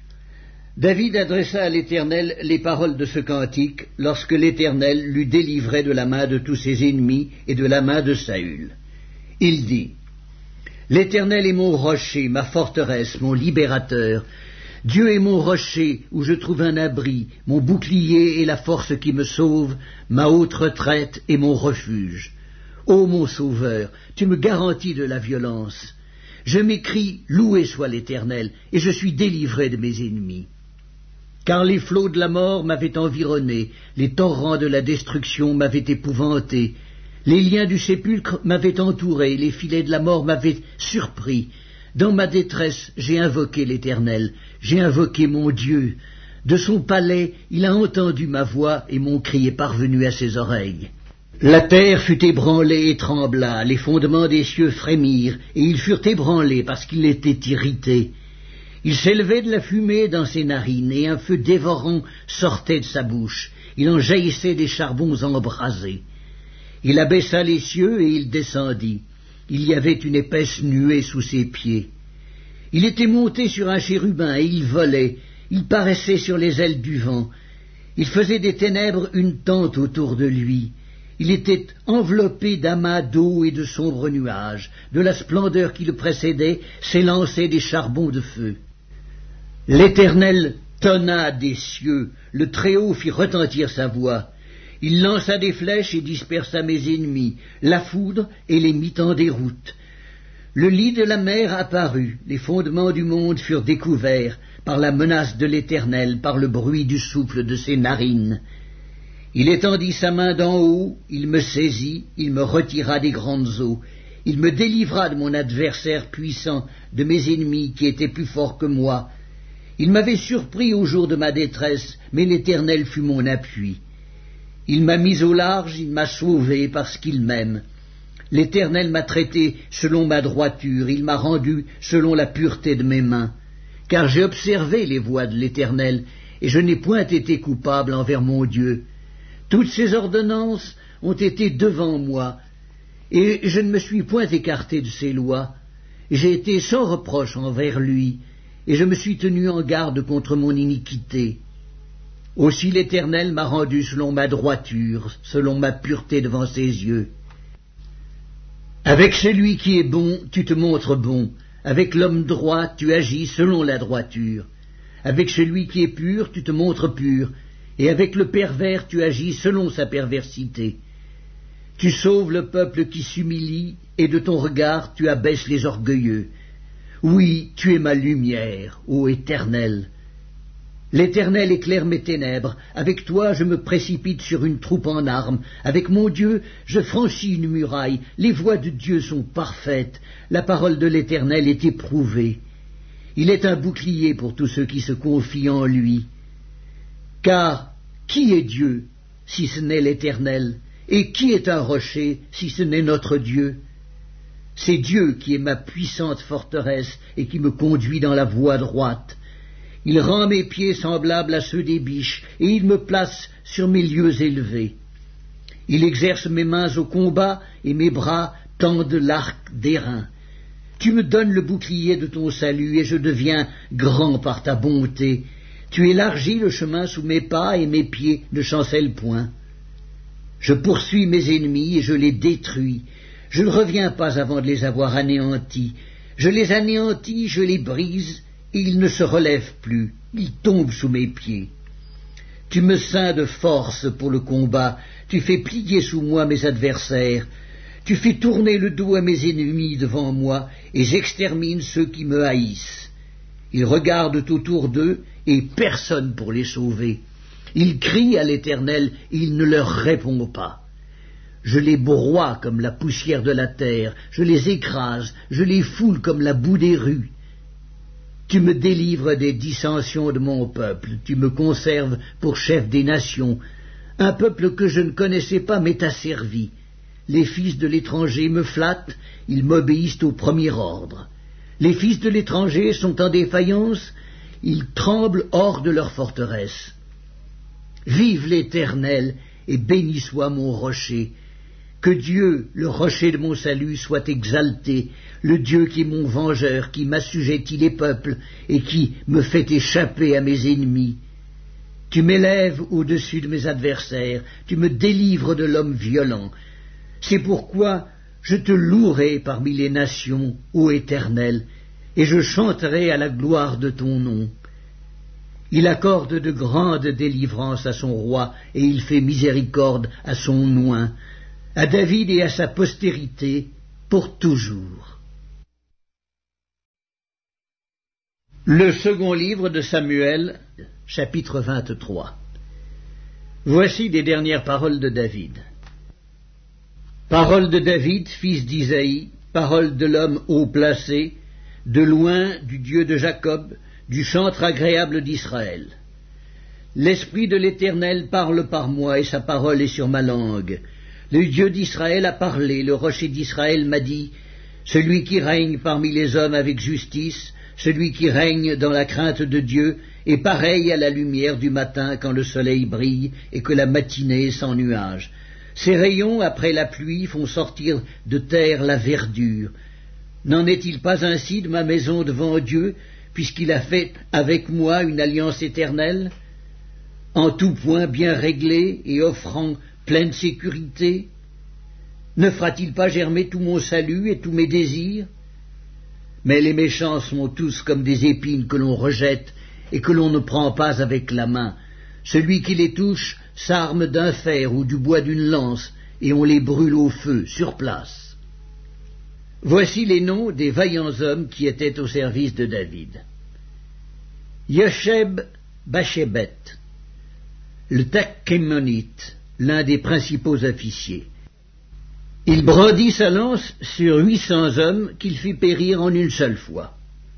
David adressa à l'Éternel les paroles de ce cantique lorsque l'Éternel l'eut délivré de la main de tous ses ennemis et de la main de Saül. Il dit: L'Éternel est mon rocher, ma forteresse, mon libérateur. Dieu est mon rocher où je trouve un abri, mon bouclier et la force qui me sauve, ma haute retraite et mon refuge. Ô mon sauveur, tu me garantis de la violence. Je m'écrie: Loué soit l'Éternel, et je suis délivré de mes ennemis. Car les flots de la mort m'avaient environné, les torrents de la destruction m'avaient épouvanté, les liens du sépulcre m'avaient entouré, les filets de la mort m'avaient surpris. Dans ma détresse, j'ai invoqué l'Éternel, j'ai invoqué mon Dieu. De son palais, il a entendu ma voix, et mon cri est parvenu à ses oreilles. La terre fut ébranlée et trembla, les fondements des cieux frémirent, et ils furent ébranlés parce qu'il était irrité. Il s'élevait de la fumée dans ses narines, et un feu dévorant sortait de sa bouche. Il en jaillissait des charbons embrasés. Il abaissa les cieux et il descendit. Il y avait une épaisse nuée sous ses pieds. Il était monté sur un chérubin et il volait. Il paraissait sur les ailes du vent. Il faisait des ténèbres une tente autour de lui. Il était enveloppé d'amas d'eau et de sombres nuages. De la splendeur qui le précédait s'élançaient des charbons de feu. L'Éternel tonna des cieux. Le Très-Haut fit retentir sa voix. Il lança des flèches et dispersa mes ennemis, la foudre et les mit en déroute. Le lit de la mer apparut, les fondements du monde furent découverts par la menace de l'Éternel, par le bruit du souffle de ses narines. Il étendit sa main d'en haut, il me saisit, il me retira des grandes eaux. Il me délivra de mon adversaire puissant, de mes ennemis qui étaient plus forts que moi. Il m'avait surpris au jour de ma détresse, mais l'Éternel fut mon appui. Il m'a mis au large, il m'a sauvé parce qu'il m'aime. L'Éternel m'a traité selon ma droiture, il m'a rendu selon la pureté de mes mains. Car j'ai observé les voies de l'Éternel, et je n'ai point été coupable envers mon Dieu. Toutes ses ordonnances ont été devant moi, et je ne me suis point écarté de ses lois. J'ai été sans reproche envers lui, et je me suis tenu en garde contre mon iniquité. Aussi l'Éternel m'a rendu selon ma droiture, selon ma pureté devant ses yeux. Avec celui qui est bon, tu te montres bon. Avec l'homme droit, tu agis selon la droiture. Avec celui qui est pur, tu te montres pur. Et avec le pervers, tu agis selon sa perversité. Tu sauves le peuple qui s'humilie, et de ton regard, tu abaisses les orgueilleux. Oui, tu es ma lumière, ô Éternel. L'Éternel éclaire mes ténèbres. Avec toi, je me précipite sur une troupe en armes. Avec mon Dieu, je franchis une muraille. Les voies de Dieu sont parfaites. La parole de l'Éternel est éprouvée. Il est un bouclier pour tous ceux qui se confient en lui. Car qui est Dieu, si ce n'est l'Éternel? Et qui est un rocher, si ce n'est notre Dieu? C'est Dieu qui est ma puissante forteresse et qui me conduit dans la voie droite. Il rend mes pieds semblables à ceux des biches, et il me place sur mes lieux élevés. Il exerce mes mains au combat, et mes bras tendent l'arc d'airain. Tu me donnes le bouclier de ton salut, et je deviens grand par ta bonté. Tu élargis le chemin sous mes pas, et mes pieds ne chancellent point. Je poursuis mes ennemis, et je les détruis. Je ne reviens pas avant de les avoir anéantis. Je les anéantis, je les brise, et ils ne se relèvent plus, ils tombent sous mes pieds. Tu me ceins de force pour le combat, tu fais plier sous moi mes adversaires, tu fais tourner le dos à mes ennemis devant moi, et j'extermine ceux qui me haïssent. Ils regardent autour d'eux, et personne pour les sauver. Ils crient à l'Éternel, et il ne leur répond pas. Je les broie comme la poussière de la terre, je les écrase, je les foule comme la boue des rues. Tu me délivres des dissensions de mon peuple, tu me conserves pour chef des nations. Un peuple que je ne connaissais pas m'est asservi. Les fils de l'étranger me flattent, ils m'obéissent au premier ordre. Les fils de l'étranger sont en défaillance, ils tremblent hors de leur forteresse. Vive l'Éternel, et béni soit mon rocher. Que Dieu, le rocher de mon salut, soit exalté, le Dieu qui est mon vengeur, qui m'assujettit les peuples, et qui me fait échapper à mes ennemis. Tu m'élèves au-dessus de mes adversaires, tu me délivres de l'homme violent. C'est pourquoi je te louerai parmi les nations, ô Éternel, et je chanterai à la gloire de ton nom. Il accorde de grandes délivrances à son roi, et il fait miséricorde à son oint, à David et à sa postérité, pour toujours. Le second livre de Samuel, chapitre 23. Voici les dernières paroles de David. Paroles de David, fils d'Isaïe, paroles de l'homme haut placé, de loin du Dieu de Jacob, du chantre agréable d'Israël. L'Esprit de l'Éternel parle par moi, et sa parole est sur ma langue. Le Dieu d'Israël a parlé, le rocher d'Israël m'a dit, celui qui règne parmi les hommes avec justice, celui qui règne dans la crainte de Dieu, est pareil à la lumière du matin quand le soleil brille et que la matinée est sans nuages. Ses rayons, après la pluie, font sortir de terre la verdure. N'en est-il pas ainsi de ma maison devant Dieu, puisqu'il a fait avec moi une alliance éternelle, en tout point bien réglée et offrant pleine sécurité? Ne fera-t-il pas germer tout mon salut et tous mes désirs? Mais les méchants sont tous comme des épines que l'on rejette et que l'on ne prend pas avec la main. Celui qui les touche s'arme d'un fer ou du bois d'une lance, et on les brûle au feu, sur place. Voici les noms des vaillants hommes qui étaient au service de David. Yosheb Bachébet, le Takhémonite, l'un des principaux officiers. Il brandit sa lance sur 800 hommes qu'il fit périr en une seule fois.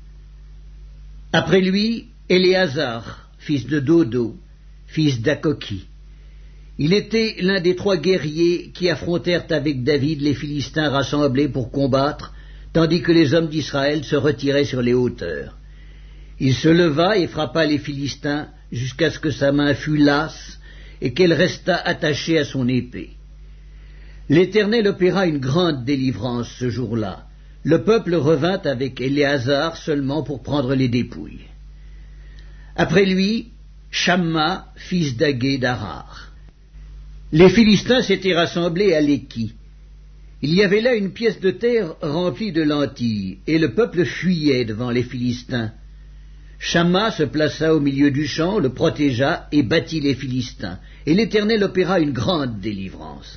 Après lui, Éléazar, fils de Dodo, fils d'Akoki. Il était l'un des 3 guerriers qui affrontèrent avec David les Philistins rassemblés pour combattre, tandis que les hommes d'Israël se retiraient sur les hauteurs. Il se leva et frappa les Philistins jusqu'à ce que sa main fût lasse et qu'elle restât attachée à son épée. L'Éternel opéra une grande délivrance ce jour-là. Le peuple revint avec Éléazar seulement pour prendre les dépouilles. Après lui, Shamma, fils d'Agé d'Arar. Les Philistins s'étaient rassemblés à Léki. Il y avait là une pièce de terre remplie de lentilles, et le peuple fuyait devant les Philistins. Shamma se plaça au milieu du champ, le protégea et battit les Philistins, et l'Éternel opéra une grande délivrance.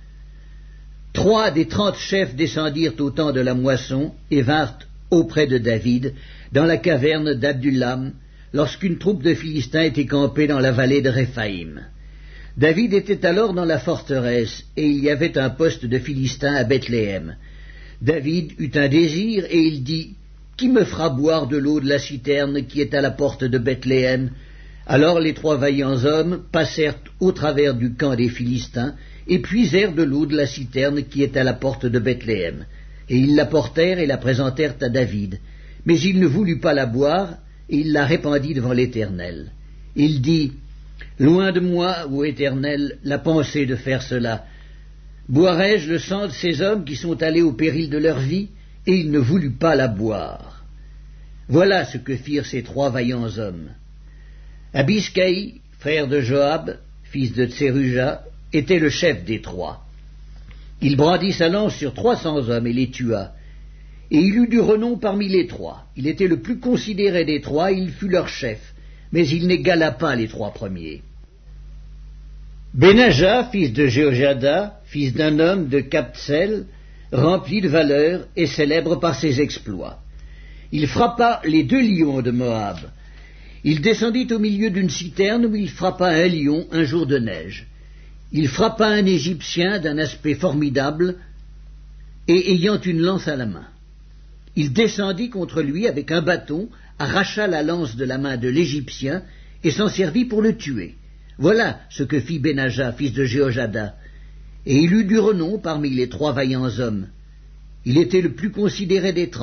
3 des 30 chefs descendirent au temps de la moisson et vinrent auprès de David, dans la caverne d'Adullam, lorsqu'une troupe de Philistins était campée dans la vallée de Réphaïm. David était alors dans la forteresse, et il y avait un poste de Philistins à Bethléem. David eut un désir, et il dit, « Qui me fera boire de l'eau de la citerne qui est à la porte de Bethléem ?» Alors les 3 vaillants hommes passèrent au travers du camp des Philistins, et puisèrent de l'eau de la citerne qui est à la porte de Bethléem. Et ils la portèrent et la présentèrent à David. Mais il ne voulut pas la boire, et il la répandit devant l'Éternel. Il dit, « Loin de moi, ô Éternel, la pensée de faire cela. Boirai-je le sang de ces hommes qui sont allés au péril de leur vie ?» Et il ne voulut pas la boire. Voilà ce que firent ces 3 vaillants hommes. Abiscaï, frère de Joab, fils de Tseruja, était le chef des 3. Il brandit sa lance sur 300 hommes et les tua. Et il eut du renom parmi les 3. Il était le plus considéré des 3, il fut leur chef, mais il n'égala pas les 3 premiers. Benaja, fils de Jéhojada, fils d'un homme de Kaptsel, rempli de valeur et célèbre par ses exploits. Il frappa les 2 lions de Moab. Il descendit au milieu d'une citerne où il frappa un lion un jour de neige. Il frappa un Égyptien d'un aspect formidable et ayant une lance à la main. Il descendit contre lui avec un bâton, arracha la lance de la main de l'Égyptien et s'en servit pour le tuer. Voilà ce que fit Benaja, fils de Jéhojada. Et il eut du renom parmi les 3 vaillants hommes. Il était le plus considéré des 30,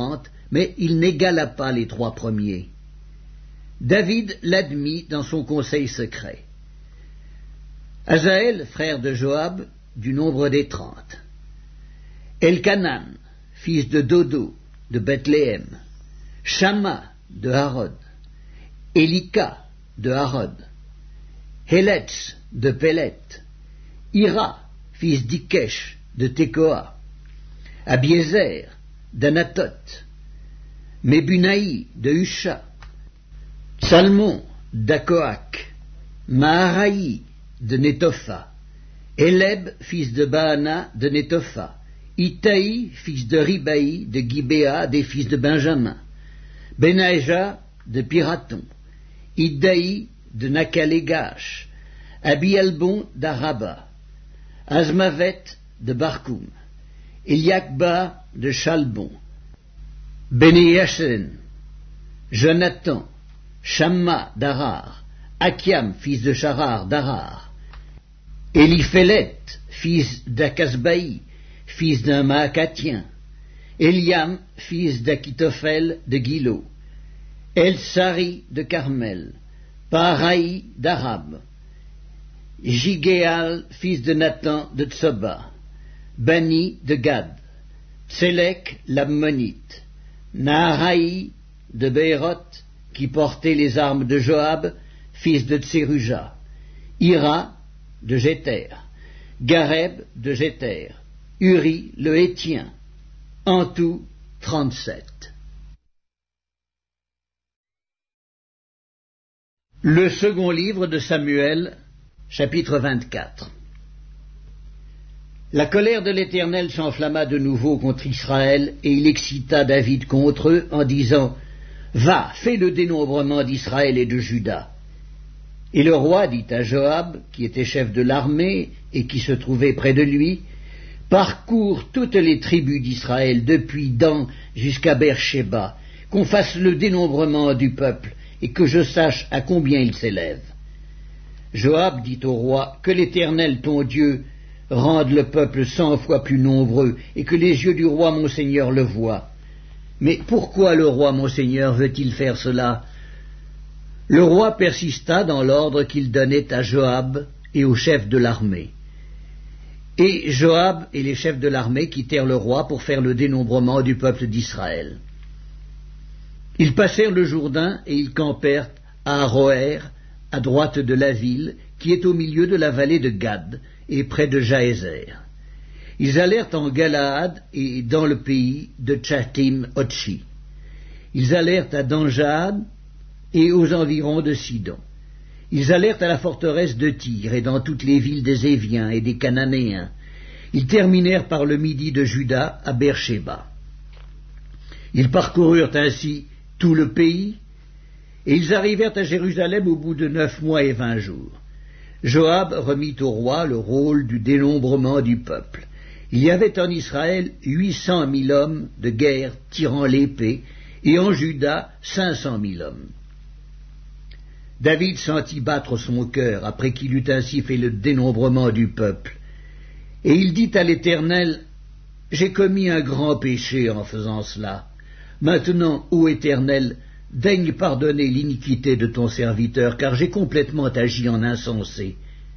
mais il n'égala pas les 3 premiers. David l'admit dans son conseil secret. Asaël, frère de Joab, du nombre des 30. Elkanan, fils de Dodo, de Bethléem. Shamma, de Harod. Elika, de Harod. Héletz, de Pélet. Ira, fils d'Ikesh, de Tekoa. Abiezer, d'Anatot. Mebunaï, de Husha. Salmon, d'Akoak. Maharaï, de Netopha. Éleb, fils de Baana, de Netopha. Itaï, fils de Ribaï, de Gibéa, des fils de Benjamin. Benaïja, de Piraton. Iddaï, de Nakalégash. Abialbon, d'Araba. Azmavet, de Barkoum. Eliakba, de Chalbon. Benéyachen, Jonathan, Shamma, d'Arar. Akiam, fils de Charar, d'Arar. Éliphélet, fils d'Akasbaï, fils d'un Maacatien. Eliam, fils d'Akitophel, de Gilo. El-Sari, de Carmel. Paraï, d'Arab. Jigéal, fils de Nathan, de Tsoba. Bani, de Gad. Tselek, l'Ammonite. Naharaï, de Béroth, qui portait les armes de Joab, fils de Tseruja. Ira, de Jéter. Gareb, de Jéter. Uri, le Hétien. En tout, 37. Le second livre de Samuel, chapitre 24. La colère de l'Éternel s'enflamma de nouveau contre Israël, et il excita David contre eux en disant « Va, fais le dénombrement d'Israël et de Juda. » Et le roi dit à Joab, qui était chef de l'armée et qui se trouvait près de lui, « Parcours toutes les tribus d'Israël depuis Dan jusqu'à Beersheba, qu'on fasse le dénombrement du peuple, et que je sache à combien il s'élève. » Joab dit au roi, « Que l'Éternel ton Dieu rende le peuple 100 fois plus nombreux, et que les yeux du roi mon seigneur le voient. » Mais pourquoi le roi mon seigneur veut-il faire cela? Le roi persista dans l'ordre qu'il donnait à Joab et aux chefs de l'armée. Et Joab et les chefs de l'armée quittèrent le roi pour faire le dénombrement du peuple d'Israël. Ils passèrent le Jourdain et ils campèrent à Aroër, à droite de la ville, qui est au milieu de la vallée de Gad, et près de Jaézer. Ils allèrent en Galaad et dans le pays de Tchatim-Otchi. Ils allèrent à Danjad et aux environs de Sidon. Ils allèrent à la forteresse de Tyr et dans toutes les villes des Éviens et des Cananéens. Ils terminèrent par le midi de Juda à Beersheba. Ils parcoururent ainsi tout le pays, et ils arrivèrent à Jérusalem au bout de 9 mois et 20 jours. Joab remit au roi le rôle du dénombrement du peuple. Il y avait en Israël 800 000 hommes de guerre tirant l'épée, et en Juda 500 000 hommes. David sentit battre son cœur après qu'il eut ainsi fait le dénombrement du peuple. Et il dit à l'Éternel, « J'ai commis un grand péché en faisant cela. Maintenant, ô Éternel, daigne pardonner l'iniquité de ton serviteur, car j'ai complètement agi en insensé. »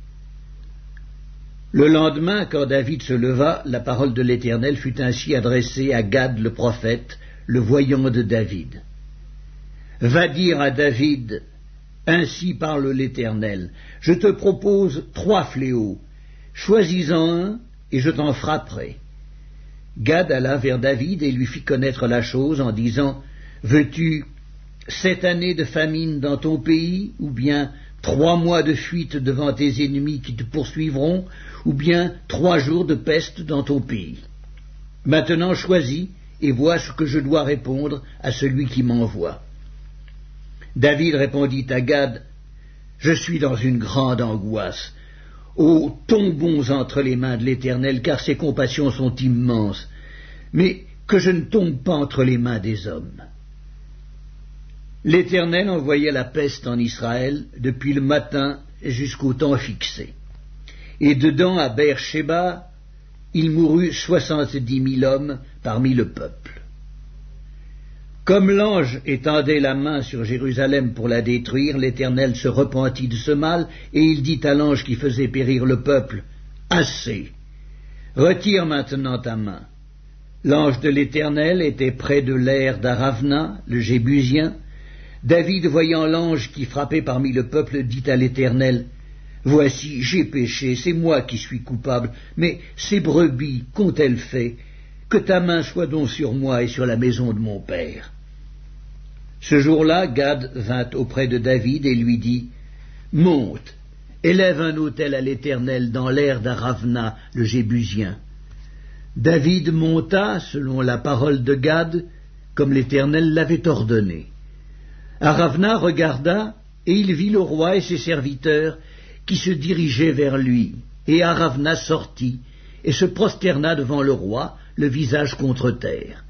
Le lendemain, quand David se leva, la parole de l'Éternel fut ainsi adressée à Gad le prophète, le voyant de David. « Va dire à David, ainsi parle l'Éternel, je te propose 3 fléaux, choisis-en un et je t'en frapperai. » Gad alla vers David et lui fit connaître la chose en disant, « Veux-tu 7 années de famine dans ton pays, ou bien 3 mois de fuite devant tes ennemis qui te poursuivront, ou bien 3 jours de peste dans ton pays? Maintenant choisis et vois ce que je dois répondre à celui qui m'envoie. » David répondit à Gad, « Je suis dans une grande angoisse. Oh, tombons entre les mains de l'Éternel, car ses compassions sont immenses, mais que je ne tombe pas entre les mains des hommes. » L'Éternel envoya la peste en Israël depuis le matin jusqu'au temps fixé. Et dedans, à Beersheba, il mourut 70 000 hommes parmi le peuple. Comme l'ange étendait la main sur Jérusalem pour la détruire, l'Éternel se repentit de ce mal, et il dit à l'ange qui faisait périr le peuple, « Assez, retire maintenant ta main. » L'ange de l'Éternel était près de l'aire d'Aravna, le Jébusien. David, voyant l'ange qui frappait parmi le peuple, dit à l'Éternel, « Voici, j'ai péché, c'est moi qui suis coupable, mais ces brebis qu'ont-elles fait? Que ta main soit donc sur moi et sur la maison de mon père. » Ce jour-là, Gad vint auprès de David et lui dit, « Monte, élève un autel à l'Éternel dans l'aire d'Aravna, le Jébusien. » David monta, selon la parole de Gad, comme l'Éternel l'avait ordonné. Aravna regarda, et il vit le roi et ses serviteurs qui se dirigeaient vers lui. Et Aravna sortit, et se prosterna devant le roi, le visage contre terre.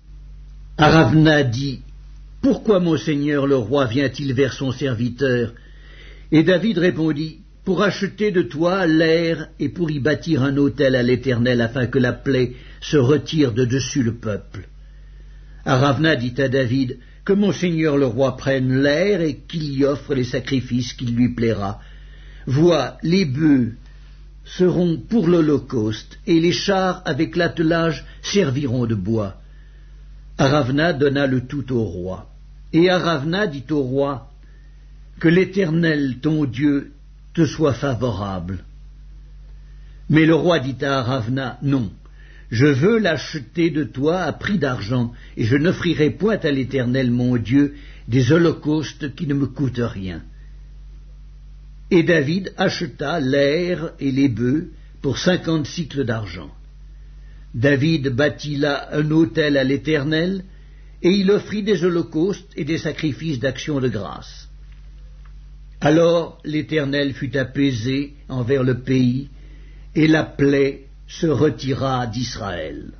Aravna dit, « Pourquoi mon seigneur le roi vient-il vers son serviteur ?» Et David répondit, « Pour acheter de toi l'aire et pour y bâtir un autel à l'Éternel afin que la plaie se retire de dessus le peuple. » Aravna dit à David, « Que mon seigneur le roi prenne l'aire et qu'il y offre les sacrifices qu'il lui plaira. Vois, les bœufs seront pour l'holocauste, et les chars avec l'attelage serviront de bois. » Aravna donna le tout au roi. Et Aravna dit au roi, « Que l'Éternel, ton Dieu, te soit favorable. » Mais le roi dit à Aravna, « Non, je veux l'acheter de toi à prix d'argent, et je n'offrirai point à l'Éternel, mon Dieu, des holocaustes qui ne me coûtent rien. » Et David acheta l'aire et les bœufs pour 50 sicles d'argent. David bâtit là un autel à l'Éternel, et il offrit des holocaustes et des sacrifices d'action de grâce. Alors l'Éternel fut apaisé envers le pays, et la plaie se retira d'Israël.